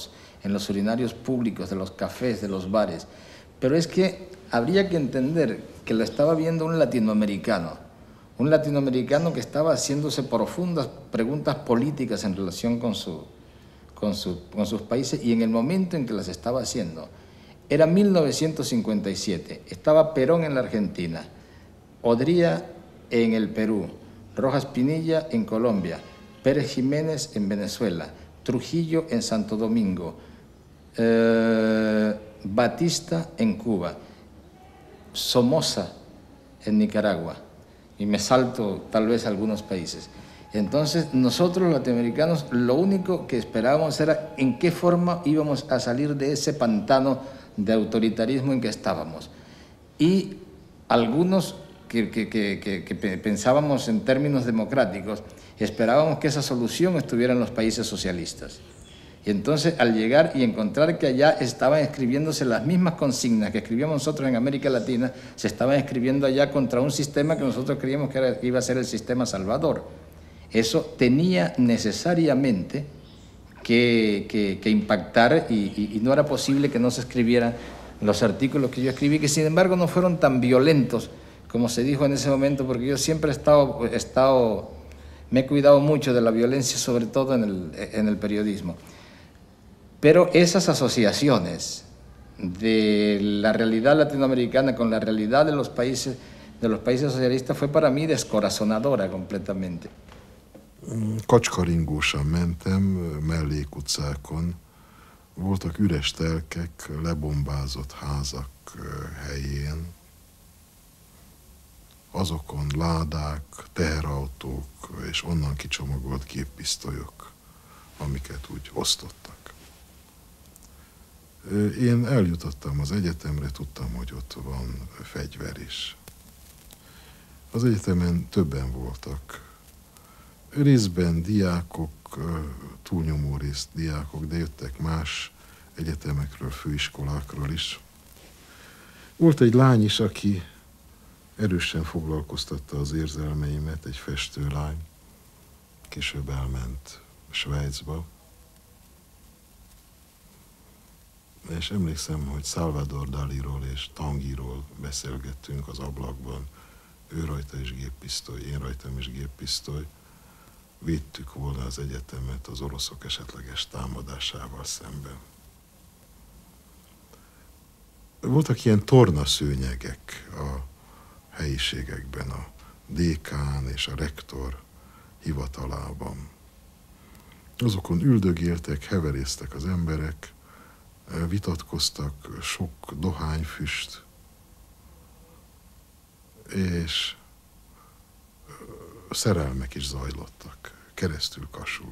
en los urinarios públicos, de los cafés, de los bares. Pero es que habría que entender que lo estaba viendo un latinoamericano, un latinoamericano que estaba haciéndose profundas preguntas políticas en relación con, su, con, su, con sus países, y en el momento en que las estaba haciendo, era mil novecientos cincuenta y siete, estaba Perón en la Argentina, Odría en el Perú, Rojas Pinilla en Colombia, Pérez Jiménez en Venezuela, Trujillo en Santo Domingo, eh, Batista en Cuba, Somoza en Nicaragua, y me salto tal vez algunos países. Entonces nosotros los latinoamericanos lo único que esperábamos era en qué forma íbamos a salir de ese pantano de autoritarismo en que estábamos. Y algunos que, que, que, que, que pensábamos en términos democráticos, esperábamos que esa solución estuviera en los países socialistas. Y entonces al llegar y encontrar que allá estaban escribiéndose las mismas consignas que escribíamos nosotros en América Latina, se estaban escribiendo allá contra un sistema que nosotros creíamos que, era, que iba a ser el sistema salvador. Eso tenía necesariamente que, que, que impactar, y, y, y no era posible que no se escribieran los artículos que yo escribí, que sin embargo no fueron tan violentos como se dijo en ese momento, porque yo siempre he estado, he estado me he cuidado mucho de la violencia, sobre todo en el, en el periodismo. Pero esas asociaciones de la realidad latinoamericana con la realidad de los países, de los países socialistas fue para mí descorazonadora completamente. Kacskaringósan mentem mellékutcákon, voltak üres telkek, lebombázott házak helyén, azokon ládák, teherautók és onnan kicsomagolt géppisztolyok, amiket úgy osztottak. Én eljutottam az egyetemre, tudtam, hogy ott van fegyver is. Az egyetemen többen voltak. Részben diákok, túlnyomó részt diákok, de jöttek más egyetemekről, főiskolákról is. Volt egy lány is, aki erősen foglalkoztatta az érzelmeimet, egy festőlány. Később elment Svájcba. És emlékszem, hogy Salvador Daliról és Tanguiról beszélgettünk az ablakban. Ő rajta is géppisztoly, én rajtam is géppisztoly. Védtük volna az egyetemet az oroszok esetleges támadásával szemben. Voltak ilyen tornaszőnyegek a helyiségekben, a dékán és a rektor hivatalában. Azokon üldögéltek, heverésztek az emberek, vitatkoztak, sok dohányfüst, és szerelmek is zajlottak, keresztül kasul.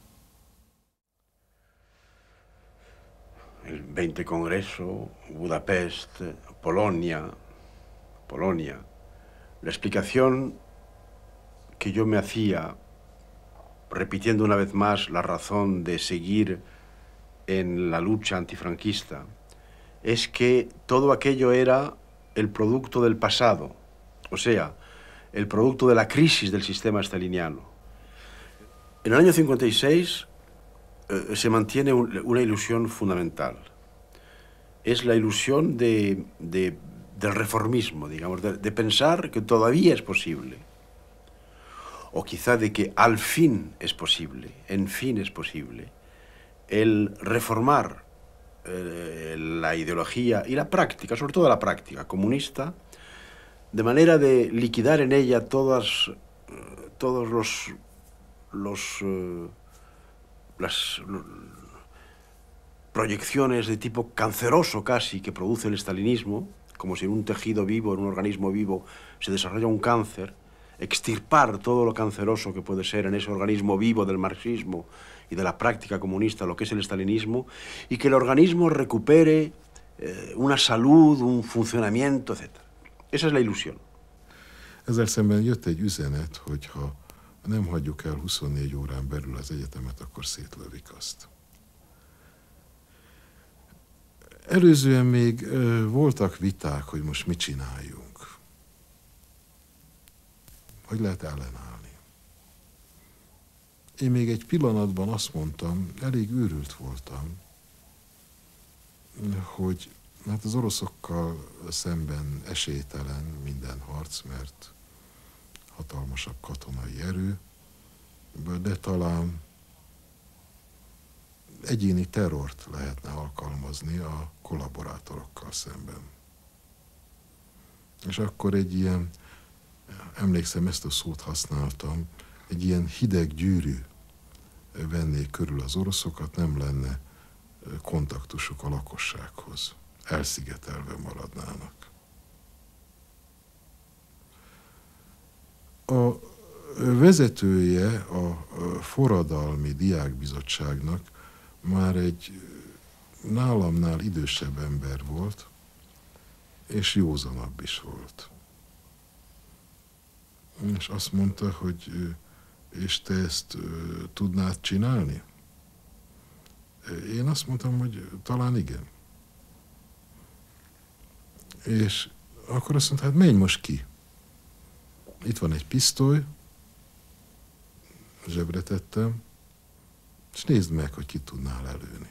El veinte Congreso, Budapest, Polonia, Polonia. La explicación que yo me hacía, repitiendo una vez más la razón de seguir en la lucha antifranquista, es que todo aquello era el producto del pasado, o sea, el producto de la crisis del sistema staliniano. En el año cincuenta y seis eh, se mantiene un, una ilusión fundamental. Es la ilusión de, de, del reformismo, digamos, de, de pensar que todavía es posible. O quizá de que al fin es posible, en fin es posible, el reformar eh, la ideología y la práctica, sobre todo la práctica comunista, de manera de liquidar en ella todas, todos los, los, eh, las lo, proyecciones de tipo canceroso casi que produce el stalinismo, como si en un tejido vivo, en un organismo vivo, se desarrolla un cáncer, extirpar todo lo canceroso que puede ser en ese organismo vivo del marxismo y de la práctica comunista, lo que es el stalinismo, y que el organismo recupere eh, una salud, un funcionamiento, etcétera. Esa es la ilusión. Ezzel szemben jött egy üzenet, hogy ha nem hagyjuk el huszonnégy órán belül az egyetemet, akkor szétlövik azt. Előzően még ö, voltak viták, hogy most mit csináljunk. Hogy lehet ellenállni. Én még egy pillanatban azt mondtam, elég őrült voltam, hogy hát az oroszokkal szemben esélytelen minden harc, mert hatalmasabb katonai erő, de talán egyéni terrort lehetne alkalmazni a kollaborátorokkal szemben. És akkor egy ilyen, emlékszem, ezt a szót használtam, egy ilyen hideg gyűrű venné körül az oroszokat, nem lenne kontaktusuk a lakossághoz. Elszigetelve maradnának. A vezetője a forradalmi diákbizottságnak már egy nálamnál idősebb ember volt, és józanabb is volt. És azt mondta, hogy és te ezt tudnád csinálni? Én azt mondtam, hogy talán igen. És akkor azt mondta, hát menj most ki. Itt van egy pisztoly, zsebre tettem, és nézd meg, hogy ki tudnál lelőni.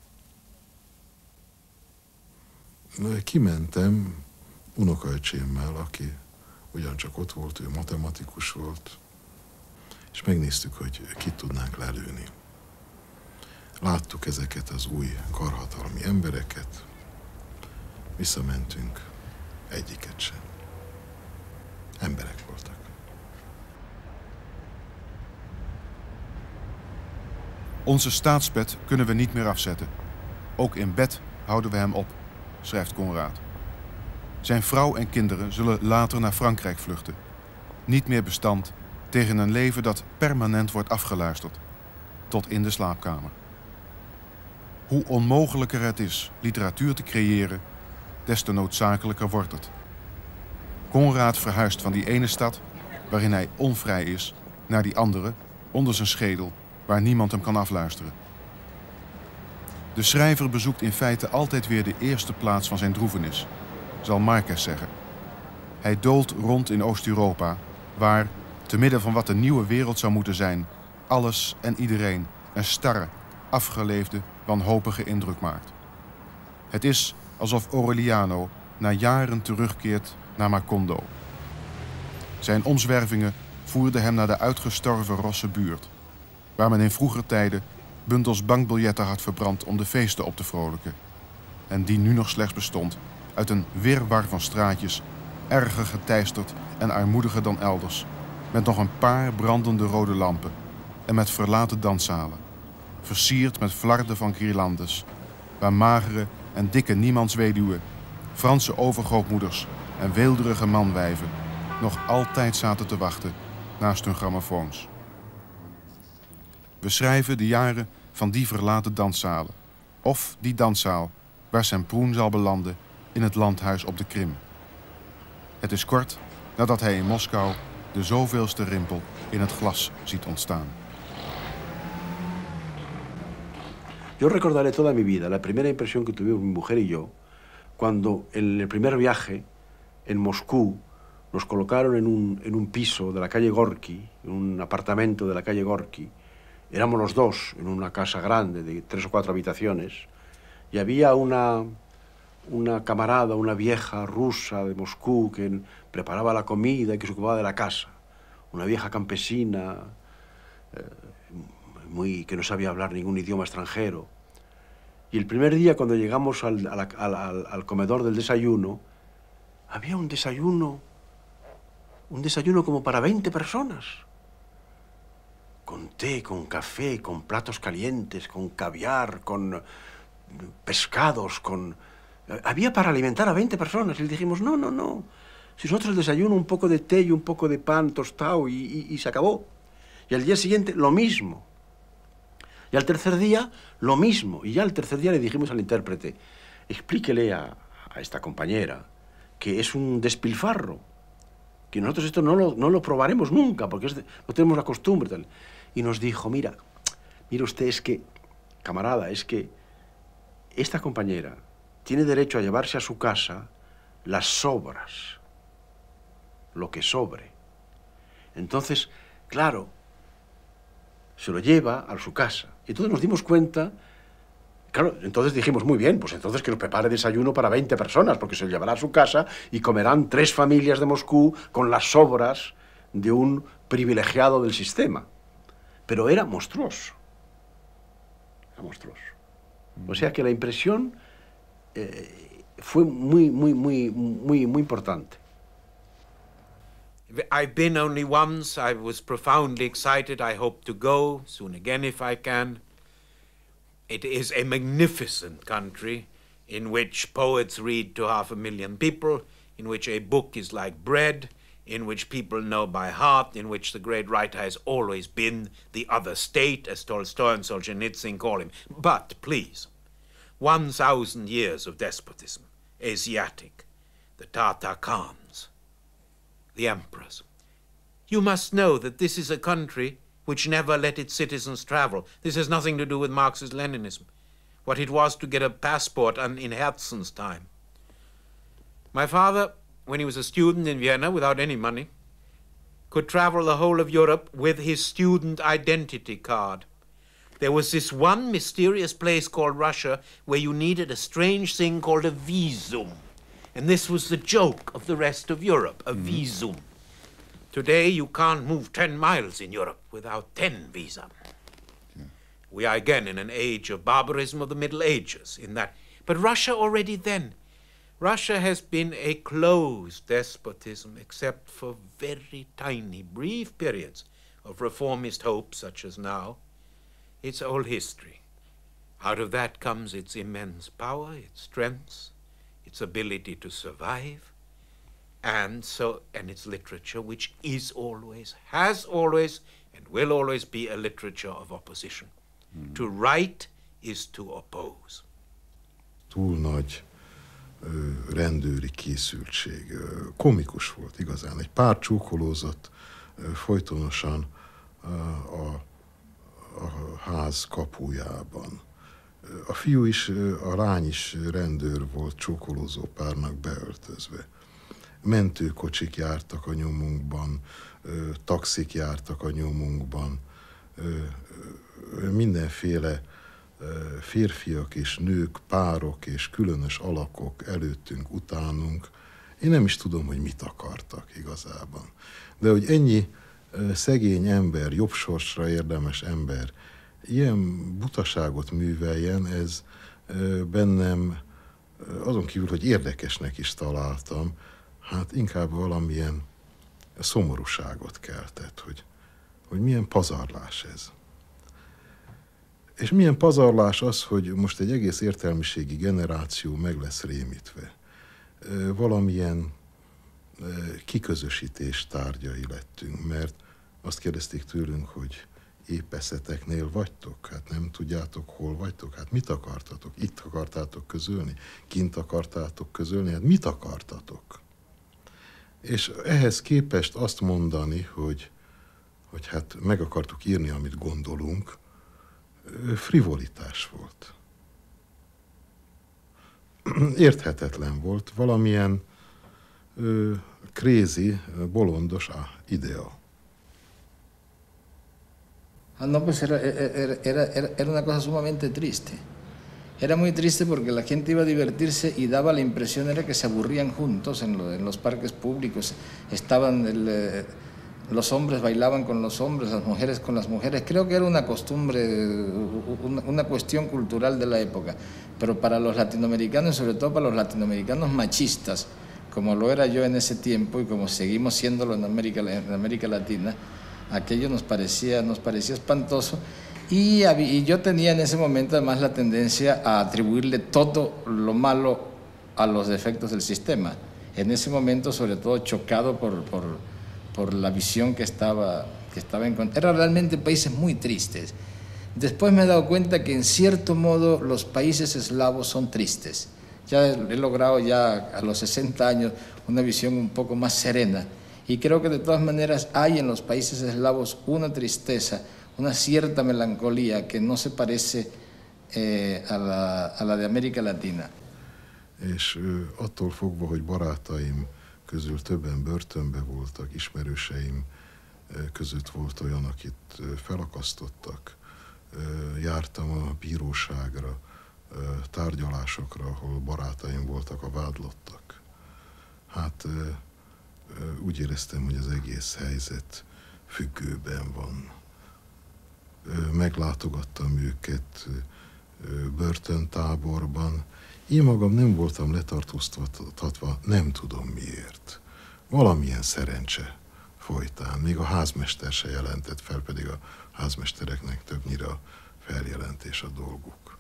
Kimentem unokaöcsémmel, aki ugyancsak ott volt, ő matematikus volt, és megnéztük, hogy ki tudnánk lelőni. Láttuk ezeket az új karhatalmi embereket, visszamentünk, egyiket sem. Emberek voltak. Onze staatspet kunnen we niet meer afzetten. Ook in bed houden we hem op, schrijft Konrad. Zijn vrouw en kinderen zullen later naar Frankrijk vluchten. Niet meer bestand tegen een leven dat permanent wordt afgeluisterd. Tot in de slaapkamer. Hoe onmogelijker het is literatuur te creëren, des te noodzakelijker wordt het. Konrad verhuist van die ene stad, waarin hij onvrij is, naar die andere, onder zijn schedel, waar niemand hem kan afluisteren. De schrijver bezoekt in feite altijd weer de eerste plaats van zijn droevenis, zal Marquez zeggen. Hij doolt rond in Oost-Europa, waar, te midden van wat de nieuwe wereld zou moeten zijn, alles en iedereen een starre, afgeleefde, wanhopige indruk maakt. Het is alsof Aureliano na jaren terugkeert naar Macondo. Zijn omzwervingen voerden hem naar de uitgestorven Rosse buurt, waar men in vroeger tijden bundels bankbiljetten had verbrand om de feesten op te vrolijken, en die nu nog slechts bestond uit een wirwar van straatjes, erger geteisterd en armoediger dan elders, met nog een paar brandende rode lampen en met verlaten danszalen, versierd met flarden van guirlandes, waar magere en dikke niemandsweduwen, Franse overgrootmoeders en weelderige manwijven nog altijd zaten te wachten naast hun grammofoons. We schrijven de jaren van die verlaten danszalen, of die danszaal waar Semproen zal belanden in het landhuis op de Krim. Het is kort nadat hij in Moskou de zoveelste rimpel in het glas ziet ontstaan. Yo recordaré toda mi vida la primera impresión que tuvimos mi mujer y yo cuando en el primer viaje en Moscú nos colocaron en un, en un piso de la calle Gorky, en un apartamento de la calle Gorky. Éramos los dos en una casa grande de tres o cuatro habitaciones y había una, una camarada, una vieja rusa de Moscú que preparaba la comida y que se ocupaba de la casa. Una vieja campesina, eh, muy, que no sabía hablar ningún idioma extranjero. Y el primer día cuando llegamos al, al, al, al comedor del desayuno, había un desayuno, un desayuno como para veinte personas. Con té, con café, con platos calientes, con caviar, con pescados, con... Había para alimentar a veinte personas. Y le dijimos, no, no, no. Si nosotros el desayuno, un poco de té y un poco de pan tostado y, y, y se acabó. Y al día siguiente, lo mismo. Y al tercer día, lo mismo. Y ya al tercer día le dijimos al intérprete, explíquele a, a esta compañera que es un despilfarro, que nosotros esto no lo, no lo probaremos nunca, porque es de, no tenemos la costumbre. Tal. Y nos dijo, mira, mire usted, es que, camarada, es que esta compañera tiene derecho a llevarse a su casa las sobras, lo que sobre. Entonces, claro, se lo lleva a su casa. Y entonces nos dimos cuenta, Claro, entonces dijimos, muy bien, pues entonces que nos prepare desayuno para veinte personas, porque se lo llevará a su casa y comerán tres familias de Moscú con las sobras de un privilegiado del sistema. Pero era monstruoso. Era monstruoso. O sea que la impresión eh, fue muy, muy, muy, muy, muy importante. I've been only once. I was profoundly excited. I hope to go soon again if I can. It is a magnificent country in which poets read to half a million people, in which a book is like bread, in which people know by heart, in which the great writer has always been the other state, as Tolstoy and Solzhenitsyn call him. But, please, one thousand years of despotism, Asiatic, the Tatar Khans, the emperors. You must know that this is a country which never let its citizens travel. This has nothing to do with Marxist-Leninism, what it was to get a passport in Herzen's time. My father, when he was a student in Vienna without any money, could travel the whole of Europe with his student identity card. There was this one mysterious place called Russia where you needed a strange thing called a visum. And this was the joke of the rest of Europe, a mm. visum. Today, you can't move ten miles in Europe without ten visa. Yeah. We are again in an age of barbarism of the Middle Ages in that. But Russia already then, Russia has been a closed despotism except for very tiny, brief periods of reformist hope, such as now. Its whole history. Out of that comes its immense power, its strengths, its ability to survive, and so and its literature, which is always, has always, and will always be a literature of opposition. Mm. To write is to oppose. Túl nagy ö, rendőri készültség. Ö, komikus volt igazán. Egy pár csókolózott ö, folytonosan ö, a, a ház kapujában. A fiú is, a lány is rendőr volt, csókolózó párnak beöltözve. Mentőkocsik jártak a nyomunkban, taxik jártak a nyomunkban, mindenféle férfiak és nők, párok és különös alakok előttünk, utánunk. Én nem is tudom, hogy mit akartak igazában. De hogy ennyi szegény ember, jobb sorsra érdemes ember ilyen butaságot műveljen, ez bennem azon kívül, hogy érdekesnek is találtam, hát inkább valamilyen szomorúságot keltett, hogy, hogy milyen pazarlás ez. És milyen pazarlás az, hogy most egy egész értelmiségi generáció meg lesz rémítve. Valamilyen kiközösítés tárgyai lettünk, mert azt kérdezték tőlünk, hogy épp eszeteknél vagytok? Hát nem tudjátok, hol vagytok? Hát mit akartatok? Itt akartátok közölni? Kint akartátok közölni? Hát mit akartatok? És ehhez képest azt mondani, hogy, hogy hát meg akartuk írni, amit gondolunk, frivolitás volt. Érthetetlen volt, valamilyen ö, crazy, bolondos idea. Ah, no, pues era, era, era, era una cosa sumamente triste. Era muy triste porque la gente iba a divertirse y daba la impresión era que se aburrían juntos en, lo, en los parques públicos. Estaban, el, eh, los hombres bailaban con los hombres, las mujeres con las mujeres. Creo que era una costumbre, una, una cuestión cultural de la época. Pero para los latinoamericanos, sobre todo para los latinoamericanos machistas, como lo era yo en ese tiempo y como seguimos siéndolo en América, en América Latina, aquello nos parecía, nos parecía espantoso y, y yo tenía en ese momento además la tendencia a atribuirle todo lo malo a los defectos del sistema. En ese momento, sobre todo, chocado por, por, por la visión que estaba, que estaba en contra. Eran realmente países muy tristes. Después me he dado cuenta que en cierto modo los países eslavos son tristes. Ya he logrado ya a los sesenta años una visión un poco más serena. Y creo que de todas maneras hay en los países eslavos una tristeza, una cierta melancolía que no se parece eh, a, la, a la de América Latina. És attól fogva, hogy barátaim közül többen börtönbe voltak, ismerőseim között volt olyan, akit felakasztottak, jártam a bíróságra, tárgyalásokra, ahol barátaim voltak a vádlottak. Hát úgy éreztem, hogy az egész helyzet függőben van. Meglátogattam őket börtöntáborban. Én magam nem voltam letartóztatva, nem tudom miért. Valamilyen szerencse folytán. Még a házmester se jelentett fel, pedig a házmestereknek többnyire a feljelentés a dolguk.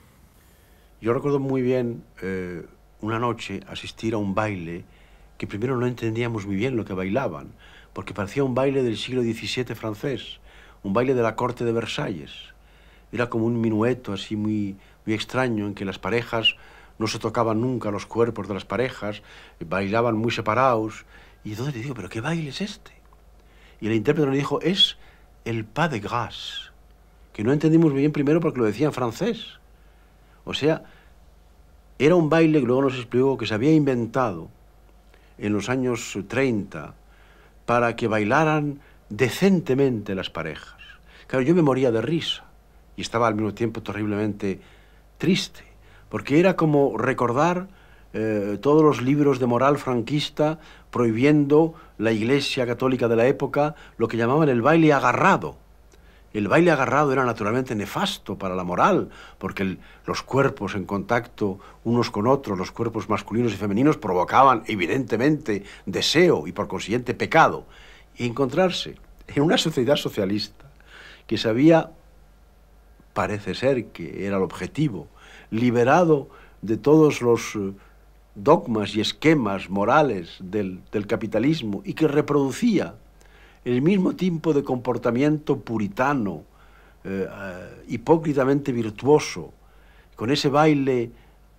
Yo recuerdo muy bien eh, una noche asistir a un baile que primero no entendíamos muy bien lo que bailaban, porque parecía un baile del siglo diecisiete francés, un baile de la corte de Versalles. Era como un minueto así muy, muy extraño en que las parejas no se tocaban nunca los cuerpos de las parejas, bailaban muy separados. Y entonces le digo, ¿pero qué baile es este? Y el intérprete nos dijo, es el pas de grâce, que no entendimos bien primero porque lo decía en francés. O sea, era un baile que luego nos explicó que se había inventado en los años treinta para que bailaran decentemente las parejas. Claro, yo me moría de risa y estaba al mismo tiempo terriblemente triste, porque era como recordar eh, todos los libros de moral franquista prohibiendo la Iglesia católica de la época lo que llamaban el baile agarrado. El baile agarrado era naturalmente nefasto para la moral, porque el, los cuerpos en contacto unos con otros, los cuerpos masculinos y femeninos, provocaban evidentemente deseo y por consiguiente pecado. Y encontrarse en una sociedad socialista que sabía, parece ser que era el objetivo, liberado de todos los dogmas y esquemas morales del, del capitalismo y que reproducía el mismo tipo de comportamiento puritano, eh, eh, hipócritamente virtuoso, con ese baile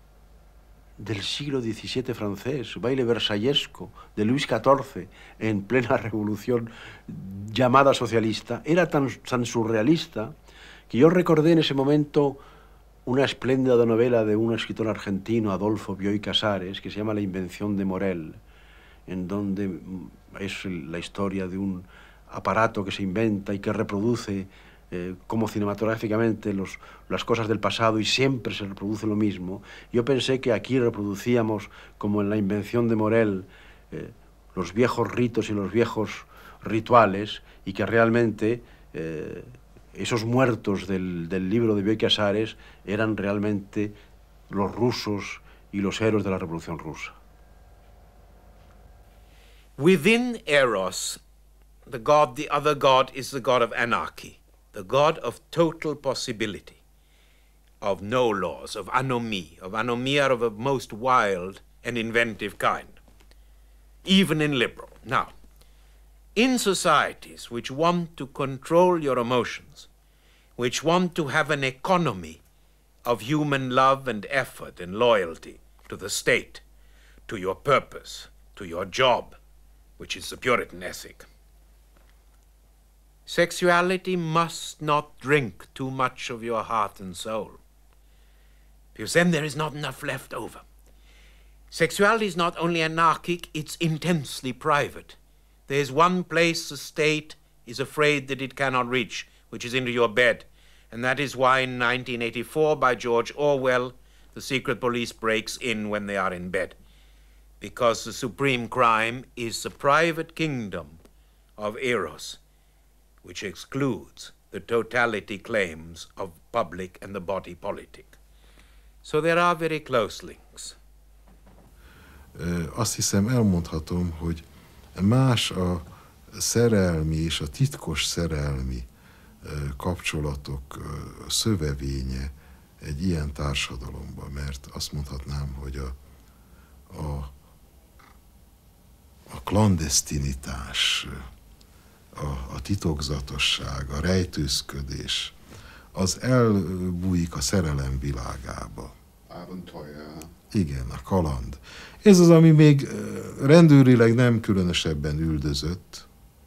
del siglo diecisiete francés, baile versallesco de Luis catorce en plena revolución llamada socialista, era tan, tan surrealista que yo recordé en ese momento una espléndida novela de un escritor argentino, Adolfo Bioy Casares, que se llama La invención de Morel, en donde es la historia de un aparato que se inventa y que reproduce eh, como cinematográficamente los, las cosas del pasado y siempre se reproduce lo mismo. Yo pensé que aquí reproducíamos, como en La invención de Morel, eh, los viejos ritos y los viejos rituales y que realmente eh, esos muertos del, del libro de Bioy Casares eran realmente los rusos y los héroes de la Revolución Rusa. Within Eros, the god, the other god, is the god of anarchy, the god of total possibility, of no laws, of anomie, of anomia of a most wild and inventive kind, even in liberal. Now, in societies which want to control your emotions, which want to have an economy of human love and effort and loyalty to the state, to your purpose, to your job, which is the Puritan ethic, sexuality must not drink too much of your heart and soul, because then there is not enough left over. Sexuality is not only anarchic, it's intensely private. There is one place the state is afraid that it cannot reach, which is into your bed. And that is why in nineteen eighty-four, by George Orwell, the secret police breaks in when they are in bed. Because the supreme crime is the private kingdom of Eros, which excludes the totality claims of public and the body politic. So there are very close links. Azt hiszem elmondhatom, hogy más a szerelmi és a titkos szerelmi kapcsolatok szövevénye egy ilyen társadalomban, mert azt mondhatnám, hogy a, a, a klandesztinitás, a, a titokzatosság, a rejtőzködés, az elbújik a szerelem világába. Abenteuer. Igen, a kaland. Ez az, ami még rendőrileg nem különösebben üldözött,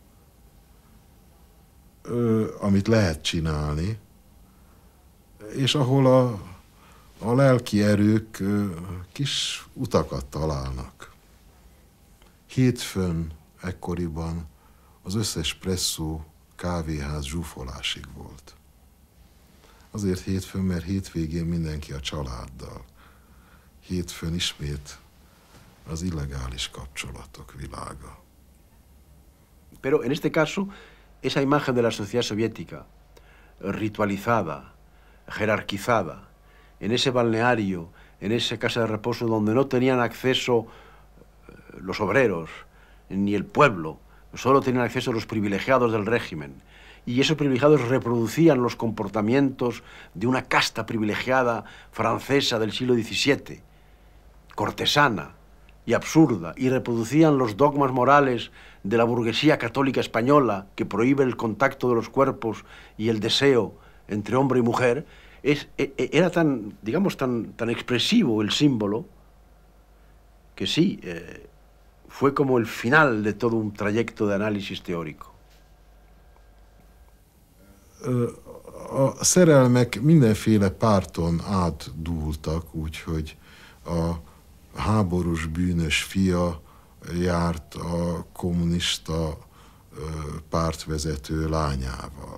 amit lehet csinálni, és ahol a, a lelki erők kis utakat találnak. Hétfőn ekkoriban az összes presszó kávéház zsúfolásig volt. Azért hétfőn, mert hétvégén mindenki a családdal. Hétfőn ismét az illegális kapcsolatok világa. Pero en este caso, esa imagen de la sociedad soviética, ritualizada, jerarquizada, en ese balneario, en esa casa de reposo donde no tenían acceso los obreros, ni el pueblo, solo tenían acceso los privilegiados del régimen. Y esos privilegiados reproducían los comportamientos de una casta privilegiada francesa del siglo diecisiete, cortesana y absurda, y reproducían los dogmas morales de la burguesía católica española que prohíbe el contacto de los cuerpos y el deseo entre hombre y mujer. Es, era tan, digamos, tan, tan expresivo el símbolo que sí, eh, fue como el final de todo un trayecto de análisis teórico. A szerelmek mindenféle párton átdúltak, úgyhogy a háborús bűnös fia járt a kommunista pártvezető lányával.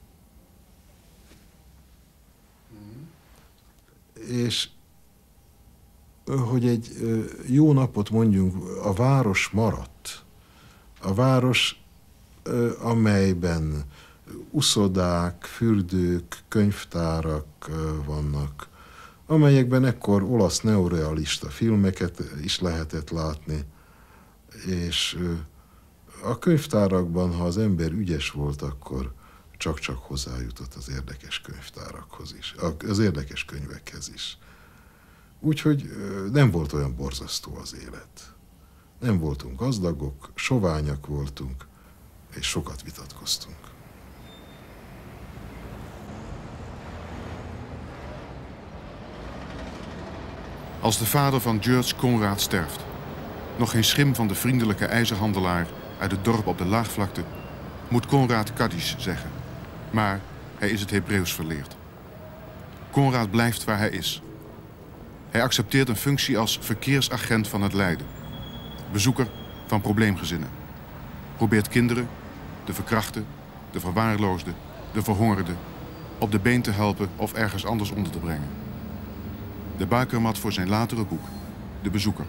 És hogy egy jó napot mondjunk, a város maradt. A város, amelyben uszodák, fürdők, könyvtárak vannak, amelyekben ekkor olasz neorealista filmeket is lehetett látni, és a könyvtárakban, ha az ember ügyes volt, akkor csak-csak hozzájutott az érdekes könyvtárakhoz is, az érdekes könyvekhez is. Úgyhogy nem volt olyan borzasztó az élet. Nem voltunk gazdagok, soványak voltunk, és sokat vitatkoztunk. Als de vader van George Conrad sterft, nog geen schim van de vriendelijke ijzerhandelaar uit het dorp op de laagvlakte, moet Conrad Kaddish zeggen. Maar hij is het Hebreeuws verleerd. Conrad blijft waar hij is. Hij accepteert een functie als verkeersagent van het lijden. Bezoeker van probleemgezinnen. Probeert kinderen, de verkrachten, de verwaarloosden, de verhongerden op de been te helpen of ergens anders onder te brengen. De bakermat voor zijn latere boek, De Bezoeker.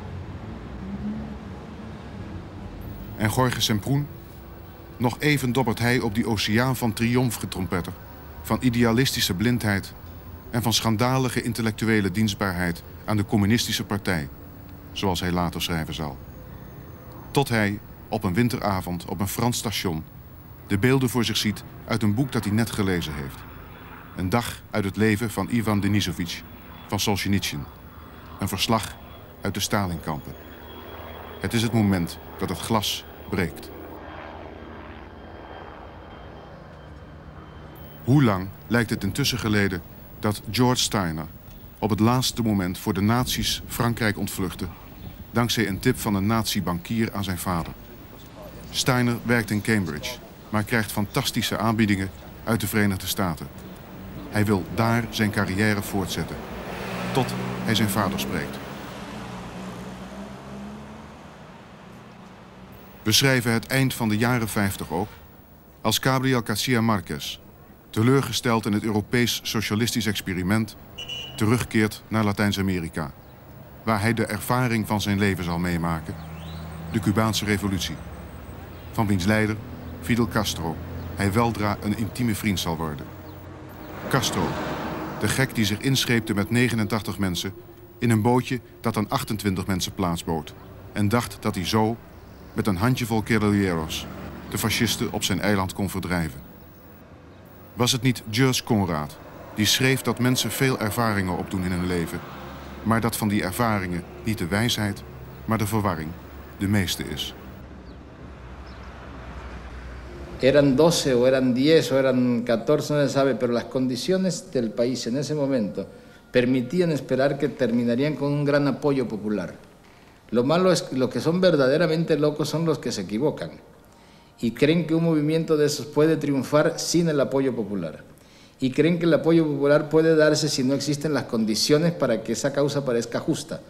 En Jorge Semprún? Nog even dobbert hij op die oceaan van triomfgetrompetter, van idealistische blindheid en van schandalige intellectuele dienstbaarheid aan de communistische partij, zoals hij later schrijven zal. Tot hij, op een winteravond op een Frans station, de beelden voor zich ziet uit een boek dat hij net gelezen heeft. Een dag uit het leven van Ivan Denisovich, van Solzhenitsyn. Een verslag uit de Stalinkampen. Het is het moment dat het glas breekt. Hoe lang lijkt het intussen geleden dat George Steiner op het laatste moment voor de nazi's Frankrijk ontvluchtte, dankzij een tip van een nazi-bankier aan zijn vader. Steiner werkt in Cambridge, maar krijgt fantastische aanbiedingen uit de Verenigde Staten. Hij wil daar zijn carrière voortzetten, tot hij zijn vader spreekt. We schrijven het eind van de jaren vijftig ook, als Gabriel García Márquez, teleurgesteld in het Europees socialistisch experiment, terugkeert naar Latijns-Amerika, waar hij de ervaring van zijn leven zal meemaken, de Cubaanse revolutie, van wiens leider, Fidel Castro, hij weldra een intieme vriend zal worden. Castro, de gek die zich inscheepte met negenentachtig mensen in een bootje dat aan achtentwintig mensen plaats bood en dacht dat hij zo, met een handjevol guerrilleros, de fascisten op zijn eiland kon verdrijven. Was het niet George Conrad die schreef dat mensen veel ervaringen opdoen in hun leven, maar dat van die ervaringen niet de wijsheid, maar de verwarring de meeste is? Eran doce o eran diez o eran catorce, no se sabe, pero las condiciones del país en ese momento permitían esperar que terminarían con un gran apoyo popular. Lo malo es que los que son verdaderamente locos son los que se equivocan y creen que un movimiento de esos puede triunfar sin el apoyo popular. Y creen que el apoyo popular puede darse si no existen las condiciones para que esa causa parezca justa.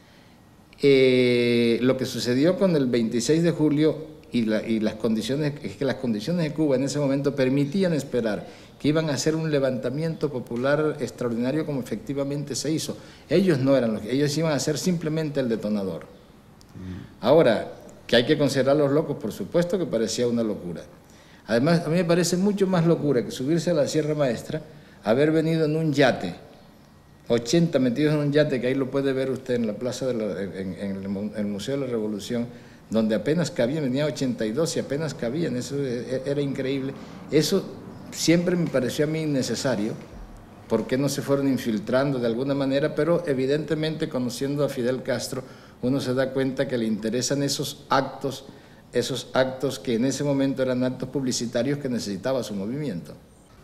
Eh, lo que sucedió con el veintiséis de julio y, la, y las condiciones, es que las condiciones de Cuba en ese momento permitían esperar que iban a hacer un levantamiento popular extraordinario como efectivamente se hizo. Ellos no eran los que, ellos iban a ser simplemente el detonador. Ahora, que hay que considerarlos locos, por supuesto que parecía una locura. Además, a mí me parece mucho más locura que subirse a la Sierra Maestra, haber venido en un yate, ochenta metidos en un yate, que ahí lo puede ver usted en la plaza, de la, en, en el Museo de la Revolución, donde apenas cabían, venía ochenta y dos y apenas cabían, eso era increíble. Eso siempre me pareció a mí innecesario, porque no se fueron infiltrando de alguna manera, pero evidentemente conociendo a Fidel Castro, uno se da cuenta que le interesan esos actos, esos actos que en ese momento eran actos publicitarios que necesitaba su movimiento.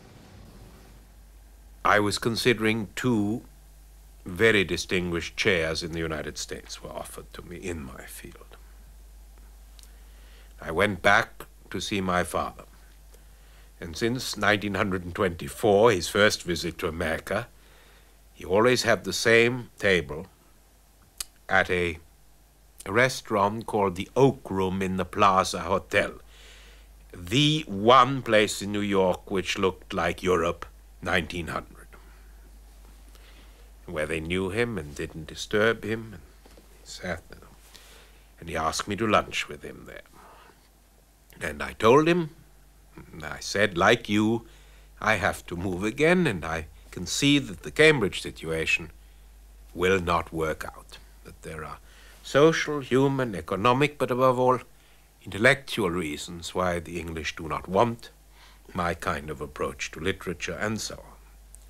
I was considering two very distinguished chairs in the United States were offered to me in my field. I went back to see my father, and since nineteen twenty-four, his first visit to America, he always had the same table at a restaurant called the Oak Room in the Plaza Hotel, the one place in New York which looked like Europe nineteen hundred, where they knew him and didn't disturb him, and he sat there, and he asked me to lunch with him there. And I told him, I said, like you, I have to move again, and I can see that the Cambridge situation will not work out, that there are social, human, economic, but above all, intellectual reasons why the English do not want my kind of approach to literature, and so on.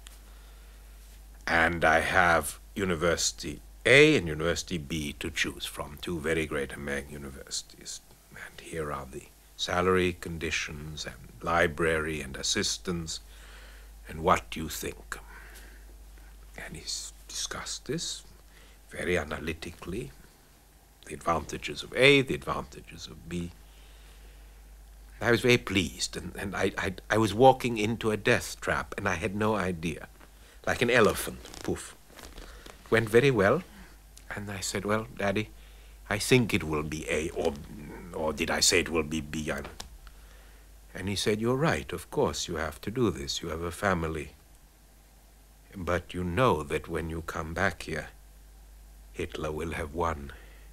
And I have University A and University B to choose from, two very great American universities. And here are the salary conditions and library and assistants, and what do you think? And he's discussed this very analytically, the advantages of A, the advantages of B. I was very pleased, and, and I, I, I was walking into a death trap, and I had no idea, like an elephant, poof. It went very well, and I said, well, Daddy, I think it will be A, or, or did I say it will be B? And he said, you're right, of course, you have to do this, you have a family. But you know that when you come back here, Hitler will have won.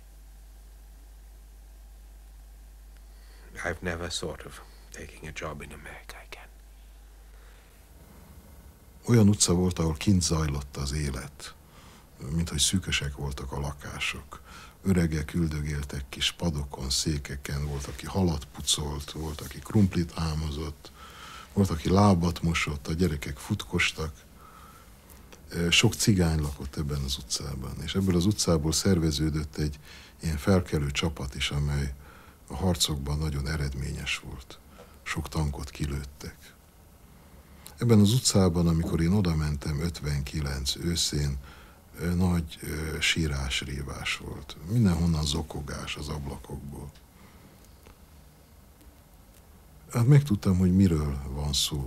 I've never thought of taking a job in America again. Olyan utca volt, ahol kint zajlott az élet, mint hogy szűkösek voltak a lakások. Öregek üldögéltek kis padokon, székeken, volt, aki halat pucolt, volt, aki krumplit álmozott, volt, aki lábat mosott, a gyerekek futkostak. Sok cigány lakott ebben az utcában, és ebből az utcából szerveződött egy ilyen felkelő csapat is, amely a harcokban nagyon eredményes volt. Sok tankot kilőttek. Ebben az utcában, amikor én oda mentem ötvenkilenc őszén, nagy sírás, rívás volt. Mindenhonnan zokogás az ablakokból. Hát megtudtam, hogy miről van szó.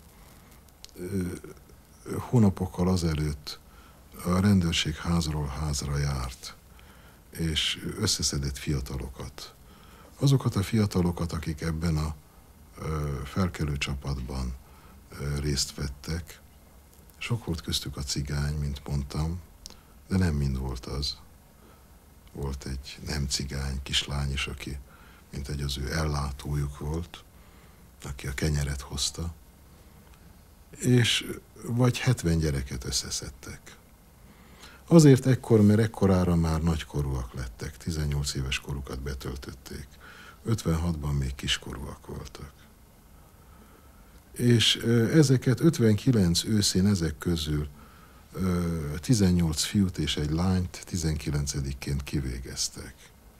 Hónapokkal azelőtt a rendőrség házról házra járt, és összeszedett fiatalokat. Azokat a fiatalokat, akik ebben a felkelő csapatban részt vettek, sok volt köztük a cigány, mint mondtam, de nem mind volt az. Volt egy nem cigány kislány is, aki, mint egy az ő ellátójuk volt, aki a kenyeret hozta, és vagy hetven gyereket összeszedtek. Azért ekkor, mert ekkorára már nagykorúak lettek, tizennyolc éves korukat betöltötték, ötvenhatban még kiskorúak voltak. És ezeket ötvenkilenc őszén ezek közül tizennyolc fiút és egy lányt tizenkilencediként kivégeztek.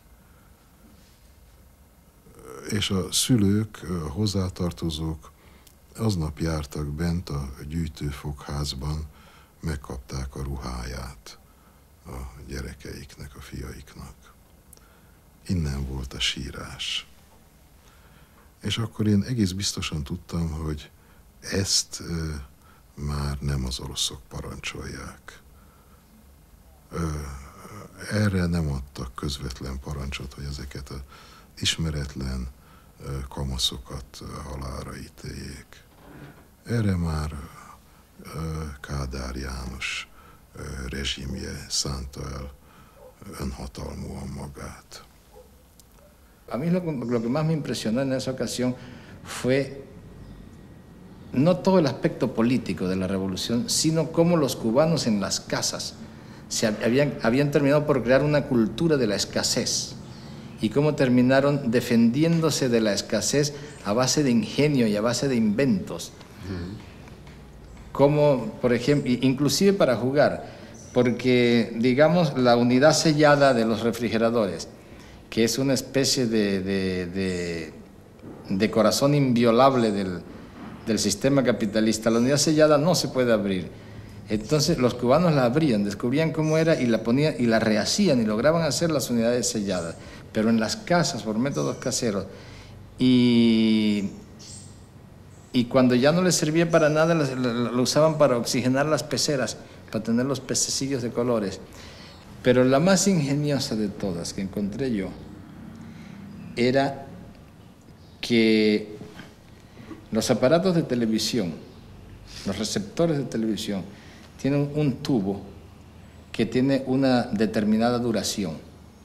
És a szülők, a hozzátartozók aznap jártak bent a gyűjtőfogházban, megkapták a ruháját a gyerekeiknek, a fiaiknak. Innen volt a sírás. És akkor én egész biztosan tudtam, hogy ezt e, már nem az oroszok parancsolják. E, erre nem adtak közvetlen parancsot, hogy ezeket az ismeretlen e, kamaszokat halálra ítéljék. Erre már Kádár János rezsimje szánta el önhatalmúan magát. A mí lo, lo que más me impresionó en esa ocasión fue no todo el aspecto político de la revolución, sino cómo los cubanos en las casas se habían, habían terminado por crear una cultura de la escasez y cómo terminaron defendiéndose de la escasez a base de ingenio y a base de inventos. Uh-huh. Como, por ejemplo, inclusive para jugar, porque, digamos, la unidad sellada de los refrigeradores, que es una especie de, de, de, de corazón inviolable del, del sistema capitalista, la unidad sellada no se puede abrir. Entonces los cubanos la abrían, descubrían cómo era y la ponían y la rehacían y lograban hacer las unidades selladas, pero en las casas por métodos caseros. Y, y cuando ya no les servía para nada, lo, lo usaban para oxigenar las peceras, para tener los pececillos de colores. Pero la más ingeniosa de todas que encontré yo era que los aparatos de televisión, los receptores de televisión, tienen un tubo que tiene una determinada duración.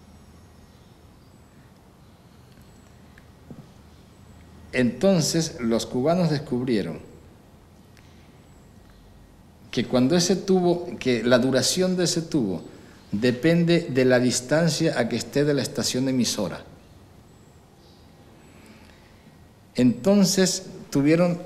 Entonces los cubanos descubrieron que cuando ese tubo, que la duración de ese tubo depende de la distancia a que esté de la estación emisora. Entonces tuvieron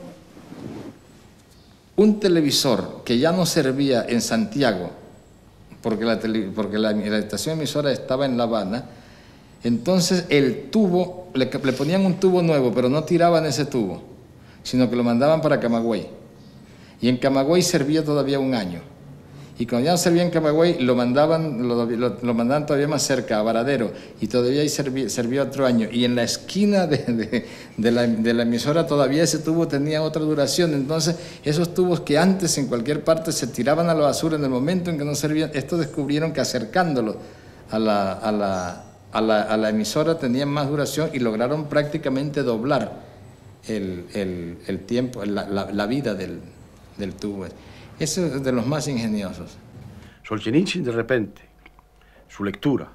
un televisor que ya no servía en Santiago, porque la, tele, porque la, la estación emisora estaba en La Habana. Entonces el tubo, le, le ponían un tubo nuevo, pero no tiraban ese tubo, sino que lo mandaban para Camagüey. Y en Camagüey servía todavía un año. Y cuando ya no servía en Camagüey, lo mandaban, lo, lo, lo mandaban todavía más cerca, a Varadero, y todavía ahí servía, servía otro año. Y en la esquina de, de, de, la, de la emisora todavía ese tubo tenía otra duración. Entonces, esos tubos que antes en cualquier parte se tiraban a la basura en el momento en que no servían, estos descubrieron que acercándolo a la, a la, a la, a la emisora tenían más duración y lograron prácticamente doblar el, el, el tiempo, la, la, la vida del, del tubo. Eso es de los más ingeniosos. Solzhenitsyn, de repente, su lectura,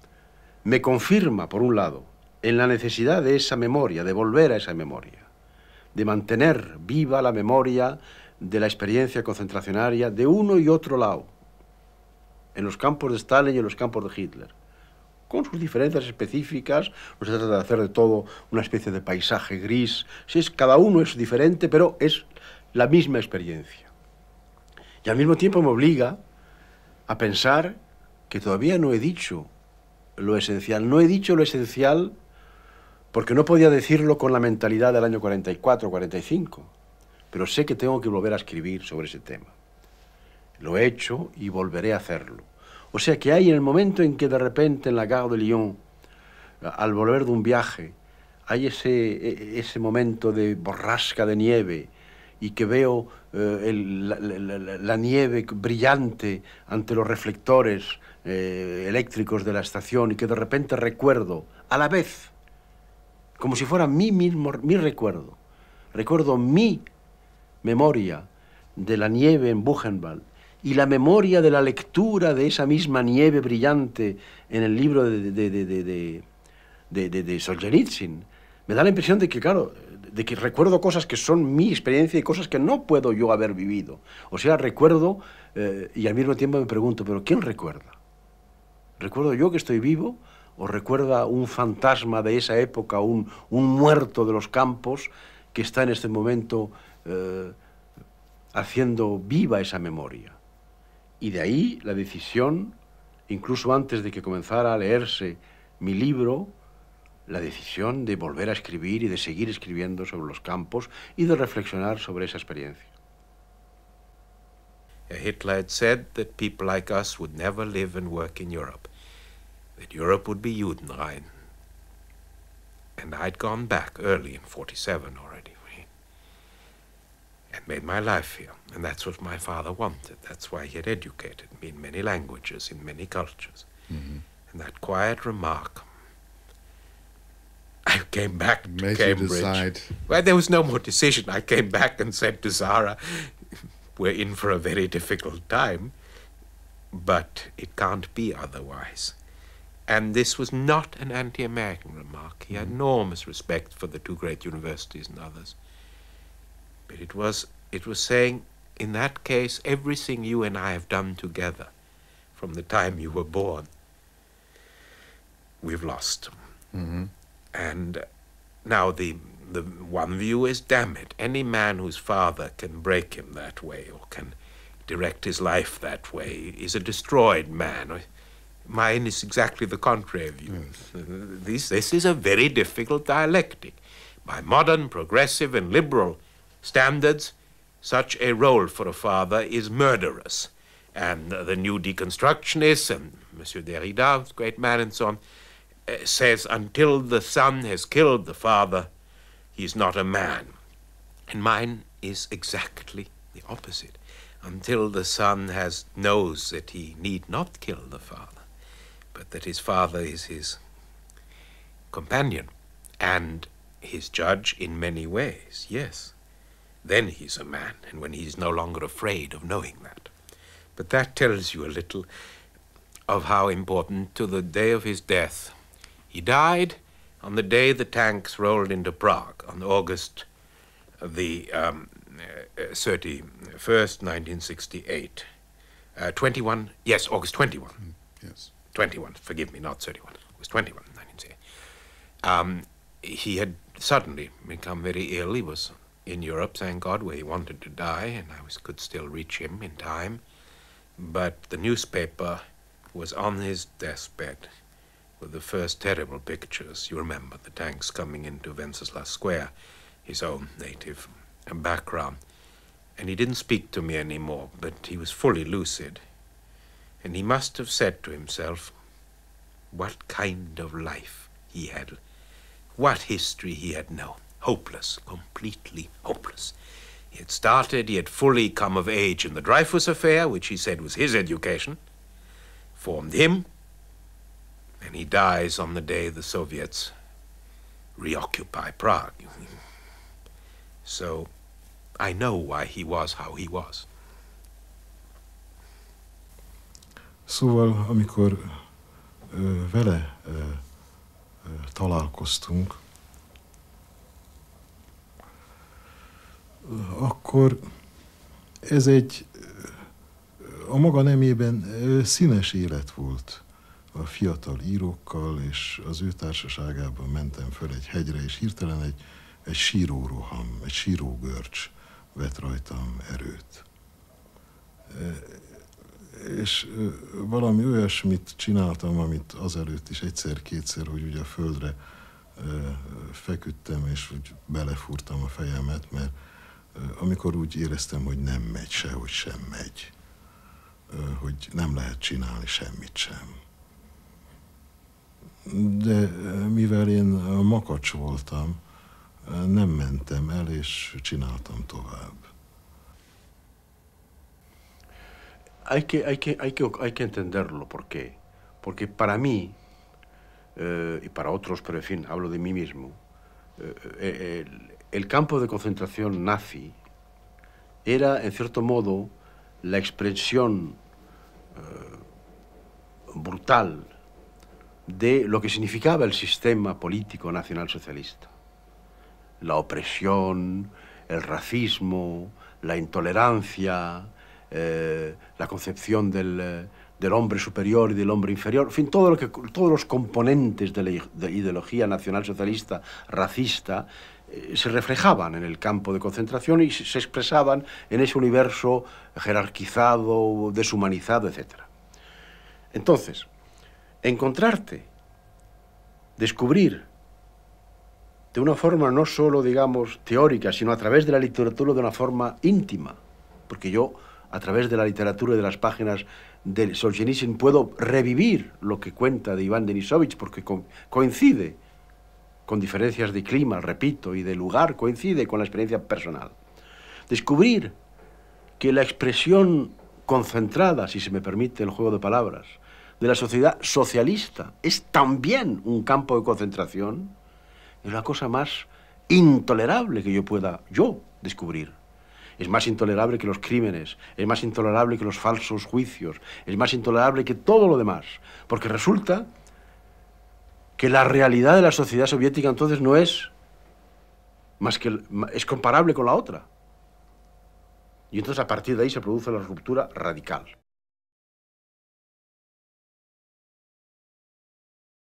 me confirma, por un lado, en la necesidad de esa memoria, de volver a esa memoria, de mantener viva la memoria de la experiencia concentracionaria de uno y otro lado, en los campos de Stalin y en los campos de Hitler, con sus diferencias específicas. No se trata de hacer de todo una especie de paisaje gris, si es, cada uno es diferente, pero es la misma experiencia. Y al mismo tiempo me obliga a pensar que todavía no he dicho lo esencial. No he dicho lo esencial porque no podía decirlo con la mentalidad del año cuarenta y cuatro, cuarenta y cinco, pero sé que tengo que volver a escribir sobre ese tema. Lo he hecho y volveré a hacerlo. O sea que hay en el momento en que de repente en la Gare de Lyon, al volver de un viaje, hay ese, ese momento de borrasca de nieve, y que veo eh, el, la, la, la nieve brillante ante los reflectores eh, eléctricos de la estación, y que de repente recuerdo, a la vez, como si fuera mi mismo, mi recuerdo, recuerdo mi memoria de la nieve en Buchenwald y la memoria de la lectura de esa misma nieve brillante en el libro de, de, de, de, de, de, de, de Solzhenitsyn. Me da la impresión de que, claro, de que recuerdo cosas que son mi experiencia y cosas que no puedo yo haber vivido. O sea, recuerdo eh, y al mismo tiempo me pregunto, ¿pero quién recuerda? ¿Recuerdo yo que estoy vivo? ¿O recuerda un fantasma de esa época, un, un muerto de los campos que está en este momento eh, haciendo viva esa memoria? Y de ahí la decisión, incluso antes de que comenzara a leerse mi libro, la decisión de volver a escribir y de seguir escribiendo sobre los campos y de reflexionar sobre esa experiencia. Hitler had said that people like us would never live and work in Europe, that Europe would be Judenrein. And I'd gone back early in forty-seven already, and made my life here. And that's what my father wanted. That's why he had educated me in many languages, in many cultures. Mm-hmm. And that quiet remark, I came back to made Cambridge. you decide? Well, there was no more decision. I came back and said to Zara, we're in for a very difficult time, but it can't be otherwise. And this was not an anti-American remark. He had enormous respect for the two great universities and others. But it was, it was saying, in that case, everything you and I have done together from the time you were born, we've lost. Mm-hmm. And now the, the one view is, damn it, any man whose father can break him that way or can direct his life that way is a destroyed man. Mine is exactly the contrary view. Yes. This, this is a very difficult dialectic. By modern, progressive, and liberal standards, such a role for a father is murderous. And uh, the new deconstructionists, and Monsieur Derrida, great man, and so on, uh, says until the son has killed the father, he's not a man. And mine is exactly the opposite. Until the son has knows that he need not kill the father, but that his father is his companion and his judge in many ways, yes. Then he's a man, and when he's no longer afraid of knowing that. But that tells you a little of how important to the day of his death. He died on the day the tanks rolled into Prague, on August the um, uh, thirty-first, nineteen sixty-eight. Uh, twenty-one, yes, August twenty-first. Mm, yes. twenty-one, forgive me, not thirty-one. It was twenty-one, nineteen sixty. Um, he had suddenly become very ill. He was in Europe, thank God, where he wanted to die, and I was, could still reach him in time. But the newspaper was on his deathbed with the first terrible pictures. You remember the tanks coming into Wenceslas Square, his own native background. And he didn't speak to me anymore, but he was fully lucid. And he must have said to himself what kind of life he had, what history he had known. Hopeless, completely hopeless. He had started, he had fully come of age in the Dreyfus affair, which he said was his education, formed him, and he dies on the day the Soviets reoccupy Prague. So I know why he was how he was. Szóval, amikor ö, vele ö, ö, találkoztunk, ö, akkor ez egy a maga nemében ö, színes élet volt. A fiatal írókkal, és az ő társaságában mentem föl egy hegyre, és hirtelen egy, egy síróroham, egy sírógörcs vett rajtam erőt. És valami olyasmit csináltam, amit azelőtt is egyszer-kétszer, hogy ugye a földre feküdtem, és úgy belefúrtam a fejemet, mert amikor úgy éreztem, hogy nem megy, sehogy sem megy, hogy nem lehet csinálni semmit sem. De mivel én makacs voltam, nem mentem el, és csináltam tovább. Hay que, hay que, hay que, hay que entenderlo. ¿Por qué? Porque para mí, eh, y para otros, pero en fin, hablo de mí mismo, eh, el, el campo de concentración nazi era, en cierto modo, la expresión eh, brutal de lo que significaba el sistema político nacionalsocialista. La opresión, el racismo, la intolerancia, eh, la concepción del, del hombre superior y del hombre inferior, en fin, todo lo que, todos los componentes de la de ideología nacionalsocialista racista eh, se reflejaban en el campo de concentración y se, se expresaban en ese universo jerarquizado, deshumanizado, etcétera. Entonces, encontrarte, descubrir de una forma no solo, digamos, teórica, sino a través de la literatura de una forma íntima, porque yo, a través de la literatura y de las páginas de Solzhenitsyn, puedo revivir lo que cuenta de Iván Denisovich, porque co coincide con diferencias de clima, repito, y de lugar, coincide con la experiencia personal. Descubrir que la expresión concentrada, si se me permite el juego de palabras, de la sociedad socialista es también un campo de concentración, Es la cosa más intolerable que yo pueda, yo, descubrir. Es más intolerable que los crímenes, es más intolerable que los falsos juicios, es más intolerable que todo lo demás. Porque resulta que la realidad de la sociedad soviética entonces no es más que, es comparable con la otra. Y entonces a partir de ahí se produce la ruptura radical.